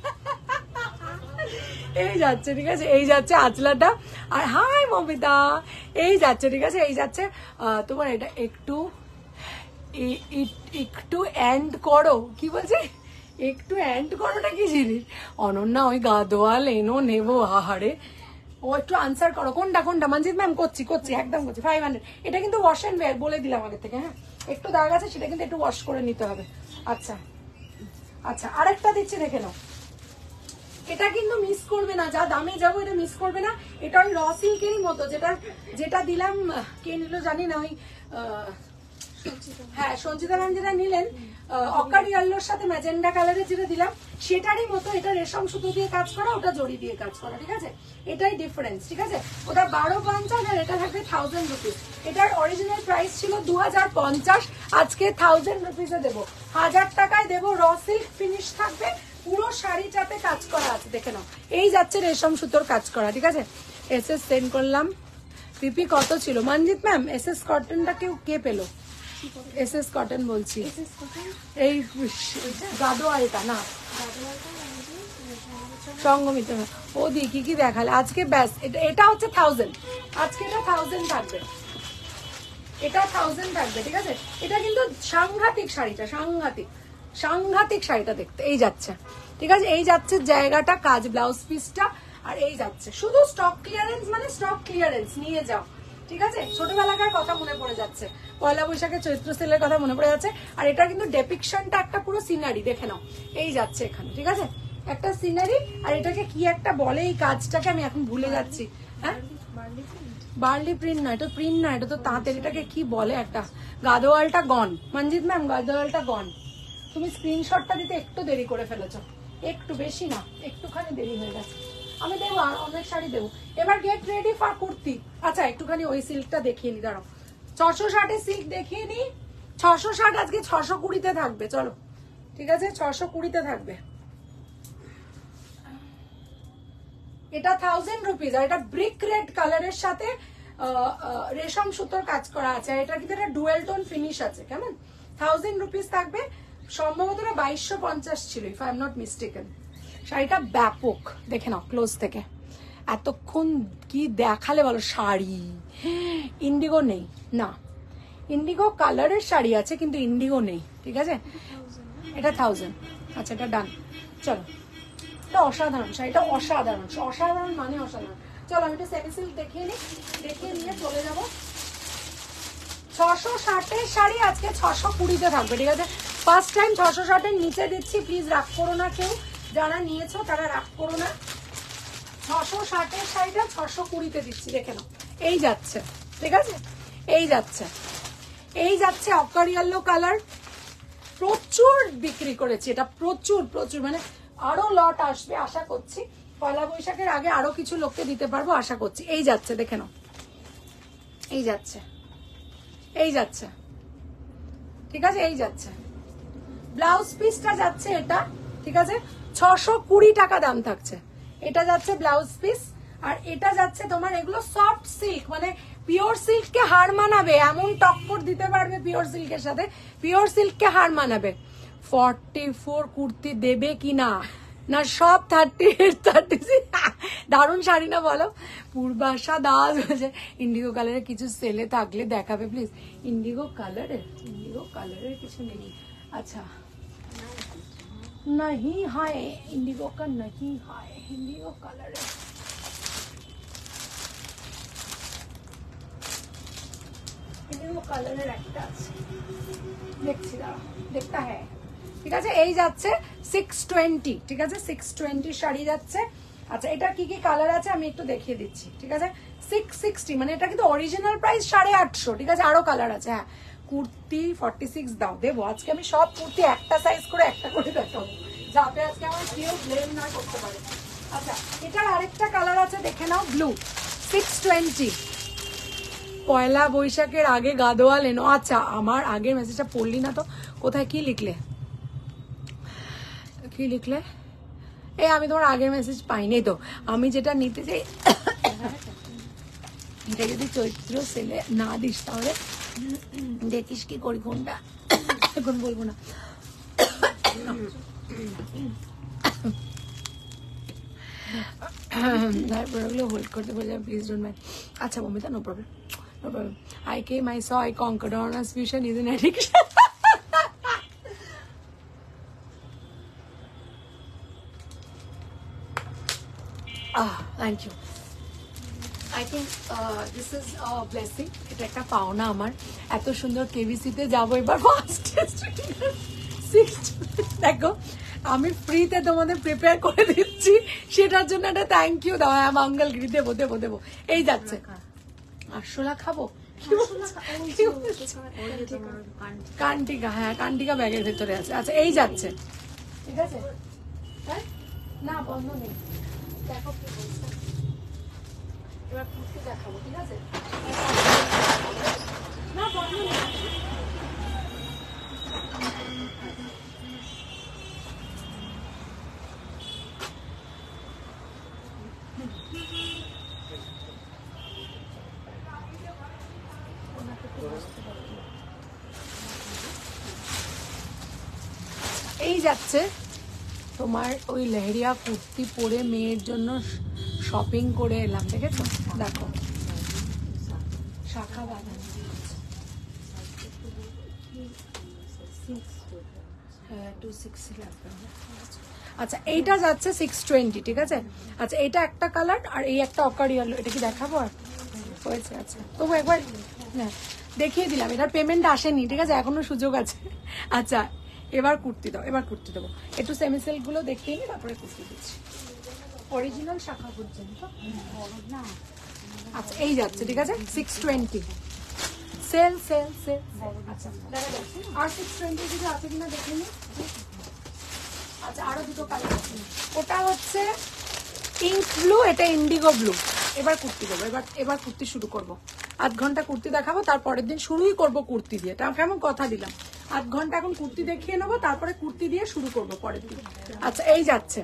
এই যাচ্ছে, ঠিক আছে। এই যাচ্ছে আঁচলাটা, আর হাই মমিতা, এই যাচ্ছে, ঠিক আছে। এই যাচ্ছে তোমার, এটা একটু একটু এন্ড করো, কি বলছে একটু এন্ড করোটা কি জিনিস? অনন্যা ওই গাদোয়াল এনো নেবো, আহারে ও একটু আনসার করো। কোনটা কোনটা? মঞ্জিত ম্যাম করছি একদম করছি। 500 এটা কিন্তু ওয়াশ এন্ড ওয়্যার, বলে দিলাম আগে থেকে। হ্যাঁ একটু দাগ আছে, সেটা কিন্তু একটু ওয়াশ করে নিতে হবে। আচ্ছা আচ্ছা, আরেকটা দিচ্ছি দেখে নাও। এটা কিন্তু মিস করবে না, যা দামে যাবো এটা মিস করবে না। এটা ওই র সিল্কেরই মতো, যেটা দিলাম, কে নিল জানি না, ওই হ্যাঁ সঞ্চিতা ম্যাম যেটা নিলেন অকার ইয়েলোর সাথে ম্যাজেন্ডা কালারের যেটা দিলাম, সেটারই মতো। এটা রেশম সুতো দিয়ে কাজ করা, ওটা জড়ি দিয়ে কাজ করা, ঠিক আছে? এটাই ডিফারেন্স, ঠিক আছে? ওটা 1250 আর এটা থাকবে 1000 রুপিস। এটার অরিজিনাল প্রাইস ছিল 2050, আজকে 1000 রুপিসে দেবো, 1000 টাকায় দেবো। র সিল্ক ফিনিশ থাকবে, পুরো শাড়িটাতে কাজ করা আছে, দেখে নাও। এই যাচ্ছে রেশম সুতোর কাজ করা, ঠিক আছে? এসএস সেন্ড করলাম। পিপি কত ছিল মঞ্জিত ম্যাম? এসএস কটনটা কে পেলো? এসএস কটন বলছি, এই গাদোয়ালটা না, সঙ্গমিত। ও দি কি কি দেখালে আজকে? ব্যাস এটা হচ্ছে 1000, আজকে এটা 1000 থাকবে, এটা 1000 থাকবে, ঠিক আছে? এটা কিন্তু সাংঘাতিক শাড়িটা, সাংঘাতিক শাড়িটা দেখতে। এই যাচ্ছে, ঠিক আছে? এই যাচ্ছে জায়গাটা কাজ, ব্লাউজ পিসটা, আর এই যাচ্ছে শুধু স্টক ক্লিয়ারেন্স, মানে স্টক ক্লিয়ারেন্স নিয়ে যাও, ঠিক আছে? ছোটবেলাকার কথা মনে পড়ে যাচ্ছে, পয়লা বৈশাখের চৈত্র সেলের কথা মনে পড়ে যাচ্ছে। আর এটা কিন্তু ডেপিকশনটা একটা পুরো সিনারি, দেখে নাও। এই যাচ্ছে এখানে, ঠিক আছে? একটা সিনারি, আর এটাকে কি একটা বলে এই কাজটাকে, আমি এখন ভুলে যাচ্ছি। হ্যাঁ বার্লি প্রিন্ট না, এটা প্রিন্ট না, এটা তো তাঁতের। এটাকে কি বলে একটা? গাদোয়ালটা গন মঞ্জিত ম্যাম, গাদোয়ালটা গন। তুমি স্ক্রিনশটটা দিতে একটু দেরি করে ফেলেছো, একটু বেশি না, একটুখানি দেরি হয়ে গেছে। আমি দেবো, আর অনেক শাড়ি দেবো। এবার গেট রেডি ফর কুর্তি। আচ্ছা একটুখানি ওই সিল্কটা দেখিয়ে নি, দাঁড়াও। 660 সিল্ক দেখিয়ে নি। 660 আজকে 620-তে থাকবে, চলো, ঠিক আছে? 620-তে থাকবে। এটা 1000 রুপিস, আর এটা ব্রিক রেড কালারের সাথে রেশম সুতোর কাজ করা আছে। আর এটা কিন্তু একটা ডুয়েল টোন ফিনিশ আছে, কেমন? 1000 রুপিস থাকবে। সম্ভবত এটা 2250 ছিল, if I am not mistaken. শাড়িটা ব্যাপক, দেখে নাও ক্লোজ থেকে। এতক্ষণ কি দেখালে বলো? শাড়ি ইন্ডিগো নেই না, ইন্ডিগো কালারের শাড়ি আছে কিন্তু ইন্ডিগো নেই, ঠিক আছে? এটা 1000। আচ্ছা এটা ডান, চলো। এটা অসাধারণ শাড়িটা, অসাধারণ, অসাধারণ মানে অসাধারণ। চলো আমি একটু সেমি সিল্ক দেখিয়ে নিয়ে চলে যাবো। 660-এর শাড়ি আজকে 620-তে থাকবে, ঠিক আছে? ফার্স্ট টাইম 660-এর নিচে দিচ্ছি, প্লিজ রাগ করো না কেউ, যারা নিয়েছো তারা রাগ করো না। 660-এর শাড়িটা 620-তে দিচ্ছি, দেখে নাও। এই যাচ্ছে, ঠিক আছে? এই যাচ্ছে অকার ইয়েলো কালার। প্রচুর বিক্রি করেছি এটা, প্রচুর, মানে আরো লট আসবে আশা করছি। পয়লা বৈশাখের আগে আরো কিছু লোককে দিতে পারবো আশা করছি। এই যাচ্ছে, দেখে নাও। এই যাচ্ছে, ঠিক আছে? এই যাচ্ছে ব্লাউজ পিসটা, যাচ্ছে এটা, ঠিক আছে? 620 টাকা দাম থাকছে। এটা যাচ্ছে ব্লাউজ পিস, আর এটা যাচ্ছে তোমার এগুলো সফট সিল্ক, মানে পিওর সিল্ককে হার মানাবে, এমন টক্কর দিতে পারবে পিওর সিল্কের সাথে, পিওর সিল্ককে হার মানাবে। 44 কুর্তি দেবে কিনা না, সব 38-36। দারুণ শাড়ি না বলো? পূর্বাশা দাস বলছে ইন্ডিগো কালারের কিছু সেলে থাকলে দেখাবে প্লিজ। ইন্ডিগো কালারের কিছু নেই। আচ্ছা नहीं है, इंडिगो का नहीं है, इंडिगो कलर है। इंडिगो कलर একটা আছে, দেখছি দাঁড়াও, দেখতা है, ঠিক আছে? এই যাচ্ছে 620, ঠিক আছে? 620 শাড়ি যাচ্ছে। আচ্ছা এটা কি কি কালার আছে আমি একটু দেখিয়ে দিচ্ছি, ঠিক আছে? 660, মানে এটা কিন্তু অরিজিনাল প্রাইস 850, ঠিক আছে? আরো কালার আছে। হ্যাঁ কুর্তি 46 দাও, দেবো আজকে আমি সব কুর্তি একটা সাইজ করে একটা করে দেখাবো, যাতে আজকে আমার কেউ ব্লেম না করতে পারে। আচ্ছা এটার আরেকটা কালার আছে, দেখে নাও, ব্লু। 620, পয়লা বৈশাখের আগে গাদোয়াল এনো। আচ্ছা আমার আগের মেসেজটা পড়লি না তো, কোথায় কি লিখলে? আমি তোমার আগের মেসেজ পাইনি তো। আমি যেটা নিতে চাই, এটা যদি চৈত্র সেলে না দিস তাহলে দেখিস কি করি, কোনটা এখন বলবো না। প্রোডাক্টগুলো হোল্ড করতে বলে প্লিজ ডোন্ট মাইন্ড। আচ্ছা Mamita, no problem. I came, I saw, I conquered. Honest fusion is an addiction. Thank you. I think this is blessing. এটা একটা পাওনা আমার, এত সুন্দর কেবিসিতে যাবো এবার ফার্স্ট। দেখো আমি ফ্রিতে তোমাদের প্রিপেয়ার করে দিচ্ছি, সেটার জন্য একটা থ্যাংক ইউ দাও। হ্যাঁ মঙ্গলগিরি দেবো দেবো দেবো। এই যাচ্ছে আরশোলা খাবো, কান্টিকা, হ্যাঁ কান্টিকা ব্যাগের ভেতরে আছে। আচ্ছা এই যাচ্ছে, ঠিক আছে হ্যাঁ না বন্ধ নেই। দেখো কি বলছে, এবার কুর্তি দেখাবো, ঠিক আছে না বন্ধ নেই। এই যাচ্ছে তোমার ওই লেহেরিয়া কুর্তি পরে মেয়ের জন্য শপিং করে এলাম, দেখেছো দেখো শাখা বাঁধানো। আচ্ছা এইটা যাচ্ছে 620, ঠিক আছে। আচ্ছা এটা একটা কালার আর এই একটা অকার ইয়েলো, এটা কি দেখাবো আর হয়েছে? আচ্ছা তবু একবার হ্যাঁ দেখিয়ে দিলাম, এটার পেমেন্ট আসেনি, ঠিক আছে এখনো সুযোগ আছে। আচ্ছা এবার কুর্তি দাও, এবার কুর্তি দেবো। একটু সেমিসেল গুলো দেখিয়ে নি, তারপরে কুর্তি দিচ্ছি। অরিজিনাল শাখা করছেন তো না। আচ্ছা এই যাচ্ছে, ঠিক আছে 620 সেল সেল সেল। আচ্ছা আর 620 কিছু আছে কিনা দেখে নি। আচ্ছা আরো দুটো কালার আছে, ওটা হচ্ছে ইঙ্ক ব্লু, এটা ইন্ডিগো ব্লু। এবার কুর্তি দেবো, এবার কুর্তি শুরু করবো। আধ ঘন্টা কুর্তি দেখাবো, তারপরের দিন শুরুই করবো কুর্তি দিয়ে, তা কেমন কথা দিলাম। আধ ঘন্টা এখন কুর্তি দেখিয়ে নেবো, তারপরে কুর্তি দিয়ে শুরু করবো পরের দিন। আচ্ছা এই যাচ্ছে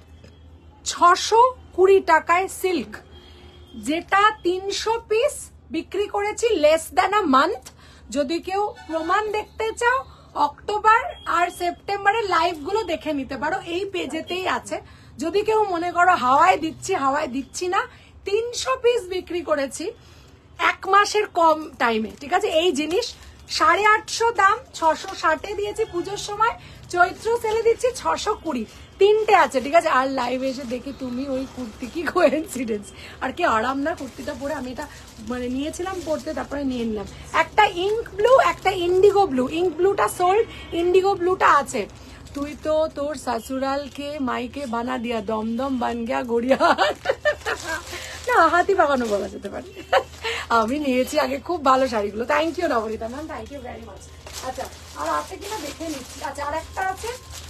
620 টাকায় সিল্ক, যেটা 300 পিস বিক্রি করেছি লেস দ্যান আ মান্থ। যদি কেউ প্রমাণ দেখতে চাও অক্টোবর আর সেপ্টেম্বরের লাইভ গুলো দেখে নিতে পারো, এই পেজেতেই আছে। যদি কেউ মনে করো হাওয়ায় দিচ্ছি না, 300 পিস বিক্রি করেছি 1 মাসের কম টাইমে, ঠিক আছে। এই জিনিস 850 দাম, 660-এ দিয়েছি পুজোর সময়, চৈত্র সেলে দিচ্ছি 620, 3টে আছে, ঠিক আছে। আর লাইভে এসে দেখি তুমি ওই কুর্তি, কি কোইন্সিডেন্স। আর কি আরাম না কুর্তিটা পরে, আমি এটা মানে নিয়েছিলাম পড়তে, তারপরে নিয়ে নিলাম। একটা ইঙ্ক ব্লু, একটা ইন্ডিগো ব্লু। ইঙ্ক ব্লুটা সোল্ড, ইন্ডিগো ব্লুটা আছে। তুই তো তোর শাশুড়ালকে মাইকে বানা দিয়া, দমদম বান গিয়া গড়িয়াহাট। না হাতি বাগানো বলা যেতে পারে। আমি নিয়েছি আগে খুব ভালো শাড়িগুলো। Thank you Nabanita ma'am, thank you very much. আচ্ছা আর আছে কিনা দেখে নিচ্ছি। আচ্ছা আর একটা আছে,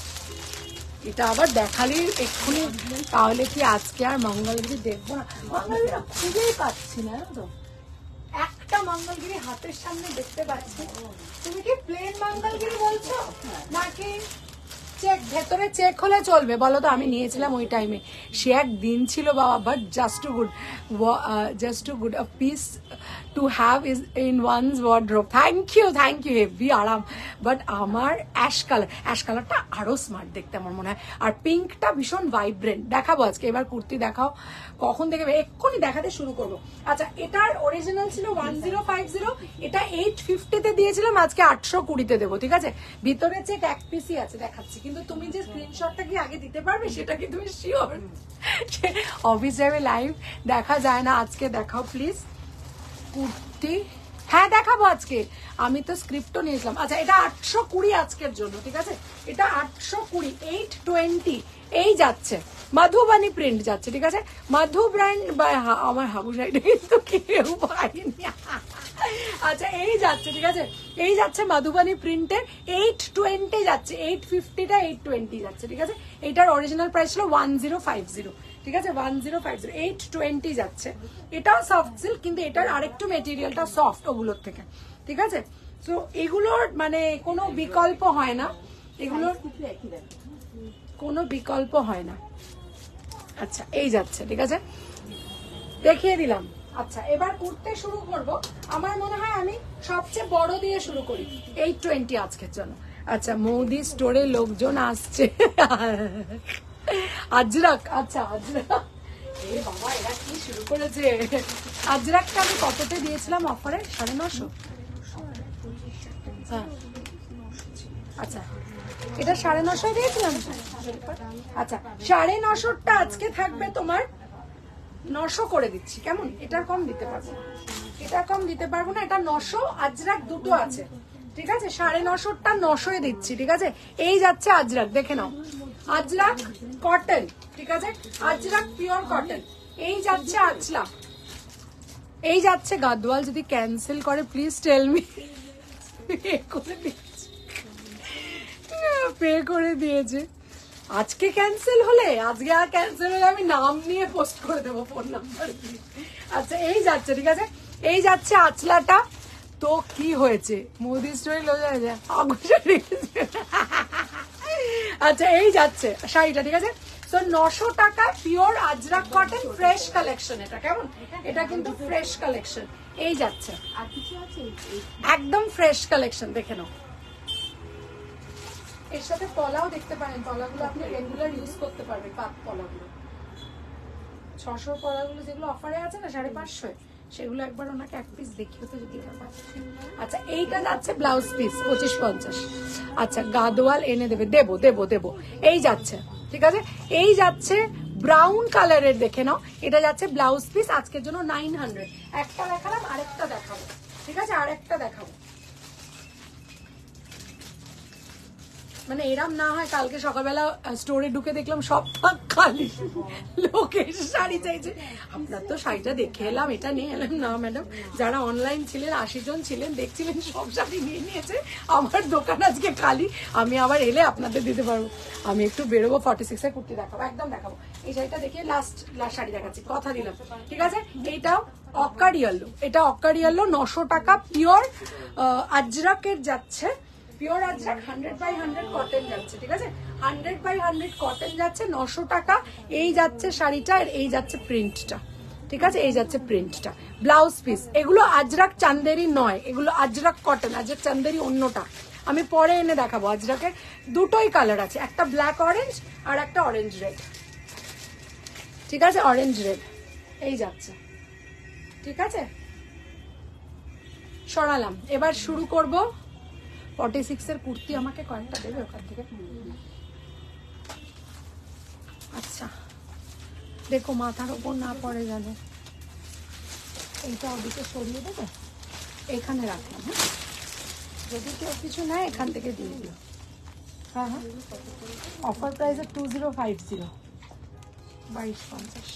এটা আবার দেখালি এক্ষুনি, তাহলে কি আজকে আর মঙ্গলগিরি দেখবো না? মঙ্গলগিরি খুঁজেই পাচ্ছি না তো, একটা মঙ্গলগিরি হাতের সামনে দেখতে পাচ্ছি। তুমি কি প্লেন মঙ্গলগিরি বলছো নাকি চেক? ভেতরে চেক হলে চলবে বলো তো? আমি নিয়েছিলাম ওই টাইমে, সে এক দিন ছিল বাবা, but just too good a piece to have is in one's wardrobe. Thank you heavy আরাম। বাট আমার অ্যাশ কালারটা আরো স্মার্ট দেখতে আমার মনে হয়, আর পিঙ্কটা ভীষণ ভাইব্রেন্ট। দেখাবো আজকে, এবার কুর্তি দেখাও, কখন দেখবে এক্ষুনি দেখাতে শুরু করবো। আচ্ছা এটার অরিজিনাল ছিল 1050, এটা 850-তে দিয়েছিলাম, আজকে 820-তে দেবো, ঠিক আছে। ভিতরে চেক এক পিসই আছে, দেখাচ্ছি। কিন্তু তুমি যে স্ক্রিনশটটা কি আগে দিতে পারবে, সেটা কি তুমি শিওর? অফিস যাবে, লাইভ দেখা যায় না, আজকে দেখাও প্লিজ কুর্তি। হ্যাঁ দেখাবো আজকে, আমি তো স্ক্রিপ্টও নিয়েছিলাম। আচ্ছা এটা 820 আজকের জন্য, ঠিক আছে। এটা 820, 820 এই যাচ্ছে, মধুবানী প্রিন্ট যাচ্ছে, ঠিক আছে। মধু ব্র্যান্ড বা আমার হাবু সাইডে কিন্তু কেউ পাইনি। আচ্ছা এই যাচ্ছে, ঠিক আছে, এই যাচ্ছে মধুবানী প্রিন্টের 820 যাচ্ছে, 850টা 820 যাচ্ছে, ঠিক আছে। এটার অরিজিনাল প্রাইস ছিল 1050, ঠিক আছে 1050, 820 যাচ্ছে। এটাও সফট সিল্ক, কিন্তু এটার আরেকটু মেটেরিয়ালটা সফট ওগুলোর থেকে, ঠিক আছে। তো এগুলোর মানে কোনো বিকল্প হয় না, এগুলোর কোনো বিকল্প হয় না। আচ্ছা এই যাচ্ছে, ঠিক আছে, দেখিয়ে দিলাম। আচ্ছা এবার কুর্তে শুরু করব। আমার মনে হয় আমি সবচেয়ে বড় দিয়ে শুরু করি, 820 আজকের জন্য। আচ্ছা মৌদি স্টোরে লোকজন আসছে, আজরাক। আচ্ছা আজরাক, এ বাবা এরা কি শুরু করেছে। আজরাকটা আমি কততে দিয়েছিলাম অফারে? 950। হ্যাঁ আচ্ছা এটা 950 দিয়েছিলাম। আচ্ছা 950টা আজকে থাকবে তোমার 900 করে দিচ্ছি, কেমন? এটার কম দিতে পারবো না, এটার কম দিতে পারবো না। এটা 900, আজরাক দুটো আছে, ঠিক আছে? 950টা 900 দিচ্ছি, ঠিক আছে? এই যাচ্ছে আজরাক, দেখে নাও, আজরাক কটন, ঠিক আছে? Ajrakh pure cotton. এই যাচ্ছে আঁচলা, এই যাচ্ছে গাদওয়াল। যদি ক্যান্সেল করে প্লিজ টেল মি। পে করে দিয়েছে। আজকে ক্যান্সেল হলে, আজকে আর ক্যান্সেল হলে আমি নাম নিয়ে পোস্ট করে দেবো, ফোন নাম্বার দিয়ে। আচ্ছা এই যাচ্ছে, ঠিক আছে? এই যাচ্ছে আঁচলাটা। তো কি হয়েছে, মোদি স্টোরি লো যায়। আচ্ছা এই যাচ্ছে শাড়িটা, ঠিক আছে? তো 900 টাকা pure Ajrakh cotton, fresh collection এটা, কেমন? এটা কিন্তু ফ্রেশ কালেকশন। এই যাচ্ছে, আর কিছু আছে? একদম ফ্রেশ কালেকশন, দেখে নাও। এর সাথে পলাও দেখতে পারেন, পলাগুলো আপনি রেগুলার ইউজ করতে পারবেন। পাত পলাগুলো 600 পলাগুলো যেগুলো অফারে আছে না 550, সেগুলো একবার ওনাকে এক পিস দেখিও তো যদি এটা পাচ্ছে। আচ্ছা এইটা যাচ্ছে ব্লাউজ পিস 25-50। আচ্ছা গাদোয়াল এনে দেবে, দেবো দেবো দেবো। এই যাচ্ছে, ঠিক আছে? এই যাচ্ছে ব্রাউন কালারের, দেখে নাও। এটা যাচ্ছে ব্লাউজ পিস, আজকের জন্য 900। একটা দেখালাম, আরেকটা দেখাবো, ঠিক আছে? আরেকটা দেখাবো। মানে এরম না হয় কালকে সকালবেলা স্টোরে ঢুকে দেখলাম সব খালি, লোকের শাড়ি চাইছে। আপনার তো শাড়িটা দেখে এলাম, এটা নিয়ে এলাম না ম্যাডাম। যারা অনলাইন ছিলেন 80 জন ছিলেন, দেখছিলেন, সব শাড়ি নিয়ে নিয়েছে। আমার দোকান আজকে খালি, আমি আবার এলে আপনাদের দিতে পারবো। আমি একটু বেরোবো, 46 এর কুর্তি দেখাবো, একদম দেখাবো। এই শাড়িটা দেখিয়ে লাস্ট শাড়ি দেখাচ্ছি, কথা দিলাম, ঠিক আছে? এইটাও অক্কার ইয়েলো, এটা অক্কার ইয়েলো, 900 টাকা পিওর আজরাকের যাচ্ছে, পিওর আজরাক 100/100 কটন যাচ্ছে, ঠিক আছে? 100/100 কটন যাচ্ছে, 900 টাকা। এই যাচ্ছে শাড়িটা, আর এই যাচ্ছে প্রিন্টটা, ঠিক আছে? এই যাচ্ছে প্রিন্টটা, ব্লাউজ পিস। এগুলো আজরাক চান্দেরি নয়, এগুলো আজরাক কটন, আজরাক চান্দেরি অন্যটা আমি পরে এনে দেখাবো। আজরাকের দুটোই কালার আছে, একটা ব্ল্যাক অরেঞ্জ আর একটা অরেঞ্জ রেড, ঠিক আছে? অরেঞ্জ রেড এই যাচ্ছে, ঠিক আছে? সরালাম, এবার শুরু করব। 46 এর কুর্তি আমাকে কয়েকটা দেবে ওখান থেকে। আচ্ছা দেখো মাথার ওপর না পড়ে গেল, এইটা ওদিকে সরিয়ে দেবে, এখানে রাখলাম। হ্যাঁ, যদি কেউ কিছু নেয় এখান থেকে দিয়ে দিও। হ্যাঁ হ্যাঁ, অফার প্রাইসে 2050, 2250।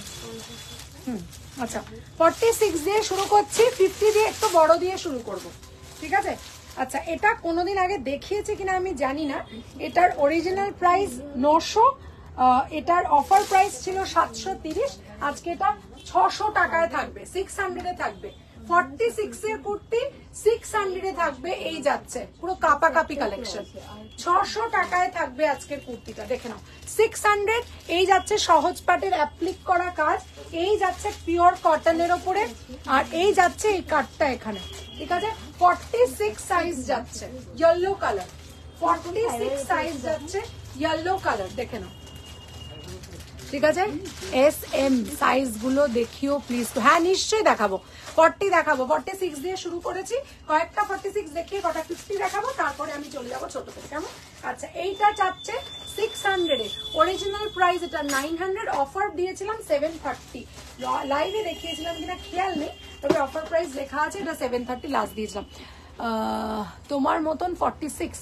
আচ্ছা 46 দিয়ে শুরু করছি, 50 দিয়ে একটু বড় দিয়ে শুরু করব, ঠিক আছে? আচ্ছা এটা কোনোদিন আগে দেখিয়েছে কিনা আমি জানি না। এটার অরিজিনাল প্রাইস 900, এটার অফার প্রাইস ছিল 730, আজকে এটা 600 টাকায় থাকবে, 600 এ থাকবে। 46 এর কুর্তি 600 এ থাকবে। এই যাচ্ছে পুরো কাপাকাপি কালেকশন, 600 টাকায় থাকবে আজকের কুর্তিটা, দেখে নাও। 600। এই যাচ্ছে সহজ পাটের অ্যাপ্লিক করা কাজ, এই যাচ্ছে পিওর কটনের ওপরে, আর এই যাচ্ছে এই কাটটা এখানে, ঠিক আছে? 46 সাইজ যাচ্ছে, ইয়েলো কালার, 46 সাইজ যাচ্ছে ইয়েলো কালার, দেখে নাও, ঠিক আছে? SM সাইজ গুলো দেখিও প্লিজ। হ্যাঁ নিশ্চয়ই দেখাবো, 40 দেখাবো। 46 দিয়ে শুরু করেছি, কয়েকটা 46 দেখিয়ে কটা 50 দেখাবো, তারপরে আমি চলে যাবো ছোট করে, কেমন? আচ্ছা এইটা যাচ্ছে 600 এ, অরিজিনাল প্রাইস এটা 900, অফার দিয়েছিলাম 730, লাইভে দেখিয়েছিলাম কিনা খেয়াল নেই, তবে অফার প্রাইস লেখা আছে, এটা 730 লাস্ট দিয়েছিলাম। তোমার মতন 46,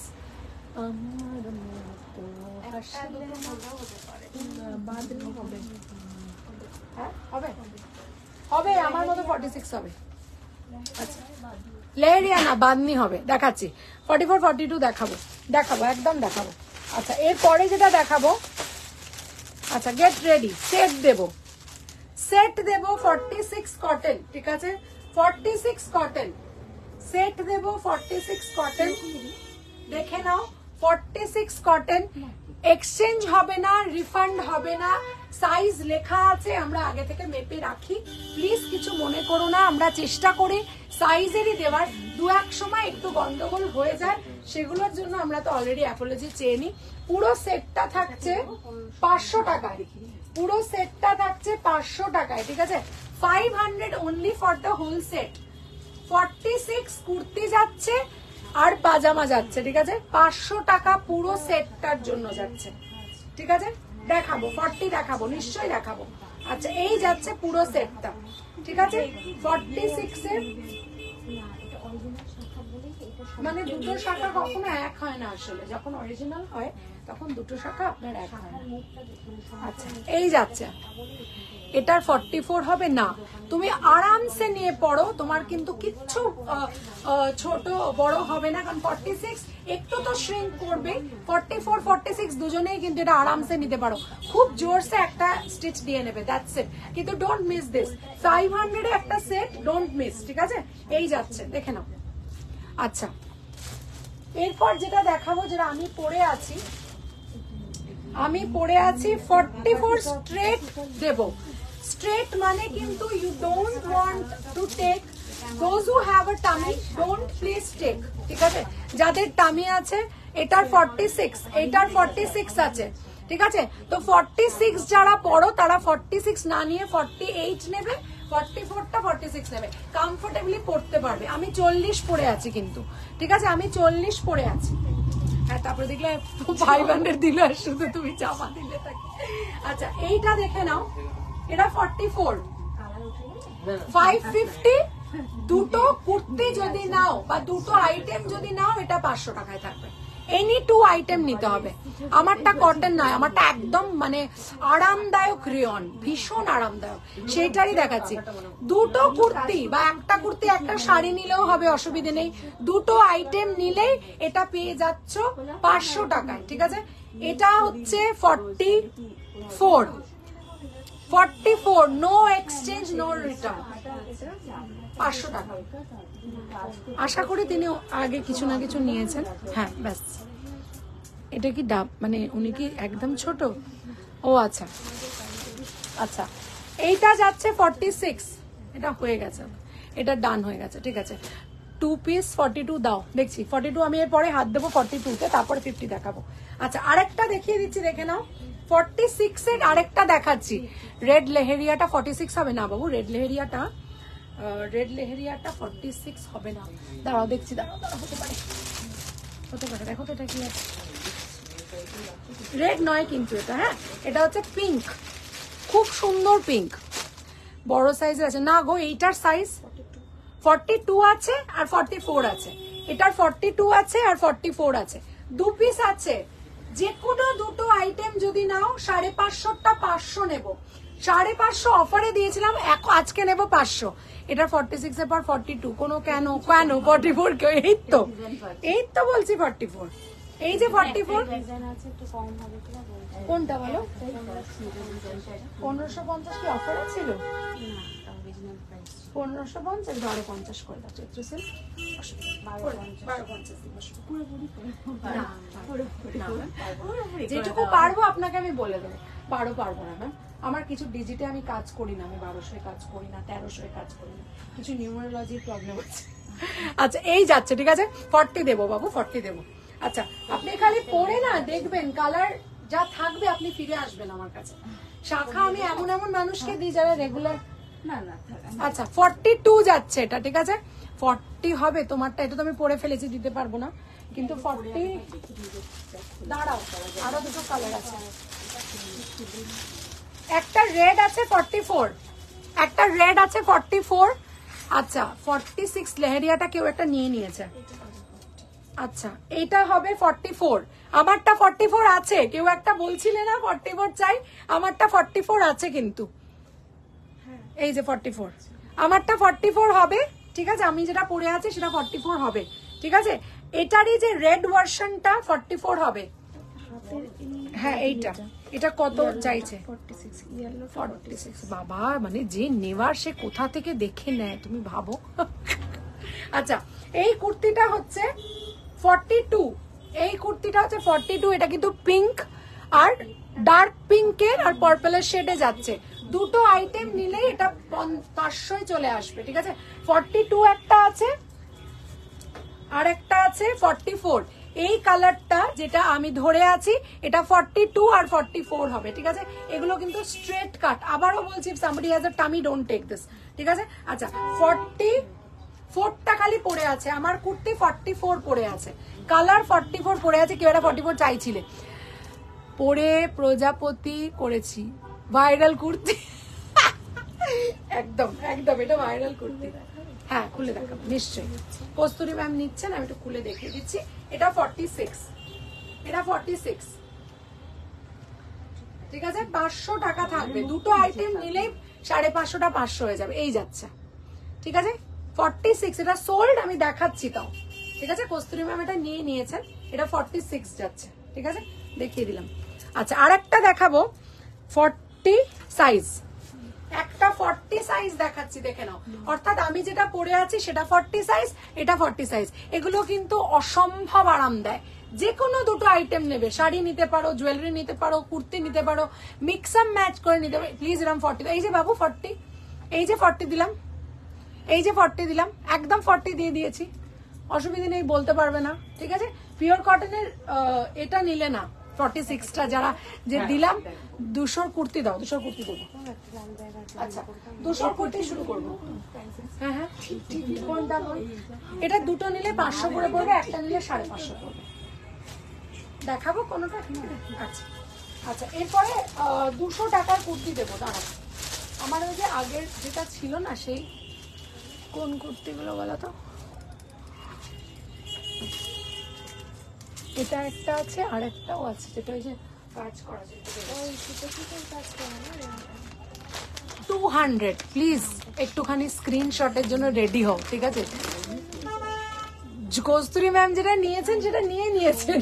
হবে আমার মতো 46 হবে। আচ্ছা লেহেরিয়া না বাদনি হবে, দেখাচ্ছি 44 42 দেখাবো, দেখাবো একদম দেখাবো। আচ্ছা এরপরে যেটা দেখাবো, আচ্ছা গেট রেডি, সেট দেবো, সেট দেবো 46 কটন, ঠিক আছে? 46 কটন সেট দেবো, 46 কটন, দেখে নাও। 46 কটন, এক্সচেঞ্জ হবে না, রিফান্ড হবে না, সাইজ লেখা আছে, আমরা আগে থেকে মেপে রাখি, প্লিজ কিছু মনে করো না। আমরা চেষ্টা করি সাইজেরই দেওয়ার, দু এক সময় একটু গন্ডগোল হয়ে যায়, সেগুলোর জন্য আমরা তো অলরেডি অ্যাপোলজি চেয়ে নিই। পুরো সেটটা থাকছে 500 টাকায়, পুরো সেটটা থাকছে 500 টাকায়, ঠিক আছে? 500 only for the whole set. 46 kurti যাচ্ছে আর পাজামা যাচ্ছে, ঠিক আছে? 500 টাকা পুরো সেটটার জন্য যাচ্ছে, ঠিক আছে? দেখাবো 40 দেখাবো, নিশ্চয়ই দেখাবো। আচ্ছা এই যাচ্ছে পুরো সেটটা, ঠিক আছে 46 এর, মানে দুটো শাখা কখনো এক হয় না আসলে, যখন অরিজিনাল হয় তখন দুটো শাখা আপনার এক হয় না। আচ্ছা এই যাচ্ছে, এটার 44 হবে না, তুমি আরামসে নিয়ে পড়ো, তোমার কিন্তু কিচ্ছু ছোট বড় হবে না, কারণ 46 একটু তো শ্রিঙ্ক করবে, 44 46 দুজনেই কিন্তু এটা আরামসে নিতে পারো, খুব জোরসে একটা স্টিচ দিয়ে নেবে, দ্যাটস ইট। কিন্তু ডোন্ট মিস দিস, 500 এ একটা সেট, ডোন্ট মিস, ঠিক আছে? এই যাচ্ছে, দেখে নাও। আচ্ছা এরপর যেটা দেখাবো, যেটা আমি পরে আছি, 44 স্ট্রেট দেব। স্ট্রেট মানে কিন্তু you don't want to take, those who have a tummy don't please take, ঠিক আছে? যাদের টামি আছে, এটার 46, এটার 46 আছে, ঠিক আছে? তো 46 যারা পড়ো তারা 46 না নিয়ে 48 নেবে, 44টা 46 নেবে, কমফোর্টেবলি পড়তে পারবে। আমি 40 পড়ে আছি কিন্তু, ঠিক আছে? আমি 40 পড়ে আছি। হ্যাঁ তারপরে দেখলে 500 দিলে আর শুধু তুমি চাপা দিলে তাকে। আচ্ছা এইটা দেখে নাও, এটা 44, 550, দুটো কুর্তি যদি নাও বা দুটো আইটেম যদি নাও, এটা 500 টাকায় থাকবে। এনি 2 আইটেম নিতে হবে। আমারটা কটন নয়, আমারটা একদম মানে আরামদায়ক রেয়ন, ভীষণ আরামদায়ক, সেটাই দেখাচ্ছি। দুটো কুর্তি বা একটা কুর্তি একটা শাড়ি নিলেও হবে, অসুবিধে নেই। দুটো আইটেম নিলেই এটা পেয়ে যাচ্ছ 500 টাকায়, ঠিক আছে? এটা হচ্ছে 44, নো এক্সচেঞ্জ নো রিটার্ন, 500 টাকা। আশা করি তিনি আগে কিছু না কিছু নিয়েছেন। হ্যাঁ ব্যাস, এটা কি ডাব, মানে উনি কি একদম ছোট? ও আচ্ছা আচ্ছা, এইটা যাচ্ছে 46, এটা হয়ে গেছে, এটা ডান হয়ে গেছে, ঠিক আছে? 2 পিস 42 দাও, দেখছি 42, আমি এরপরে হাত দেবো 42-তে, তারপরে 50 দেখাবো। আচ্ছা আরেকটা দেখিয়ে দিচ্ছি, দেখে নাও। 46 এর আরেকটা দেখাচ্ছি, রেড লেহেরিয়াটা 46 হবে না বাবু, রেড লেহেরিয়াটা 46 হবে না, দাঁড়াও দেখছি, দাঁড়াও, হতে পারে, দেখো তো এটা কি আছে, রেড নয় কিন্তু এটা, হ্যাঁ এটা হচ্ছে পিঙ্ক, খুব সুন্দর পিঙ্ক, বড় সাইজের আছে না গো, এইটার সাইজ 42 আছে আর 44 আছে, এটার 42 আছে আর 44 আছে, 2 পিস আছে। যে কোনো দুটো আইটেম যদি নাও 550টা 500 নেব, 550 অফারে দিয়েছিলাম, আজকে নেব 500। এটা 46 এর পর 42, কোনো কেন 44, এই তো বলছি 44, এই যে 44, কোনটা বলো? 1550 কি অফার ছিল? 1550, 1250 করে দাও, চৈত্র সেল 1250, যেটুকু পারবো আপনাকে আমি বলে দেবো, পারবো না ম্যাম, আমার কিছু ডিজিটে আমি কাজ করি না, আমি 1200 কাজ করি না, 1300 কাজ করি না, কিছু নিউমারোলজির প্রবলেম আছে। আচ্ছা এই যাচ্ছে, ঠিক আছে 40 দেবো বাবু, 40 দেবো। আচ্ছা আপনি খালি পরে না দেখবেন, কালার যা থাকবে আপনি ফিরে আসবেন আমার কাছে। শাখা আমি এমন এমন মানুষকে দিই যারা রেগুলার, আচ্ছা 42 যাচ্ছে এটা, ঠিক আছে? 40 হবে তোমারটা, এটা তো আমি পরে ফেলেছি, দিতে পারবো না, কিন্তু 40, দাঁড়াও আরো দুটো কালার আছে, একটা রেড আছে 44, একটা রেড আছে 44। আচ্ছা 46 লেহেরিয়াটা কেউ একটা নিয়ে নিয়েছে, আচ্ছা এটা হবে 44, আমারটা 44 আছে, কেউ একটা বলছিলে না 44 চাই, আমারটা 44 আছে কিন্তু, এই যে 44, আমারটা 44 হবে, ঠিক আছে? আমি যেটা পরে আছি সেটা 44 হবে, ঠিক আছে? এটারই যে রেড ভার্সনটা 44 হবে, হ্যাঁ এইটা, এটা কত চাইছে? 46, বাবা মানে যে নেওয়ার সে কোথা থেকে দেখে নেয় তুমি ভাবো। আচ্ছা এই কুর্তিটা হচ্ছে 42, এই কুর্তিটা হচ্ছে 42, এটা কিন্তু পিঙ্ক আর ডার্ক পিঙ্কের আর পার্পলের শেডে যাচ্ছে, দুটো আইটেম নিলে এটা 500 চলে আসবে, ঠিক আছে? 42 একটা আছে আর একটা আছে 44, এই কালারটা যেটা আমি ধরে আছি এটা 42 আর 44 হবে, ঠিক আছে? এগুলো কিন্তু স্ট্রেট কাট, আবারও বলছি, somebody has a tummy don't take this, ঠিক আছে? আচ্ছা 44টা খালি পড়ে আছে, আমার কুর্তি 44 পড়ে আছে, কালার 44 পড়ে আছে, কেউ একটা 44 চাইছিলে, পরে প্রজাপতি করেছি, ভাইরাল কুর্তি একদম একদম, এটা ভাইরাল কুর্তি। হ্যাঁ খুলে দেখাবো নিশ্চয়ই। কস্তুরী ম্যাম নিচ্ছেন, আমি একটু খুলে দেখিয়ে দিচ্ছি। এটা 46, এটা 46, ঠিক আছে। 500 টাকা থাকবে, দুটো আইটেম নিলেই 550টা 500 হয়ে যাবে। এই যাচ্ছে, ঠিক আছে 46, এটা সোল্ড, আমি দেখাচ্ছি তাও, ঠিক আছে। কস্তুরী ম্যাম এটা নিয়ে নিয়েছেন, এটা 46 যাচ্ছে, ঠিক আছে, দেখিয়ে দিলাম। আচ্ছা আর একটা দেখাবো 40 সাইজ, একটা 40 সাইজ দেখাচ্ছি, দেখে নাও। অর্থাৎ আমি যেটা পরে আছি সেটা 40 সাইজ, এটা 40 সাইজ। এগুলো কিন্তু অসম্ভব আরাম দেয়। যে কোনো দুটো আইটেম নেবে, শাড়ি নিতে পারো, জুয়েলারি নিতে পারো, কুর্তি নিতে পারো, মিক্স আপ ম্যাচ করে নিতে পারো। প্লিজ এরকম 40, এই যে বাবু 40, এই যে 40 দিলাম, এই যে 40 দিলাম, একদম 40 দিয়ে দিয়েছি, অসুবিধা নেই, বলতে পারবে না, ঠিক আছে। পিওর কটনের এটা নিলে না 46টা যারা যে দিলাম, 200 কুর্তি দাও, 200 কুর্তি দেবো। আচ্ছা 200 কুর্তি শুরু করবো। হ্যাঁ হ্যাঁ কোনটা বল? এটা দুটো নিলে 500 করে পড়বে, একটা নিলে 550 পড়বে। দেখাবো কোনটা? আচ্ছা আচ্ছা এরপরে 200 টাকার কুর্তি দেবো, দাঁড়াও। আমার ওই যে আগের যেটা ছিল না, সেই কোন কুর্তিগুলো বলো তো? এটা একটা আছে, আর একটাও আছে, যেটা ওই যে কাজ করা যায় 200। প্লিজ একটুখানি স্ক্রিনশটের জন্য রেডি হও, ঠিক আছে। কস্তুরী ম্যাম যেটা নিয়েছেন সেটা নিয়েছেন,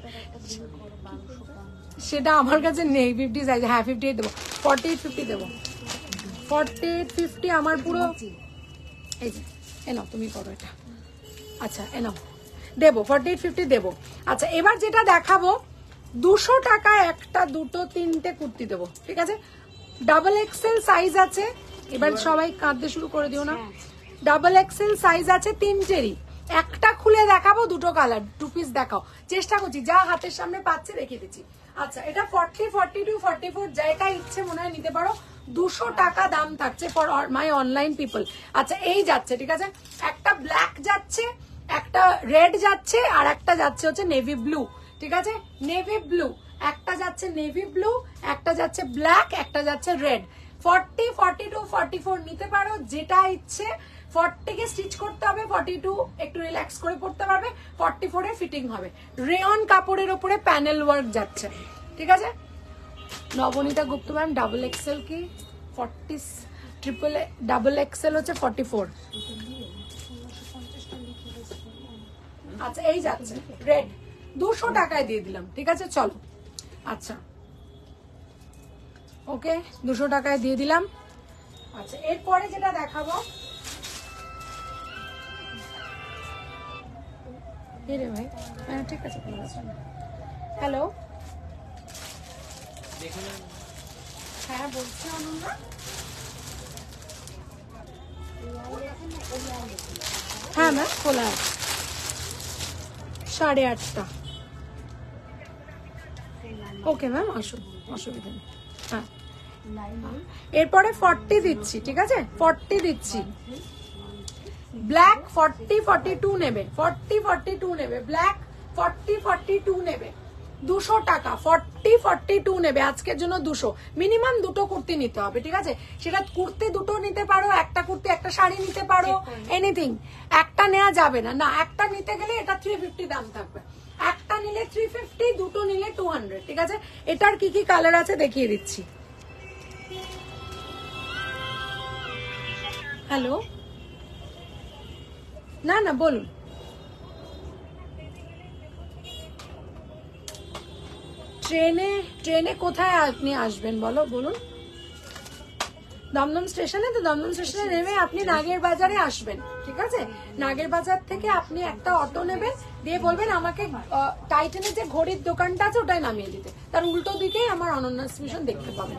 সেটা আমার কাছে নেই। 50 সাইজ, হ্যাঁ 58 দেবো, 48 50 দেবো, 48 50 আমার পুরো। এই যে এনাও, তুমি করো এটা। আচ্ছা এনাও দেবো, 48 50 দেবো। আচ্ছা এবার যেটা দেখাবো 200 টাকায় একটা, দুটো, তিনটে কুর্তি দেবো, ঠিক আছে। ডাবল এক্সেল সাইজ আছে, এবার সবাই কাঁদতে শুরু করে দিও না। ডাবল এক্সেল সাইজ আছে তিনটেরই, একটা খুলে দেখাবো, দুটো কালার, 2 পিস দেখাও, চেষ্টা করছি যা হাতের সামনে পাচ্ছে রেখে দিচ্ছি। আচ্ছা এটা 40 42 44, যেটা ইচ্ছে মনে হয় নিতে পারো। 200 টাকা দাম থাকছে ফর মাই অনলাইন পিপল। আচ্ছা এই যাচ্ছে, ঠিক আছে, একটা ব্ল্যাক যাচ্ছে, একটা রেড যাচ্ছে, আর একটা যাচ্ছে হচ্ছে নেভি ব্লু, ঠিক আছে, নেভি ব্লু, একটা যাচ্ছে নেভি ব্লু, একটা যাচ্ছে ব্ল্যাক, একটা যাচ্ছে রেড। 40 42 44 নিতে পারো, যেটা ইচ্ছে। 40 কে স্টিচ করতে হবে, 42 একটু রিল্যাক্স করে পড়তে পারবে, 44 এ ফিটিং হবে। রেয়ন কাপড়ের উপরে প্যানেল ওয়ার্ক যাচ্ছে, ঠিক আছে। Nabanita Gupta ma'am double XL কি 40, ট্রিপল ডাবল এক্সেল হচ্ছে 44। আচ্ছা এই যাচ্ছে রেড, 200 টাকায় দিয়ে দিলাম, ঠিক আছে চলো। আচ্ছা ওকে 200 টাকায় দিয়ে দিলাম। আচ্ছা এরপরে যেটা দেখাবো, রে ভাই, হ্যাঁ ঠিক আছে, হ্যালো, হ্যাঁ বলছি অনন্যা। হ্যাঁ ম্যাম খোলা আছে, 8:30। ওকে ম্যাম আসুন, অসুবিধা নেই। হ্যাঁ এরপরে 40 দিচ্ছি, ঠিক আছে 40 দিচ্ছি। ব্ল্যাক 40 42 নেবে, 40 42 নেবে, ব্ল্যাক 40 42 নেবে, 200 টাকা, 40 42 নেবে আজকের জন্য। 200 মিনিমাম, দুটো কুর্তি নিতে হবে, ঠিক আছে। সেটা কুর্তি দুটো নিতে পারো, একটা কুর্তি একটা শাড়ি নিতে পারো, এনিথিং। একটা নেওয়া যাবে না, না একটা নিতে গেলে এটা 350 দাম থাকবে, একটা নিলে 350, দুটো নিলে 200, ঠিক আছে। এটার কি কি কালার আছে দেখিয়ে দিচ্ছি। হ্যালো, না না বলুন। ট্রেনে কোথায় আপনি আসবেন বলো, বলুন। দমদম স্টেশনে, তো দমদম স্টেশনে নেমে আপনি নাগের বাজারে আসবেন, ঠিক আছে। নাগের বাজার থেকে আপনি একটা অটো নেবেন, দিয়ে বলবেন আমাকে টাইটানের যে ঘড়ির দোকানটা আছে ওটাই নামিয়ে দিতে, তার উল্টো দিকেই আমার অনন্যা স্টেশন দেখতে পাবেন।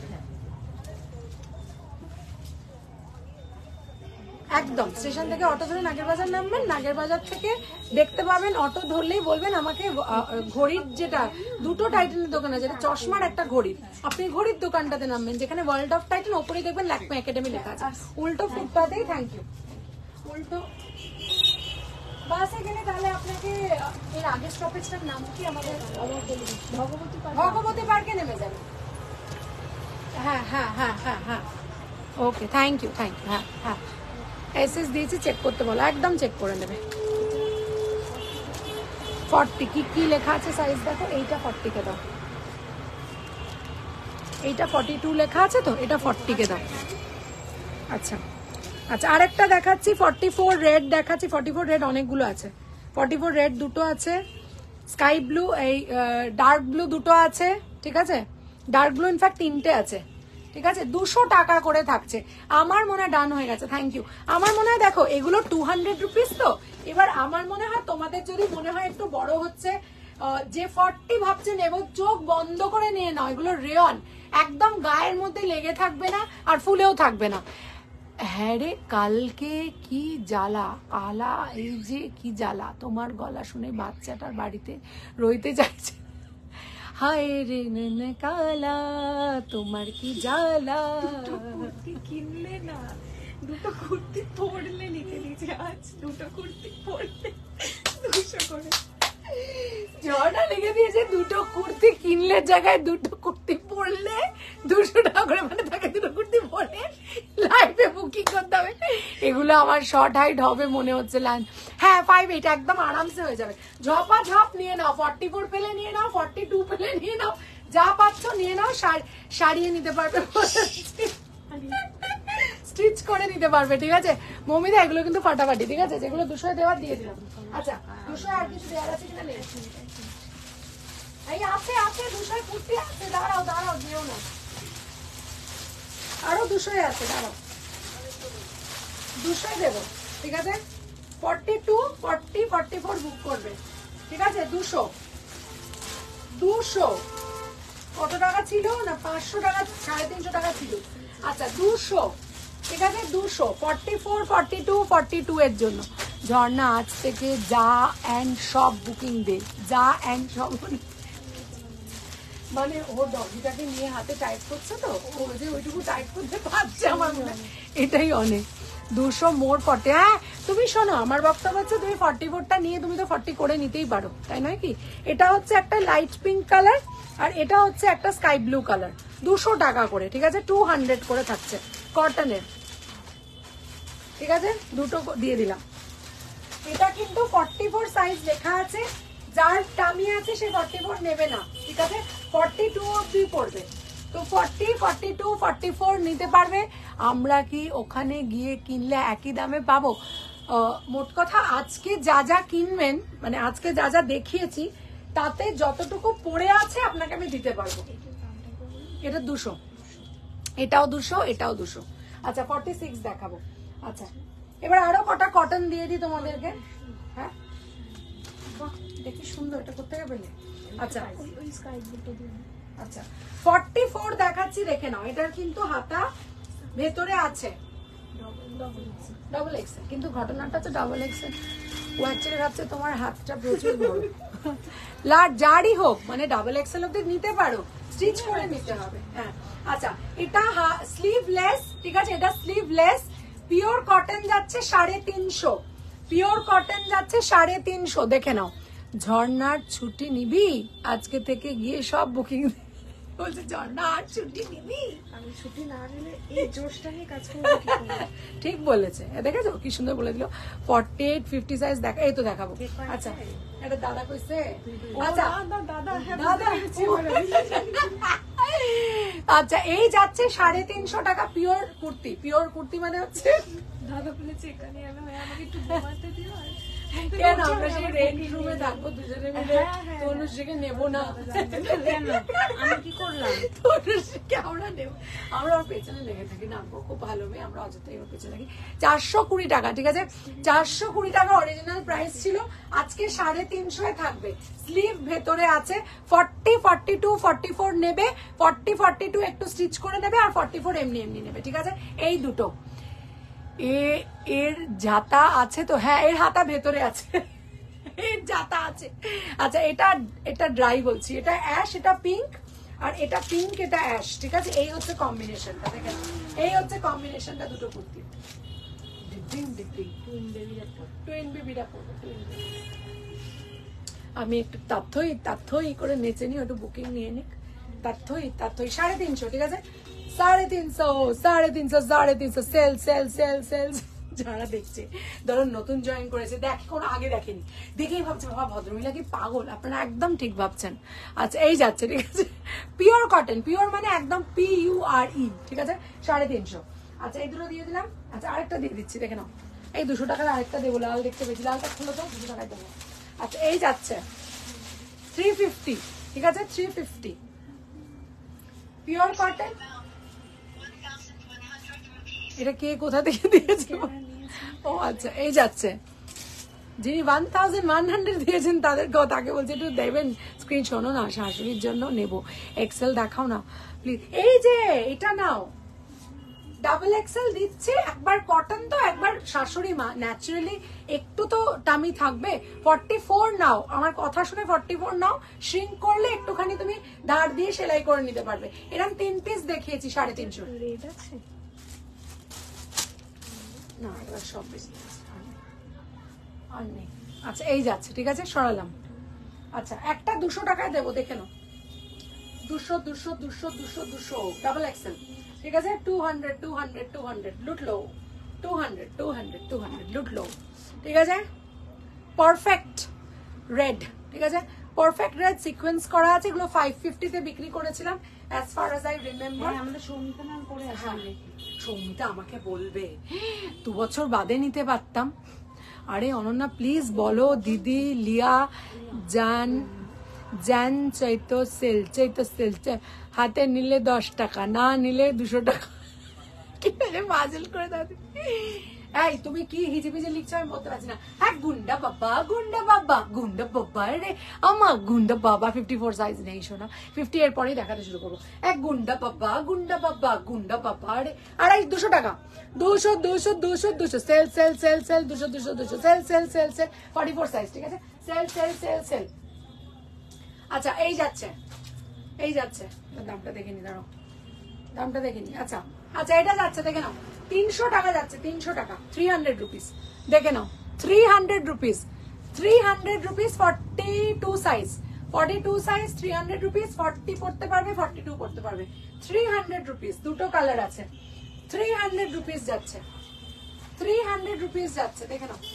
একদম স্টেশন থেকে অটো ধরে নাগের বাজার নামবেন, নাগের বাজার থেকে দেখতে পাবেন, অটো ধরলেই বলবেন আমাকে ঘড়ির, যেটা দুটো টাইটানের দোকান আছে, চশমার একটা ঘড়ির, আপনি ঘড়ির দোকানটাতে নামবেন, যেখানে ওয়ার্ল্ড অফ টাইটান, ওপরেই দেখবেন ল্যাকমে একাডেমি লেখা আছে, উল্টো ফুটপাতেই। Thank you. উল্টো বাসে গেলে তাহলে আপনাকে এর আগের স্টপেজটার নাম কি আমাদের? ভগবতী পার্কে নেমে যাবে। হ্যাঁ হ্যাঁ হ্যাঁ হ্যাঁ হ্যাঁ ওকে, থ্যাংক ইউ। হ্যাঁ হ্যাঁ, এসএস দিয়েছি, চেক করতে বলো, একদম চেক করে নেবে। 40 কি লেখা আছে সাইজ দেখো, এইটা 40 কে দাও, এইটা 42 লেখা আছে তো, এটা 40 কে দাও। আচ্ছা আচ্ছা, আরেকটা দেখাচ্ছি 44 রেড দেখাচ্ছি। 44 রেড অনেকগুলো আছে, 44 রেড দুটো আছে, স্কাই ব্লু, এই ডার্ক ব্লু দুটো আছে, ঠিক আছে, ডার্ক ব্লু ইনফ্যাক্ট 3টে আছে, ঠিক আছে। 200 টাকা করে থাকছে। আমার মনে হয় ডান হয়ে গেছে, থ্যাংক ইউ। আমার মনে হয় দেখো এগুলো 200 রুপিস তো, এবার আমার মনে হয় তোমাদের যদি মনে হয় একটু বড় হচ্ছে, যে 40 ভাবছে নেব, চোখ বন্ধ করে নিয়ে নাও, এগুলো রেয়ন, একদম গায়ের মধ্যে লেগে থাকবে না আর ফুলেও থাকবে না। হ্যাঁ রে, কালকে কি জ্বালা কালা, এই যে কি জ্বালা, তোমার গলা শুনে বাচ্চাটার বাড়িতে রইতে চাইছে। হায় রে নেনে কালা, তোমার কি জ্বালা। কুর্তি কিনলে না, দুটো কুর্তি পরলে, লিখে দিয়েছি আজ দুটো কুর্তি পরলে 200 করে। জটা লিখে দিয়েছে দুটো কুর্তি কিনলে জায়গায় দুটো কুর্তি পরলে 200 টাকা করে, মানে তাকে দুটো কুর্তি পরে লাইভে বুকিং করতে হবে। এগুলো আমার শর্ট হাইট হবে মনে হচ্ছে লাইন। হ্যাঁ 58 একদম আরামসে হয়ে যাবে, ঝপা ঝপ নিয়ে নাও, 44 পেলে নিয়ে নাও, 42 পেলে নিয়ে নাও, যা পাচ্ছ নিয়ে নাও, সারিয়ে নিতে পারবে, স্টিচ করে নিতে পারবে, ঠিক আছে। মমিদা এগুলো কিন্তু ফাটাফাটি, ঠিক আছে, যেগুলো 200 দেওয়ার দিয়ে দিলাম। আচ্ছা 200 আর কিছু দেওয়ার আছে কিনা নেই? এই আছে আছে, 200 কুর্তি আছে, দাঁড়াও দাঁড়াও, দিও না, আরো 200 আছে, দাঁড়াও, 200 দেবো, ঠিক আছে। 42 40 44 বুক করবে, ঠিক আছে। 200 কত টাকা ছিল না, 500 টাকা, 350 টাকা ছিল। আচ্ছা 200, ঠিক আছে, 200 44 42 42 এর জন্য। ঝর্ণা আজ থেকে যা অ্যান্ড সব বুকিং দে, যা অ্যান্ড সব, মানে ও ডগিটাকে নিয়ে হাতে টাইপ করছে তো, ও যে ওইটুকু টাইপ করতে পারছে, আমার মনে হয় এটাই অনেক। 200 মোর 40। হ্যাঁ তুমি শোনো, আমার বক্তব্য হচ্ছে তুমি 44টা নিয়ে তুমি তো 40 করে নিতেই পারো, তাই নয় কি? এটা হচ্ছে একটা লাইট পিঙ্ক কালার, আর এটা হচ্ছে একটা স্কাই ব্লু কালার, 200 টাকা করে, ঠিক আছে, 200 করে থাকছে কটনের, ঠিক আছে, দুটো দিয়ে দিলাম। এটা কিন্তু 44 সাইজ লেখা আছে, যার টামি আছে সে 44 নেবে না, ঠিক আছে, 42 অবধি পড়বে, তো 40 42 44 নিতে পারবে। আমরা কি ওখানে গিয়ে কিনলে একই দামে পাবো? মোট কথা আজকে যা যা কিনবেন, মানে আজকে যা যা দেখিয়েছি তাতে যতটুকু পড়ে আছে আপনাকে আমি দিতে পারবো। এটা 200, এটাও 200, এটাও 200। আচ্ছা 46 দেখাবো। আচ্ছা এবার আরো কটা কটন দিয়ে দিই তোমাদেরকে। হ্যাঁ দেখি সুন্দর, এটা কোথায় পেলে? আচ্ছা ওই স্কাই ব্লুটা দিন। আচ্ছা 44 দেখাচ্ছি, দেখে নাও, এটার কিন্তু হাতা ভেতরে আছে ডবল এক্সেল, কিন্তু ঘটনাটা হচ্ছে ডবল এক্সেল, ও অ্যাকচুয়ালি ভাবছে তোমার হাতটা প্রচুর বড়। লার্জ যারই হোক, মানে ডাবল এক্সেল অব্দি নিতে পারো, স্টিচ করে নিতে হবে। হ্যাঁ আচ্ছা এটা স্লিভলেস, ঠিক আছে, এটা স্লিভলেস, পিওর কটন যাচ্ছে 350, পিওর কটন যাচ্ছে 350, দেখে নাও। ঝর্ণার ছুটি নিবি আজকে থেকে গিয়ে সব বুকিং, বলছে ঝর্ণা আর ছুটি নিবি? আমি ছুটি না নিলে এই জোশটা নিয়ে কাজ করবো কি করে? ঠিক বলেছে, দেখেছো কি সুন্দর বলে দিল। 48 50 সাইজ দেখা, এই তো দেখাবো। আচ্ছা এটা দাদা কইছে, আচ্ছা দাদা হ্যাঁ দাদা, আচ্ছা এই যাচ্ছে 350 টাকা পিওর কুর্তি, পিওর কুর্তি মানে হচ্ছে দাদা বলেছে এখানে আমাকে একটু ঘুমাতে দিও। কেন আমরা সেই রেন্ট রুমে থাকবো দুজনে মিলে, তনুশ্রীকে নেবো না? আমি কি করলাম? তনুশ্রীকে আমরা নেবো, আমরা ওর পেছনে লেগে থাকি, না খুব ভালো মেয়ে, আমরা অযথাই ওর পেছনে থাকি। 420 টাকা, ঠিক আছে, 420 টাকা অরিজিনাল প্রাইস ছিল, আজকে 350 থাকবে। স্লিভ ভেতরে আছে, 40 42 44 নেবে, 40 42 একটু স্টিচ করে নেবে, আর 44 এমনি এমনি নেবে, ঠিক আছে। এই দুটো এর জাতা আছে তো? হ্যাঁ এর হাতা ভেতরে আছে, এর জাতা আছে। আচ্ছা এটা ড্রাই বলছি, এটা অ্যাশ, এটা পিঙ্ক, আর এটা পিঙ্ক, এটা অ্যাশ, ঠিক আছে, এই হচ্ছে কম্বিনেশনটা, দেখেন এই হচ্ছে কম্বিনেশনটা দুটো কুর্তি। টুইন বেবিরা পড়বে, আমি একটু তাথই করে নেচে নিই, একটু বুকিং নিয়ে নিক, তাথই 350, ঠিক আছে। 350 সেল সেল সেল সেল। যারা দেখছে, ধরো নতুন জয়েন করেছে, কোন আগে দেখেনি, দেখেই ভাবছে বাবা ভদ্রমহিলা কি পাগল। আপনারা একদম ঠিক ভাবছেন। আচ্ছা এই যাচ্ছে, ঠিক আছে, পিওর কটন, পিওর মানে একদম PURE, ঠিক আছে, 350। আচ্ছা এই দুটো দিয়ে দিলাম। আচ্ছা আরেকটা দিয়ে দিচ্ছি, দেখে নাও, এই 200 টাকার আরেকটা দেবো, লাল দেখতে পেয়েছি, লালটা খুলো তো, 200 টাকায় দেবো। আচ্ছা এই যাচ্ছে 350, ঠিক আছে, 350 পিওর কটন। এটা কে কোথা থেকে দিয়েছে? ও আচ্ছা এই যাচ্ছে, যিনি 1100 দিয়েছেন তাকে বলছে একটু দেবেন স্ক্রিন। শোনো না, শাশুড়ির জন্য নেব, এক্সেল দেখাও না প্লিজ। এই যে এটা নাও, ডাবল এক্সেল দিচ্ছে, একবার কটন তো একবার শাশুড়ি মা, ন্যাচারালি একটু তো টামি থাকবে। 44 নাও, আমার কথা শুনে 44 নাও, শ্রিঙ্ক করলে একটুখানি তুমি ধার দিয়ে সেলাই করে নিতে পারবে। এরকম 3 পিস দেখিয়েছি 350। রেড আছে না, এবার সব বেশি আর নেই। আচ্ছা এই যাচ্ছে, ঠিক আছে, সরালাম। আচ্ছা একটা 200 টাকায় দেবো, দেখে নাও, 200 200 200 200 200 ডাবল এক্সেল, ঠিক আছে, 200 200 200 লুটলো, 200 200 200 লুটলো, ঠিক আছে, পারফেক্ট রেড, ঠিক আছে, পারফেক্ট রেড সিকোয়েন্স করা আছে। এগুলো 550 তে বিক্রি করেছিলাম as far as I remember. আমাদের সৌমিতা নাম করে আসলে সৌমিতা আমাকে বলবে 2 বছর বাদে নিতে পারতাম। আরে অনন্যা প্লিজ বলো, দিদি লিয়া জান জ্যান চৈতো সেল হাতে নিলে 10 টাকা, না নিলে 200 টাকা। কি মাজল করে দাদি। এই তুমি কি হিজিবিজি লিখছো আমি বলতে পারছি না। হ্যাঁ গুন্ডা বাবা গুন্ডা বাবা গুন্ডা বাবা রে আমার গুন্ডা বাবা 54 সাইজ নেই শোনা, 50 এর পরেই দেখাতে শুরু করবো। এক গুন্ডা বাবা গুন্ডা বাবা গুন্ডা বাবা রে। আড়াই 200 টাকা, 200 200 200 200 sale sale sale sale 200 200 200 sale sale sale sale 44 size, ঠিক আছে, সেল সেল সেল সেল। আচ্ছা এই যাচ্ছে, এই যাচ্ছে, দামটা দেখে নি, দাঁড়াও দামটা দেখে নি। আচ্ছা আচ্ছা এটা যাচ্ছে, দেখে নাও, 300 টাকা যাচ্ছে, 300 টাকা, 300 রুপিস, দেখে নাও, 300 rupees, 300 rupees 42 size, 42 size 300 rupees, 40 পড়তে পারবে, 42 পড়তে পারবে, 300 রুপিস, দুটো কালার আছে, 300 রুপিস যাচ্ছে, 300 রুপিস যাচ্ছে, দেখে নাও।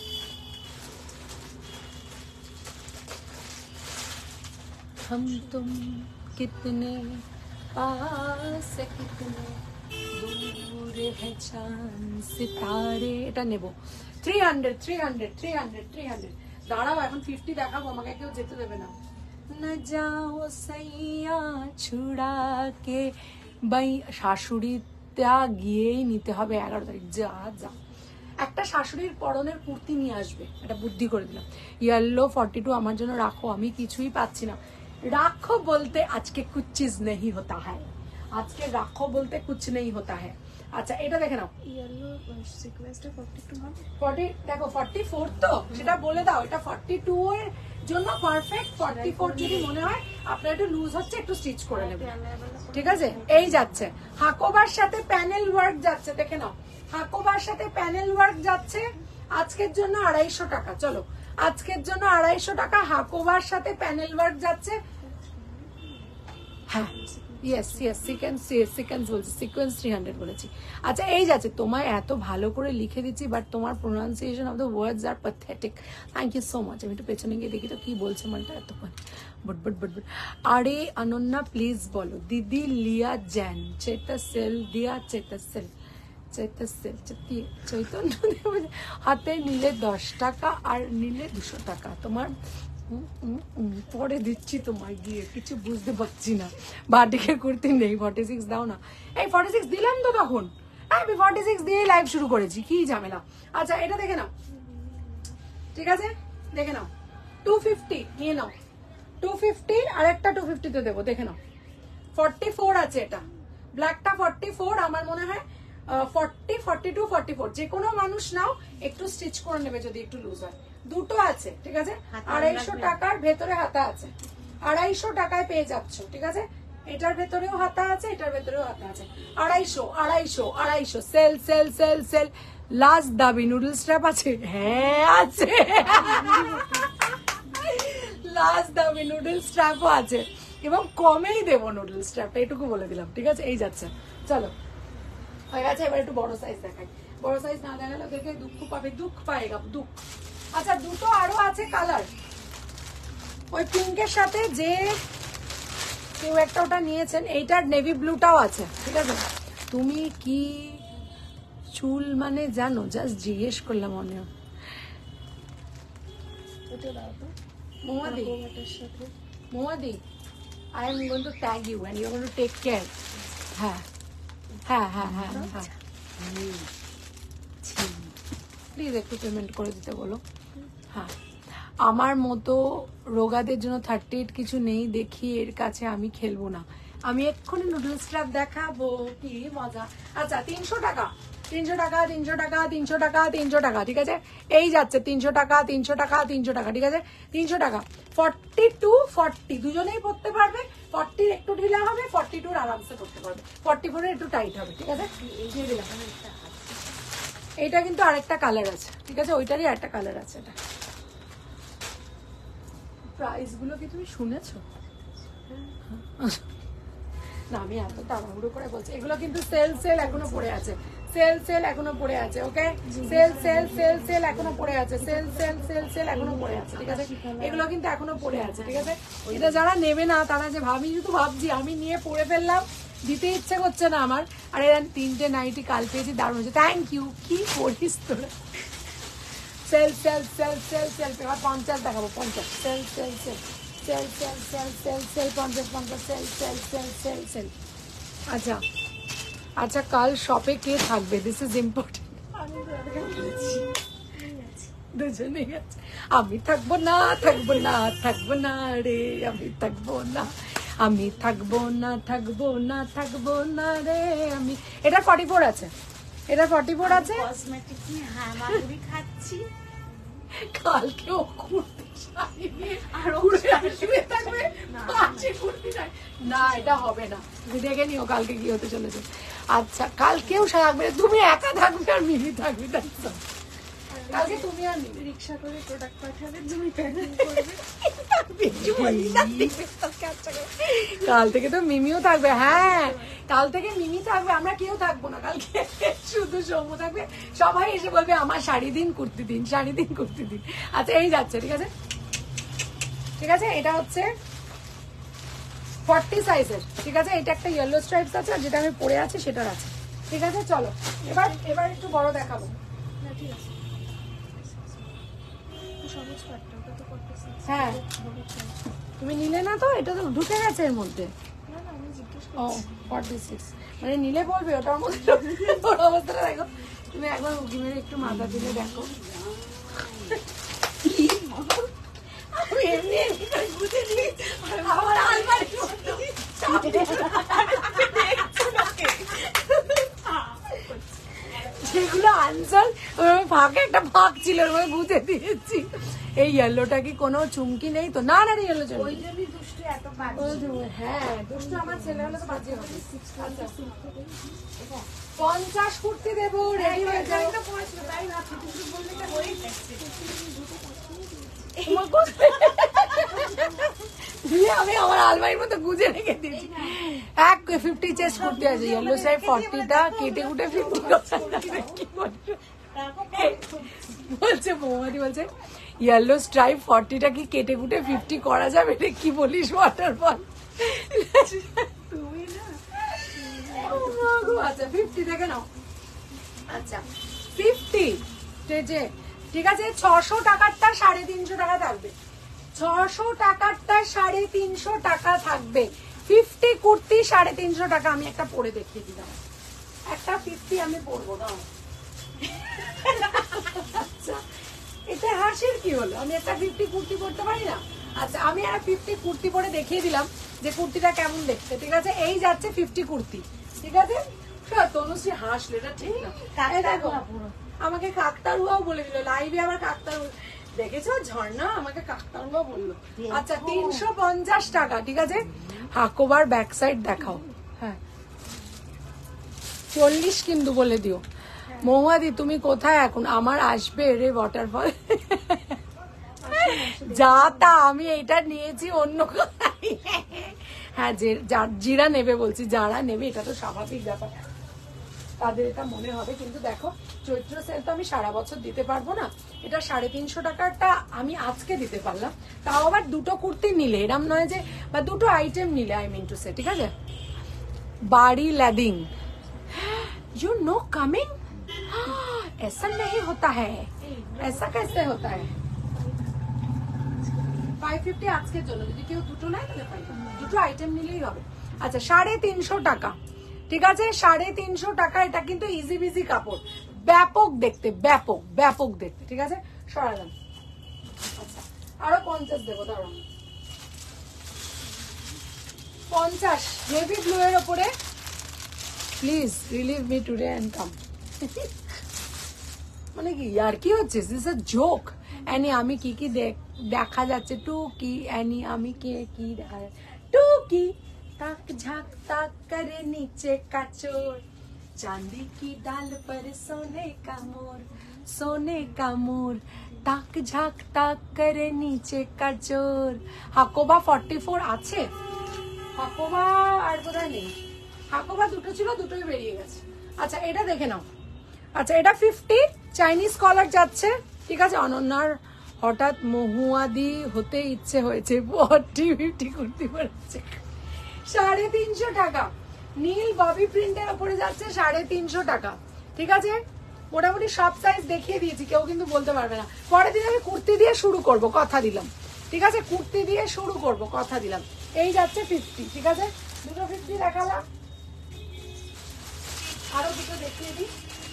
हम तुम कितने पास कितने दूर है चांद सितारे, এটা নেব 300 300 300 300। দাঁড়াও এখন 50 দেখাবো, আমাকে কেউ যেতে দেবে না। না যাও সাইয়া ছুড়া কে বাই, শাশুড়িটা গিয়েই নিতে হবে 11 তারিখ। যা যা একটা শাশুড়ির পরনের কুর্তি নিয়ে আসবে, এটা বুদ্ধি করে দিলাম। ইয়েলো 42 আমার জন্য রাখো, আমি কিছুই পাচ্ছি না। রাখো বলতে আজকে কুছ চিজ নেই হতা হ্যায়, আজকে রাখো বলতে কুছ নেই হতা হ্যায়। আচ্ছা এটা দেখে নাও, ইয়েলো সিকোয়েন্সটা 42 হবে, 40 দেখো 44 তো সেটা বলে দাও, এটা 42 এর জন্য পারফেক্ট। 44 যদি মনে হয় আপনার একটু লুজ হচ্ছে, একটু স্টিচ করে নেবেন, ঠিক আছে। এই যাচ্ছে হাকোবার সাথে প্যানেল ওয়ার্ক যাচ্ছে, দেখে নাও, হাকোবার সাথে প্যানেল ওয়ার্ক যাচ্ছে আজকের জন্য 250 টাকা। চলো আজকের জন্য 250 টাকা, হাকোবার সাথে প্যানেল ওয়ার্ক যাচ্ছে। হ্যাঁ ইয়েস ইয়েস সিকোয়েন্স বলছি, সিকোয়েন্স 300 বলেছি। আচ্ছা এই যাচ্ছে, তোমায় এত ভালো করে লিখে দিচ্ছি বাট তোমার pronunciation of the words are pathetic. Thank you so much. আমি একটু পেছনে গিয়ে দেখি তো কি বলছে মনটা এতক্ষণ, বুট বুট বুট বুট। আরে অনন্যা প্লিজ বলো, দিদি লিয়া জ্যান চেতা সেল দিয়া চেতা সেল চৈতন্য হাতে নিলে 10 টাকা আর নিলে 200 টাকা। তোমার পরে দিচ্ছি তোমায় গিয়ে, কিছু বুঝতে পারছি না। বাটিকে কুর্তি নেই, 46 দাও না। এই 46 দিলাম তো তখন, আমি 46 দিয়ে লাইভ শুরু করেছি, কি ঝামেলা। আচ্ছা এটা দেখে নাও, ঠিক আছে দেখে নাও, 250 নিয়ে নাও, 250 আর একটা 250 তে দেবো, দেখে নাও। 44 আছে এটা, ব্ল্যাকটা 44, আমার মনে হয় 40 42 44, যে কোনো মানুষ নাও, একটু স্টিচ করে নেবে যদি একটু লুজ হয়। দুটো আছে, ঠিক আছে, 250 টাকার ভেতরে হাতা আছে, 250 টাকায় পেয়ে যাচ্ছ, ঠিক আছে। এটার ভেতরেও হাতা আছে, এটার ভেতরেও হাতা আছে, 250 250 250 sale sale sale sale. Last দাবি নুডল স্ট্র্যাপ আছে, হ্যাঁ আছে, লাস্ট দাবি নুডল স্ট্র্যাপও আছে, এবং কমেই দেবো নুডল স্ট্র্যাপ, এটুকু বলে দিলাম, ঠিক আছে। এই যাচ্ছে চলো হয়ে গেছে, এবার একটু বড় সাইজ দেখাই। বড় সাইজ না দেখালে দেখে দুঃখ পাবে, দুঃখ পাएगा দুঃখ। আচ্ছা দুটো আরো আছে কালার, ওই পিঙ্কের সাথে যে কেউ একটা ওটা নিয়েছেন, এইটার নেভি ব্লুটাও আছে, ঠিক আছে। তুমি কি চুল মানে জানো? জাস্ট জিজ্ঞেস করলাম মনে হয়। ওটা দাও তো মৌমাদি, ওটার সাথে। মৌমাদি, I am going to tag you and you're going to take care. হ্যাঁ হ্যাঁ হ্যাঁ হ্যাঁ হ্যাঁ, প্লিজ একটু পেমেন্ট করে দিতে বলো। হ্যাঁ, আমার মতো রোগাদের জন্য 38 কিছু নেই, দেখি এর কাছে আমি খেলবো না। আমি এক্ষুনি নুডলস ট্র্যাপ দেখাবো, কি মজা। আচ্ছা 300 টাকা, 300 টাকা, 300 টাকা, 300 টাকা, 300 টাকা, ঠিক আছে। এই যাচ্ছে 300 টাকা, 300 টাকা, 300 টাকা, ঠিক আছে। 300 টাকা 40 to 40 দুজনেই পড়তে পারবে। 40 একটু ঢিলা হবে, 42 আরামসে পড়তে পারবে, 44 একটু টাইট হবে, ঠিক আছে। দিয়ে দিলাম। এইটা কিন্তু আরেকটা কালার আছে, ঠিক আছে, ওইটারই আরেকটা কালার আছে। এটা প্রাইস গুলো কি তুমি শুনেছো? না আমি এত তাড়াহুড়ো করে বলছি, এগুলো কিন্তু সেল এখনো পড়ে আছে, সেল এখনো পড়ে আছে, ওকে। সেল এখনো পড়ে আছে, সেল এখনো পড়ে আছে, ঠিক আছে। এগুলো কিন্তু এখনো পড়ে আছে, ঠিক আছে। এটা যারা নেবে না তারা যে শুধু ভাবছি আমি নিয়ে পড়ে ফেললাম, দিতে ইচ্ছে করছে না আমার। আর এর 3টে নাইটি কাল পেয়েছি, দারুণ হয়েছে, থ্যাংক ইউ। কি করিস তোরা? সেল এবার 50 দেখাবো, 50 সেল 50 সেল। আচ্ছা আচ্ছা, কাল শপে কে থাকবে? This is important. দুজনে গেছে, আমি থাকবো না, থাকবো না, থাকবো না রে, আমি থাকবো না, আমি থাকবো না, থাকবো না, থাকবো না রে আমি। এটা 44 আছে, এটা 44 আছে। কসমেটিক নিয়ে হামাগুড়ি খাচ্ছি। কালকেও কুর্তি শাড়ি নিয়ে আর ঘুরে আসবে, থাকবে পাঁচে কুর্তি নাই। না এটা হবে না, তুমি দেখে নিও কালকে কি হতে চলেছে। আচ্ছা কালকেও থাকবে, তুমি একা থাকবে আর মিমি থাকবে, কালকে তুমি আর মিমি রিক্সা করে প্রোডাক্ট পাঠাবে, তুমি প্যাকিং করবে। কাল থেকে তো মিমিও থাকবে। হ্যাঁ কাল থেকে মিমি থাকবে, আমরা কেউ থাকবো না কালকে, শুধু সৌম্য থাকবে। সবাই এসে বলবে আমার শাড়ি দিন, কুর্তি দিন, শাড়ি দিন, কুর্তি দিন। আচ্ছা এই যাচ্ছে, ঠিক আছে, ঠিক আছে। এটা হচ্ছে 40 সাইজের, ঠিক আছে। এটা একটা ইয়েলো স্ট্রাইপস আছে, আর যেটা আমি পরে আছি সেটার আছে, ঠিক আছে। চলো এবার একটু বড় দেখাবো। না ঠিক আছে, সবুজ পাটটা ওটা তো 46। হ্যাঁ তুমি নিলে না তো, এটা তো ঢুকে গেছে এর মধ্যে। না না, আমি জিজ্ঞেস ও করছি। 46 মানে নিলে বলবে ওটার মধ্যে। ওর অবস্থাটা দেখো, তুমি একবার উঁকি মেরে একটু মাথা দিলে দেখো। আমি এমনি এমনি করে গুজে নিই, আমার আলমারির মধ্যে যেগুলো আনসার ফাঁকে একটা ফাঁক ছিল, ওর মধ্যে গুজে দিয়েছি। এই ইয়েলোটা কি কোনো চুমকি নেই তো? না না ইয়েলো চুমকি। ওই জন্যই দুষ্টু এত হ্যাঁ দুষ্টু আমার ছেলে হলে তো বাজে হবে। 50 কুর্তি দেবো, রেডি হয়ে যাও। দিয়ে আমি আমার আলমারির মধ্যে গুজে রেখে দিয়েছি। 50 চেস্ট কুর্তি আছে, ইয়েলো সাইড 40টা কেটে কুটে 50 বলছে মৌমাদি, বলছে ইয়েলো স্ট্রাইপ 40টা কি কেটে কুটে 50 করা যাবে? রে কি বলিস ওয়াটারফল? তুমি না আচ্ছা 50 দেখে নাও। আচ্ছা 50 ঠিক আছে। 600 টাকারটা 350 টাকা থাকবে, 600 টাকারটা 350 টাকা থাকবে। 50 কুর্তি 350 টাকা। আমি একটা পরে দেখিয়ে দিলাম, একটা 50 আমি পরবো না। আচ্ছা এটা হাসির কি হলো? আমি একটা 50 কুর্তি পরতে পারি না? আচ্ছা আমি একটা 50 কুর্তি পরে দেখিয়ে দিলাম যে কুর্তিটা কেমন দেখতে, ঠিক আছে। এই যাচ্ছে 50 কুর্তি, ঠিক আছে। তনুশ্রী হাসলে, এটা ঠিক না। এই দেখো আমাকে কাকতারুয়াও বলে দিল লাইভে, আবার কাকতারু দেখেছো, ঝর্ণা আমাকে কাকতারুয়া বললো। আচ্ছা 350 টাকা, ঠিক আছে। হাকোবার ব্যাক সাইড দেখাও। হ্যাঁ 40 কিন্তু বলে দিও। মহুয়াদি তুমি কোথায় এখন? আমার আসবে রে ওয়াটারফল। যা তা আমি এইটা নিয়েছি অন্য কোথায়। হ্যাঁ, জিরা নেবে বলছি, যারা নেবে এটা তো স্বাভাবিক ব্যাপার, তাদের এটা মনে হবে। কিন্তু দেখো চৈত্র সেল তো আমি সারা বছর দিতে পারবো না, এটা 350 টাকাটা আমি আজকে দিতে পারলাম, তাও আবার দুটো কুর্তি নিলে, এরম নয় যে, বা দুটো আইটেম নিলে, আই মিন টু সে, ঠিক আছে। বাড়ি ল্যাডিং, यू नो कमिंग, ऐसा नहीं होता है, ऐसा कैसे होता है। 550 আজকের জন্য, যদি কেউ দুটো নেয় তাহলে 550, দুটো আইটেম নিলেই হবে। আচ্ছা 350 টাকা, ঠিক আছে 350 টাকা। এটা কিন্তু ইজি বিজি কাপড়, ব্যাপক দেখতে, ব্যাপক ব্যাপক দেখতে, ঠিক আছে সরালাম। আচ্ছা আরো 50 দেবো, দাঁড়াও 50 নেভি ব্লু এর ওপরে, please relieve me today and come. মানে কি আর কি হচ্ছে, দিস ইজ আ জোক। অ্যানি আমি কি কি দেখা যাচ্ছে, টুকি অ্যানি আমি কি কি দেখা যাচ্ছে, টুকি তাক ঝাঁক তাক করে নিচে কাচোর, চাंदी की डाल पर सोने का मोर, सोने का मोर, তাক ঝাঁক তাক করে নিচে কাচোর। হাকোবা 44 আছে, হাকোবা আর বোধহয় নেই, হাকোবা দুটো ছিল, দুটোই বেরিয়ে গেছে। আচ্ছা এটা দেখে নাও, আচ্ছা এটা 50 চাইনিজ কলার যাচ্ছে, ঠিক আছে। অনন্যার হঠাৎ মহুয়াদি হতে ইচ্ছে হয়েছে, 40-50 কুর্তি পড়েছে, 350 টাকা। নীল ববি প্রিন্টের উপরে যাচ্ছে 350 টাকা, ঠিক আছে। মোটামুটি সব সাইজ দেখিয়ে দিয়েছি, কেউ কিন্তু বলতে পারবে না। পরের দিন আমি কুর্তি দিয়ে শুরু করব, কথা দিলাম, ঠিক আছে, কুর্তি দিয়ে শুরু করব, কথা দিলাম। এই যাচ্ছে 50, ঠিক আছে, দুটো 50 দেখালাম, আরো দুটো দেখিয়ে দিই।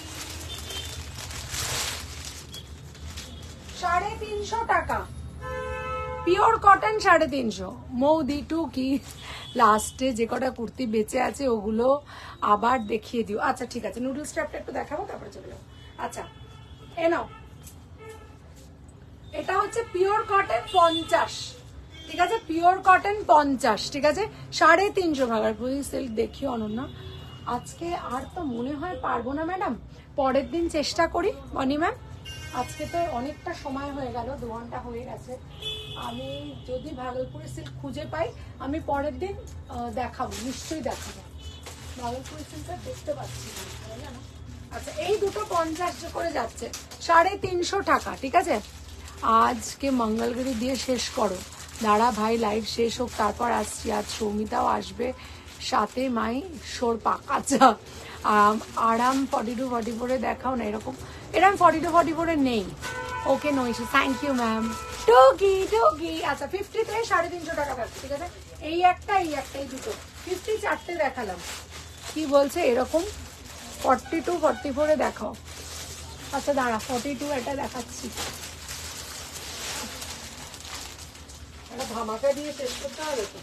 350 টাকা পিওর কটন, 350। মৌদি টু কি লাস্টে যে কটা কুর্তি বেঁচে আছে ওগুলো আবার দেখিয়ে দিও। আচ্ছা ঠিক আছে, নুডলস ট্র্যাপটা একটু দেখাবো, তারপরে চলে যাবো। আচ্ছা এ নাও, এটা হচ্ছে পিওর কটন 50, ঠিক আছে, পিওর কটন 50, ঠিক আছে, 350 ভাগার সিল্ক দেখিও অনন্যা। আজকে আর তো মনে হয় পারবো না ম্যাডাম, পরের দিন চেষ্টা করি মনি ম্যাম। আজকে তো অনেকটা সময় হয়ে গেল, 2 ঘন্টা হয়ে গেছে। আমি যদি ভাগলপুরি সিল্ক খুঁজে পাই আমি পরের দিন দেখাবো, নিশ্চয়ই দেখাবো। ভাগলপুরি সিল্কটা দেখতে পাচ্ছি না, জানো। আচ্ছা এই দুটো 50 করে যাচ্ছে, 350 টাকা, ঠিক আছে। আজকে মঙ্গলগিরি দিয়ে শেষ করো, দাঁড়া ভাই লাইভ শেষ হোক তারপর আসছি। আজ সৌমিতাও আসবে সাথে, মাই শোর পাক। আচ্ছা আরাম 42-44 দেখাও না, এরকম 42-44 নেই। Okay no issue, thank you ma'am. টুকি টুকি, আচ্ছা 50 তে 350 টাকা থাকছে, ঠিক আছে। এই একটা এই একটা, এই দুটো 50 চারটে দেখালাম। কি বলছে এরকম 42-44 দেখাও। আচ্ছা দাঁড়া 42 এটা দেখাচ্ছি, একটা ধামাকা দিয়ে শেষ করতে হবে তো।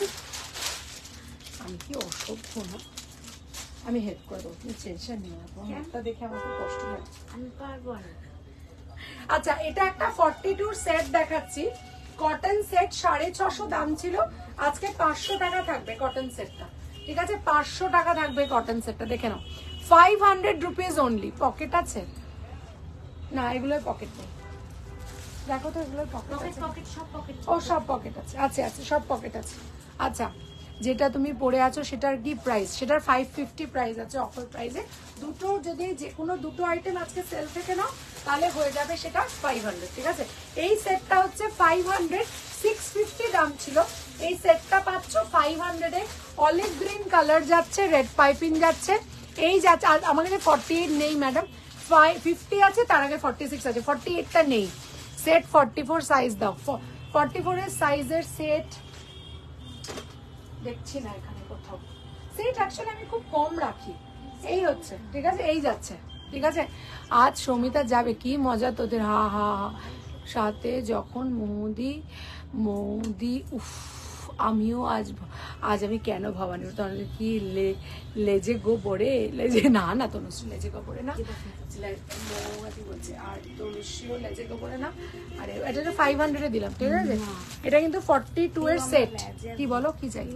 আমি কি অসভ্য না, আমি হেল্প করে দেবো, তুমি টেনশন নিও না, তোমার মুখটা দেখে আমার খুব কষ্ট হয়, আমি পারবো না। আচ্ছা এটা একটা 42 সেট দেখাচ্ছি, কটন সেট 650 দাম ছিল, আজকে 500 টাকা থাকবে কটন সেটটা, ঠিক আছে, 500 টাকা থাকবে কটন সেটটা, দেখে নাও 500 রুপিস অনলি। পকেট আছে না, এগুলোর পকেট নেই, দেখো তো এগুলোর পকেট আছে, পকেট সব পকেট, ও সব পকেট আছে, আছে আছে সব পকেট আছে। আচ্ছা যেটা তুমি পরে আছো সেটার কি প্রাইস, সেটার 550 প্রাইস আছে অফার প্রাইসে। দুটো যদি যে কোনো দুটো আইটেম আজকে সেল থেকে নাও তাহলে হয়ে যাবে সেটা 500, ঠিক আছে। এই সেটটা হচ্ছে 500, 650 দাম ছিল, এই সেটটা পাচ্ছ 500 এ। অলিভ গ্রিন কালার যাচ্ছে, রেড পাইপিং যাচ্ছে, এই যাচ্ছে। আমার কাছে 48 নেই ম্যাডাম, 50 আছে, তার আগে 46 আছে, 48টা নেই। সেট 44 সাইজ দাও, 44 এর সাইজের সেট দেখছি না এখানে কোথাও। সেট অ্যাকচুয়ালি আমি খুব কম রাখি, এই হচ্ছে, ঠিক আছে, এই যাচ্ছে, ঠিক আছে। আজ সৌমিতা যাবে, কি মজা তোদের, হা হা হা। সাথে যখন মৌদি উফ, আমিও আজ আমি কেন ভবানী তাহলে কি লেজে গোবরে, লেজে না না তনুশ্রী লেজে গোবরে না, মৌদি বলছে, আর তনুশ্রীও লেজে গোবরে না। আরে এটা 500 এ দিলাম, ঠিক আছে। এটা কিন্তু 42 এর সেট। কি বলো কি চাই,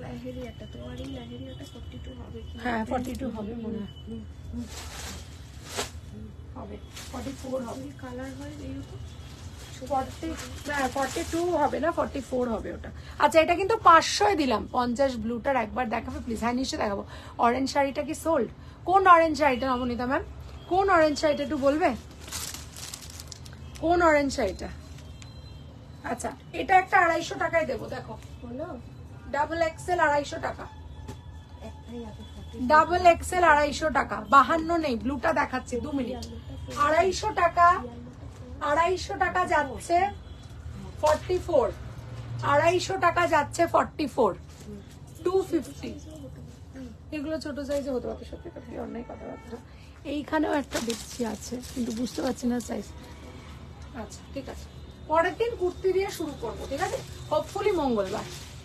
হ্যাঁ 42 হবে মনে হয়, হবে 44 হবে। কালার হয় এরকম 42 হবে না, 44 হবে ওটা। আচ্ছা এটা কিন্তু 500 দিলাম। 50 ব্লুটার একবার দেখাবে প্লিজ? হ্যাঁ নিশ্চয়ই দেখাবো। অরেঞ্জ শাড়িটা কি সোল্ড? কোন অরেঞ্জ শাড়িটা নবনীতা ম্যাম? কোন অরেঞ্জ শাড়িটা একটু বলবে? কোন অরেঞ্জ শাড়িটা? আচ্ছা এটা একটা 250 টাকায় দেবো, দেখো বলো ডাবল এক্সেল 250 টাকা। একটাই আছে 40 ডাবল এক্সেল 250 টাকা। 52 নেই, ব্লুটা দেখাচ্ছি 2 মিনিট। 250 টাকা, 250 টাকা যাচ্ছে 44, 250 টাকা যাচ্ছে 44, 250। এগুলো ছোট সাইজে হতে পারে, সত্যি কথা অন্যায় কথাবার্তা। এইখানেও একটা দেখছি আছে কিন্তু বুঝতে পারছি না সাইজ। আচ্ছা ঠিক আছে, পরের দিন কুর্তি দিয়ে শুরু করবো, ঠিক আছে? হোপফুলি মঙ্গলবার,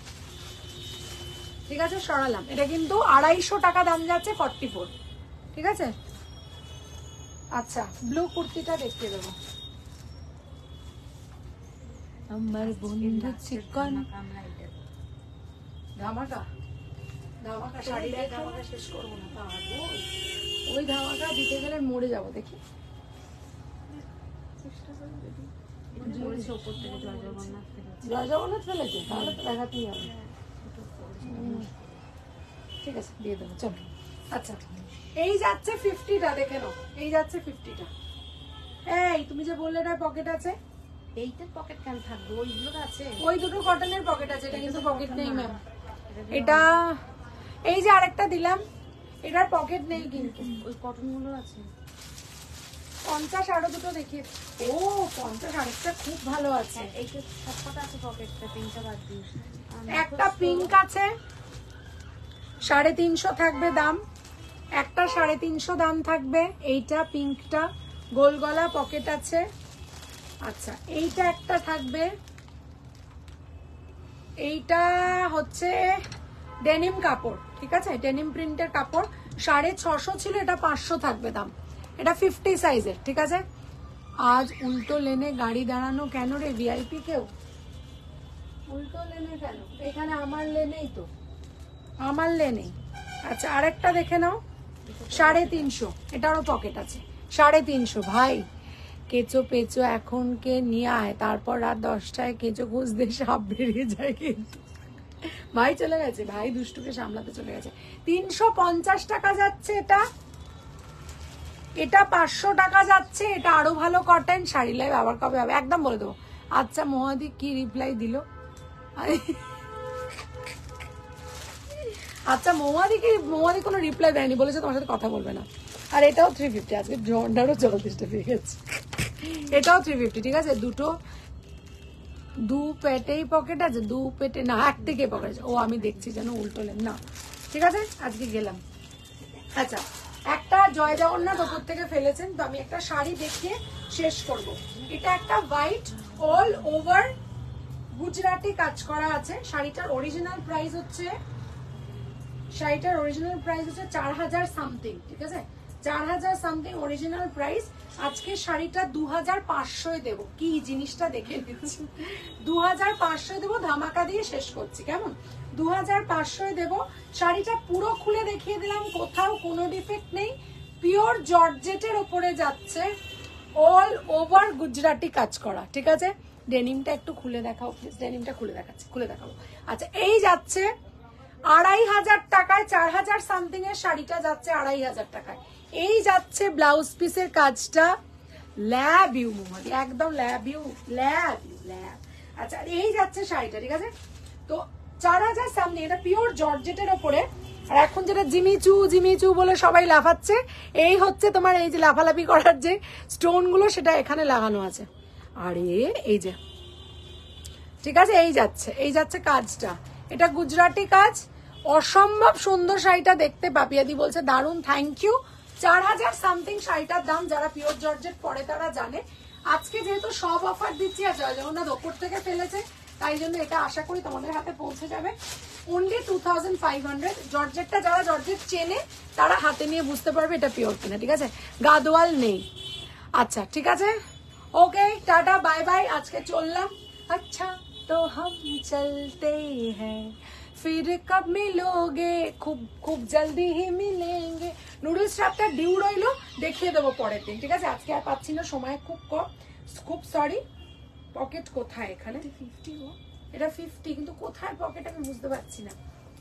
ঠিক আছে? সরালাম। এটা কিন্তু 250 টাকা দাম যাচ্ছে 44, ঠিক আছে? আচ্ছা ব্লু কুর্তিটা দেখিয়ে দেবো। আমার বন্ধু চিকন ধামাকা, ধামাকা শাড়ি ধামাকা শেষ করবো না, পারবো? ওই ধামাকা দিতে গেলে মরে যাবো। দেখি চেষ্টা করে যদি জয় জগন্নাথ ফেলেছে, তাহলে তো দেখাতেই হবে। ঠিক আছে দিয়ে দেবো, চলো। আচ্ছা এই যাচ্ছে 50টা, দেখে নাও। এই যাচ্ছে 50টা। এই তুমি যে বললে না পকেট আছে, এইটার পকেট কেন থাকবে? ওইগুলো আছে, ওই দুটো কটনের পকেট আছে, এটা কিন্তু পকেট নেই ম্যাম। এটা এই যে আরেকটা দিলাম, এটার পকেট নেই কিন্তু। ওই কটন গুলো আছে। 50 আরো দুটো দেখিয়ে। ও 50 আরেকটা খুব ভালো আছে। এইটা সবকটা আছে পকেটটা, পিঙ্কটা বাদ দিস। একটা পিঙ্ক আছে 350 থাকবে দাম, একটা 350 দাম থাকবে। এইটা পিঙ্কটা গোল গলা পকেট আছে। আচ্ছা এইটা একটা থাকবে, এইটা হচ্ছে ডেনিম কাপড়, ঠিক আছে? ডেনিম প্রিন্টের কাপড়, 650 ছিল, এটা 500 থাকবে দাম। এটা 50 সাইজের, ঠিক আছে? আজ উল্টো লেনে গাড়ি দাঁড়ানো কেন রে? ভিআইপি কেউ উল্টো লেনে কেন? এখানে আমার লেনেই তো, আমার লেনেই। আচ্ছা আরেকটা দেখে নাও, 350, এটারও পকেট আছে। 350 ভাই। কেঁচো পেঁচো এখন কে নিয়ে আয়, তারপর রাত 10টায় কেঁচো খুঁজতে সাপ বেরিয়ে যায়। কিন্তু ভাই চলে গেছে, ভাই দুষ্টুকে সামলাতে চলে গেছে। 350 টাকা যাচ্ছে এটা, এটা 500 টাকা যাচ্ছে। এটা আরো ভালো কটন। শাড়ি লাইভ আবার কবে হবে একদম বলে দেবো। আচ্ছা মহাদি কি রিপ্লাই দিল? আচ্ছা মৌমাদি কোনো রিপ্লাই দেয়নি, বলেছে তোমার সাথে কথা বলবে না। আর এটাও 350, আজকে জন্ডারও 34টা পেয়ে গেছে। এটাও 350, ঠিক আছে? দু পেটেই পকেট আছে, দু পেটে না, এক থেকে পকেট আছে। ও আমি দেখছি যেন উল্টো লেন না, ঠিক আছে? আজকে গেলাম। আচ্ছা একটা জয় জগন্নাথ ওপর থেকে ফেলেছেন, তো আমি একটা শাড়ি দেখিয়ে শেষ করব। এটা একটা হোয়াইট অল ওভার গুজরাটি কাজ করা আছে। শাড়িটার অরিজিনাল প্রাইস হচ্ছে 4000 সামথিং, ঠিক আছে? 4000 সামথিং অরিজিনাল প্রাইস। আজকে শাড়িটা 2500 দেবো। কি জিনিসটা দেখে নিচ্ছি, 2500 দেবো, ধামাকা দিয়ে শেষ করছি, কেমন? 2500 দেবো। শাড়িটা পুরো খুলে দেখিয়ে দিলাম, কোথাও কোনো ডিফেক্ট নেই। পিওর জর্জেটের ওপরে যাচ্ছে, অল ওভার গুজরাটি কাজ করা, ঠিক আছে? ডেনিমটা একটু খুলে দেখাও প্লিজ, ডেনিমটা খুলে দেখাবো। আচ্ছা এই যাচ্ছে 2500 টাকায়, 4000 সামথিং এর শাড়িটা যাচ্ছে 2500 টাকায়। এই যাচ্ছে ব্লাউজ পিসের কাজটা, ল্যাব ইউ মোহাম্মদ, একদম ল্যাব ইউ। আচ্ছা এই যাচ্ছে শাড়িটা, ঠিক আছে? তো 4000 সামথিং, এটা পিওর জর্জেটের ওপরে। আর এখন যেটা জিমিচু বলে সবাই লাফাচ্ছে, এই হচ্ছে তোমার এই যে লাফালাফি করার যে স্টোন গুলো, সেটা এখানে লাগানো আছে। আরে এই যে, ঠিক আছে? এই যাচ্ছে কাজটা, এটা গুজরাটি কাজ, অসম্ভব সুন্দর শাড়িটা দেখতে। পাপিয়াদি বলছে দারুন, থ্যাংক ইউ। 4000 সামথিং শাড়িটার দাম, যারা পিওর জর্জেট পরে তারা জানে। আজকে যেহেতু সব অফার দিচ্ছি আর জয় জগন্নাথ ওপর থেকে ফেলেছে, তাই জন্য এটা আশা করি তোমাদের হাতে পৌঁছে যাবে অনলি 2500। জর্জেটটা যারা জর্জেট চেনে তারা হাতে নিয়ে বুঝতে পারবে এটা পিওর কিনা, ঠিক আছে? গাদোয়াল নেই। আচ্ছা ঠিক আছে, ওকে টাটা বাই বাই, আজকে চললাম। আচ্ছা তো हम चलते हैं, फिर कब मिलोगे, খুব জলদি হি মিলেঙ্গে। নুডলস ট্রাপটা ডিউ রইলো, দেখিয়ে দেবো পরের দিন, ঠিক আছে? আজকে আর পাচ্ছি না, সময় খুব কম, খুব সরি। পকেট কোথায় এখানে? 50 গো। এটা 50, কিন্তু কোথায় পকেট আমি বুঝতে পারছি না।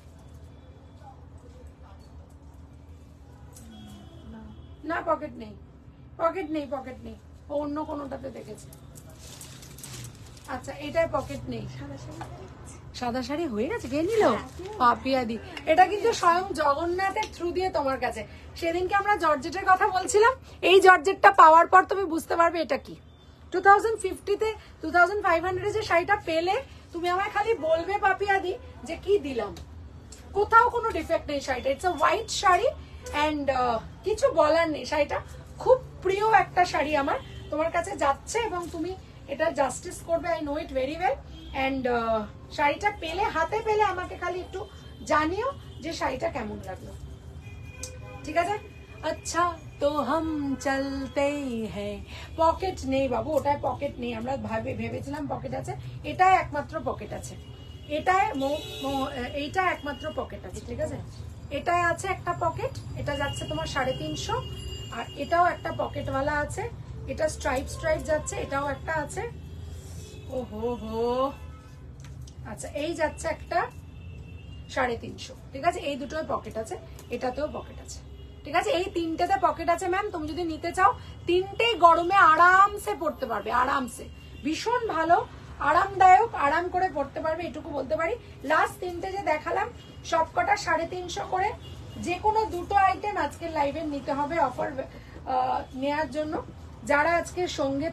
না পকেট নেই, পকেট নেই, পকেট নেই, অন্য কোনোটাতে দেখেছে। আচ্ছা এটাই পকেট নেই। সাদা শাড়ি হয়ে গেছে, কে নিল? পাপিয়াদি। এটা কিন্তু স্বয়ং জগন্নাথের থ্রু দিয়ে তোমার কাছে। সেদিনকে আমরা জর্জেটের কথা বলছিলাম, এই জর্জেটটা পাওয়ার পর তুমি বুঝতে পারবে এটা কি। 2050-তে 2500-এ যে শাড়িটা পেলে তুমি আমায় খালি বলবে পাপিয়াদি যে কি দিলাম। কোথাও কোনো ডিফেক্ট নেই শাড়িটা। It's a white sari and কিছু বলার নেই। শাড়িটা খুব প্রিয় একটা শাড়ি আমার, তোমার কাছে যাচ্ছে এবং তুমি এটা জাস্টিস করবে, I know it very well. And শাড়িটা পেলে, হাতে পেলে আমাকে খালি একটু জানিও যে শাড়িটা কেমন লাগলো, ঠিক আছে? আচ্ছা তো হাম চলতে হ্যাঁ। পকেট নেই বাবু, ওটায় পকেট নেই। আমরা ভেবেছিলাম পকেট আছে, এটাই একমাত্র পকেট আছে। এটায় এইটা একমাত্র পকেট আছে, ঠিক আছে? এটায় আছে একটা পকেট, এটা যাচ্ছে তোমার 350, আর এটাও একটা পকেটওয়ালা আছে, এটা স্ট্রাইপ স্ট্রাইপ যাচ্ছে, এটাও একটা আছে। ওহো হো, আচ্ছা এই যাচ্ছে একটা 350, ঠিক আছে? এই দুটোই পকেট আছে, এটাতেও পকেট আছে, ঠিক আছে? এই তিনটেতে পকেট আছে ম্যাম। তুমি যদি নিতে চাও তিনটেই গরমে আরামসে পড়তে পারবে, আরামসে, ভীষণ ভালো, আরামদায়ক, আরাম করে পড়তে পারবে, এটুকু বলতে পারি। লাস্ট তিনটে যে দেখালাম সবকটা 350 করে। যে কোনো দুটো আইটেম আজকের লাইভে নিতে হবে অফার নেওয়ার জন্য। যারা আজকে সঙ্গে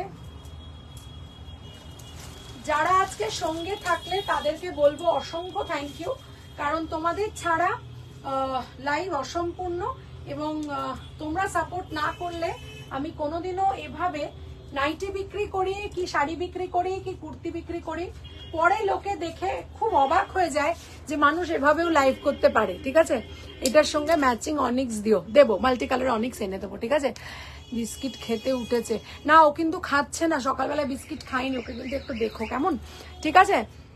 থাকলে তাদেরকে বলবো অসংখ্য থ্যাংক ইউ, কারণ তোমাদের ছাড়া লাইভ অসম্পূর্ণ, এবং তোমরা সাপোর্ট না করলে আমি কোনোদিনও এভাবে নাইটি বিক্রি করি কি শাড়ি বিক্রি করি কি কুর্তি বিক্রি করি, পরে লোকে দেখে খুব অবাক হয়ে যায় যে মানুষ এভাবেও লাইভ করতে পারে, ঠিক আছে? এটার সঙ্গে ম্যাচিং অনিক্স দেবো, মাল্টি কালার অনিক্স এনে দেবো, ঠিক আছে? বিস্কিট খেতে উঠেছে না, ও কিন্তু খাচ্ছে না, সকালবেলা বিস্কিট খাইনি, ওকে কিন্তু একটু দেখো কেমন, ঠিক আছে?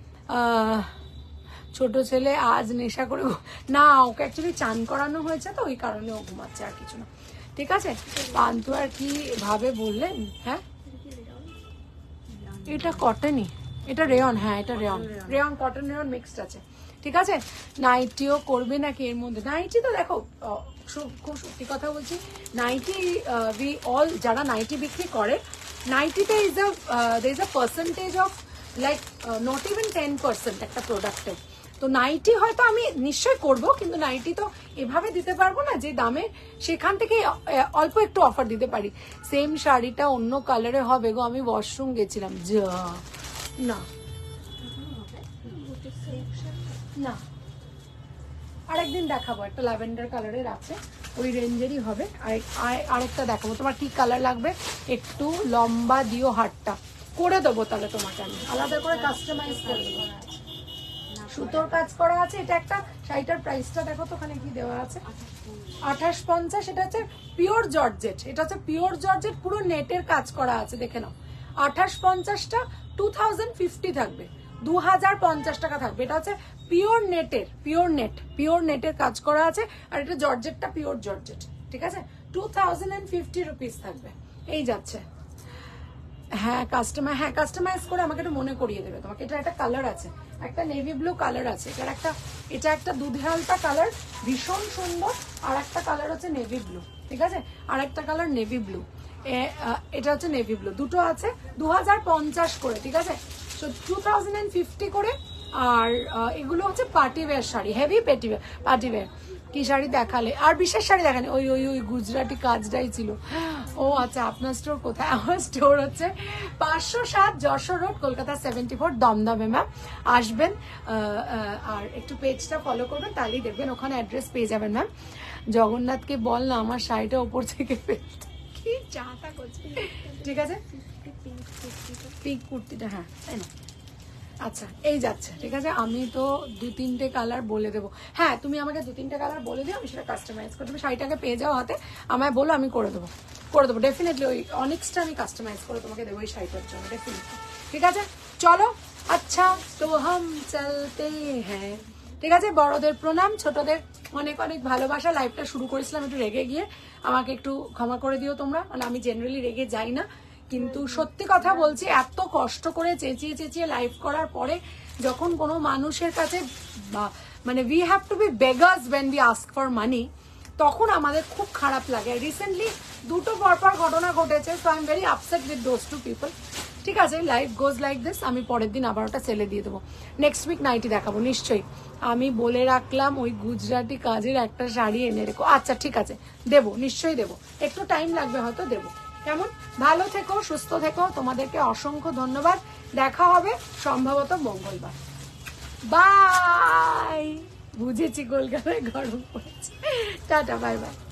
ছোট ছেলে আজ নেশা করে, না ওকে অ্যাকচুয়ালি চান করানো হয়েছে তো ওই কারণে ও ঘুমাচ্ছে, আর কিছু না, ঠিক আছে? পান্তু আর কি ভাবে বললেন? হ্যাঁ এটা কটনই, এটা রেয়ন, হ্যাঁ এটা রেয়ন কটন রেয়ন মিক্সড আছে, ঠিক আছে? নাইটিও করবে নাকি এর মধ্যে? নাইটি তো দেখো, খুব সত্যি কথা বলছি, নাইটি উই অল যারা নাইটি বিক্রি করে, নাইটিতে there is a percentage of like not even 10% একটা প্রোডাক্টের। তো নাইটি হয়তো আমি নিশ্চয় করব, কিন্তু নাইটি তো এভাবে দিতে পারবো না যে দামে, সেখান থেকে অল্প একটু অফার দিতে পারি। সেম শাড়িটা অন্য কালারে হবে গো, আমি ওয়াশরুম গেছিলাম, যা না না, আরেকদিন দেখাবো, একটা ল্যাভেন্ডার কালারের আছে, ওই রেঞ্জেরই হবে। আরেকটা দেখাবো, তোমার কি কালার লাগবে, একটু লম্বা দিও হাতটা, করে দেবো তাহলে তোমাকে আমি আলাদা করে কাস্টমাইজ করে দেবো। সুতোর কাজ করা আছে, এটা একটা শাড়িটার প্রাইসটা দেখো তো, ওখানে কি দেওয়া আছে, 2850। এটা হচ্ছে পিওর জর্জেট, এটা হচ্ছে পিওর জর্জেট, পুরো নেটের কাজ করা আছে, দেখে নাও। 2850টা 2050 থাকবে, 2050 টাকা থাকবে। এটা হচ্ছে পিওর নেটের কাজ করা আছে, আর এটা জর্জেটটা পিওর জর্জেট, ঠিক আছে? 2050 রুপিস থাকবে, এই যাচ্ছে। হ্যাঁ কাস্টমাইজ করে আমাকে একটু মনে করিয়ে দেবে তোমাকে। এটা একটা কালার আছে, একটা নেভি ব্লু কালার আছে, এটা একটা দুধে হালকা কালার, ভীষণ সুন্দর। আর একটা কালার হচ্ছে নেভি ব্লু, ঠিক আছে? আর একটা কালার নেভি ব্লু, এটা হচ্ছে নেভি ব্লু, দুটো আছে 2050 করে, ঠিক আছে? তো 2050 করে। আর এগুলো হচ্ছে party wear sari, heavy party wear. কি শাড়ি দেখালে? আর বিশেষ শাড়ি দেখানি, ওই গুজরাটি কাজটাই ছিল। ও আচ্ছা, আপনার স্টোর কোথায়? আমার স্টোর হচ্ছে 507 যশোর রোড, কলকাতা 74, দমদমে ম্যাম। আসবেন আর একটু পেজটা ফলো করবেন, তাহলেই দেখবেন, ওখানে অ্যাড্রেস পেয়ে যাবেন ম্যাম। জগন্নাথকে বল না আমার শাড়িটা ওপর থেকে ফেলতে, কি চাটা করছে, ঠিক আছে? পিঙ্ক কুর্তিটা, হ্যাঁ তাই না? আচ্ছা এই যাচ্ছে, ঠিক আছে? আমি তো 2-3টে কালার বলে দেবো। হ্যাঁ তুমি আমাকে 2-3টে কালার বলে দিও, আমি সেটা কাস্টমাইজ করে দেবো। শাড়িটাকে পেয়ে যাও হাতে, আমায় বলো, আমি করে দেবো ডেফিনেটলি। ওই অনেকটা আমি কাস্টমাইজ করে তোমাকে দেবো এই শাড়িটার জন্য, ডেফিনেটলি, ঠিক আছে? চলো, আচ্ছা তো হাম চলতে হ্যাঁ, ঠিক আছে? বড়দের প্রণাম, ছোটদের অনেক অনেক ভালোবাসা। লাইভটা শুরু করেছিলাম একটু রেগে গিয়ে, আমাকে একটু ক্ষমা করে দিও তোমরা, মানে আমি জেনারেলি রেগে যাই না, কিন্তু সত্যি কথা বলছি, এত কষ্ট করে চেঁচিয়ে চেঁচিয়ে লাইভ করার পরে যখন কোনো মানুষের কাছে মানে we have to be beggars when we ask for money, তখন আমাদের খুব খারাপ লাগে। রিসেন্টলি দুটো পরপর ঘটনা ঘটেছে, so I am very upset with those two people. ঠিক আছে, লাইফ গোজ লাইক দিস। আমি পরের দিন আবার ওটা সেলে দিয়ে দেবো, নেক্সট উইক নাইটি দেখাবো নিশ্চয়ই। আমি বলে রাখলাম ওই গুজরাটি কাজের একটা শাড়ি এনে রেখো। আচ্ছা ঠিক আছে, দেবো, নিশ্চয়ই দেবো, একটু টাইম লাগবে হয়তো, দেবো। কেমন? ভালো থেকো, সুস্থ থেকো, তোমাদেরকে অসংখ্য ধন্যবাদ। দেখা হবে সম্ভবত মঙ্গলবার। বাই। বুঝেছি কলকাতায় গরম পড়েছে। Tata, bye by.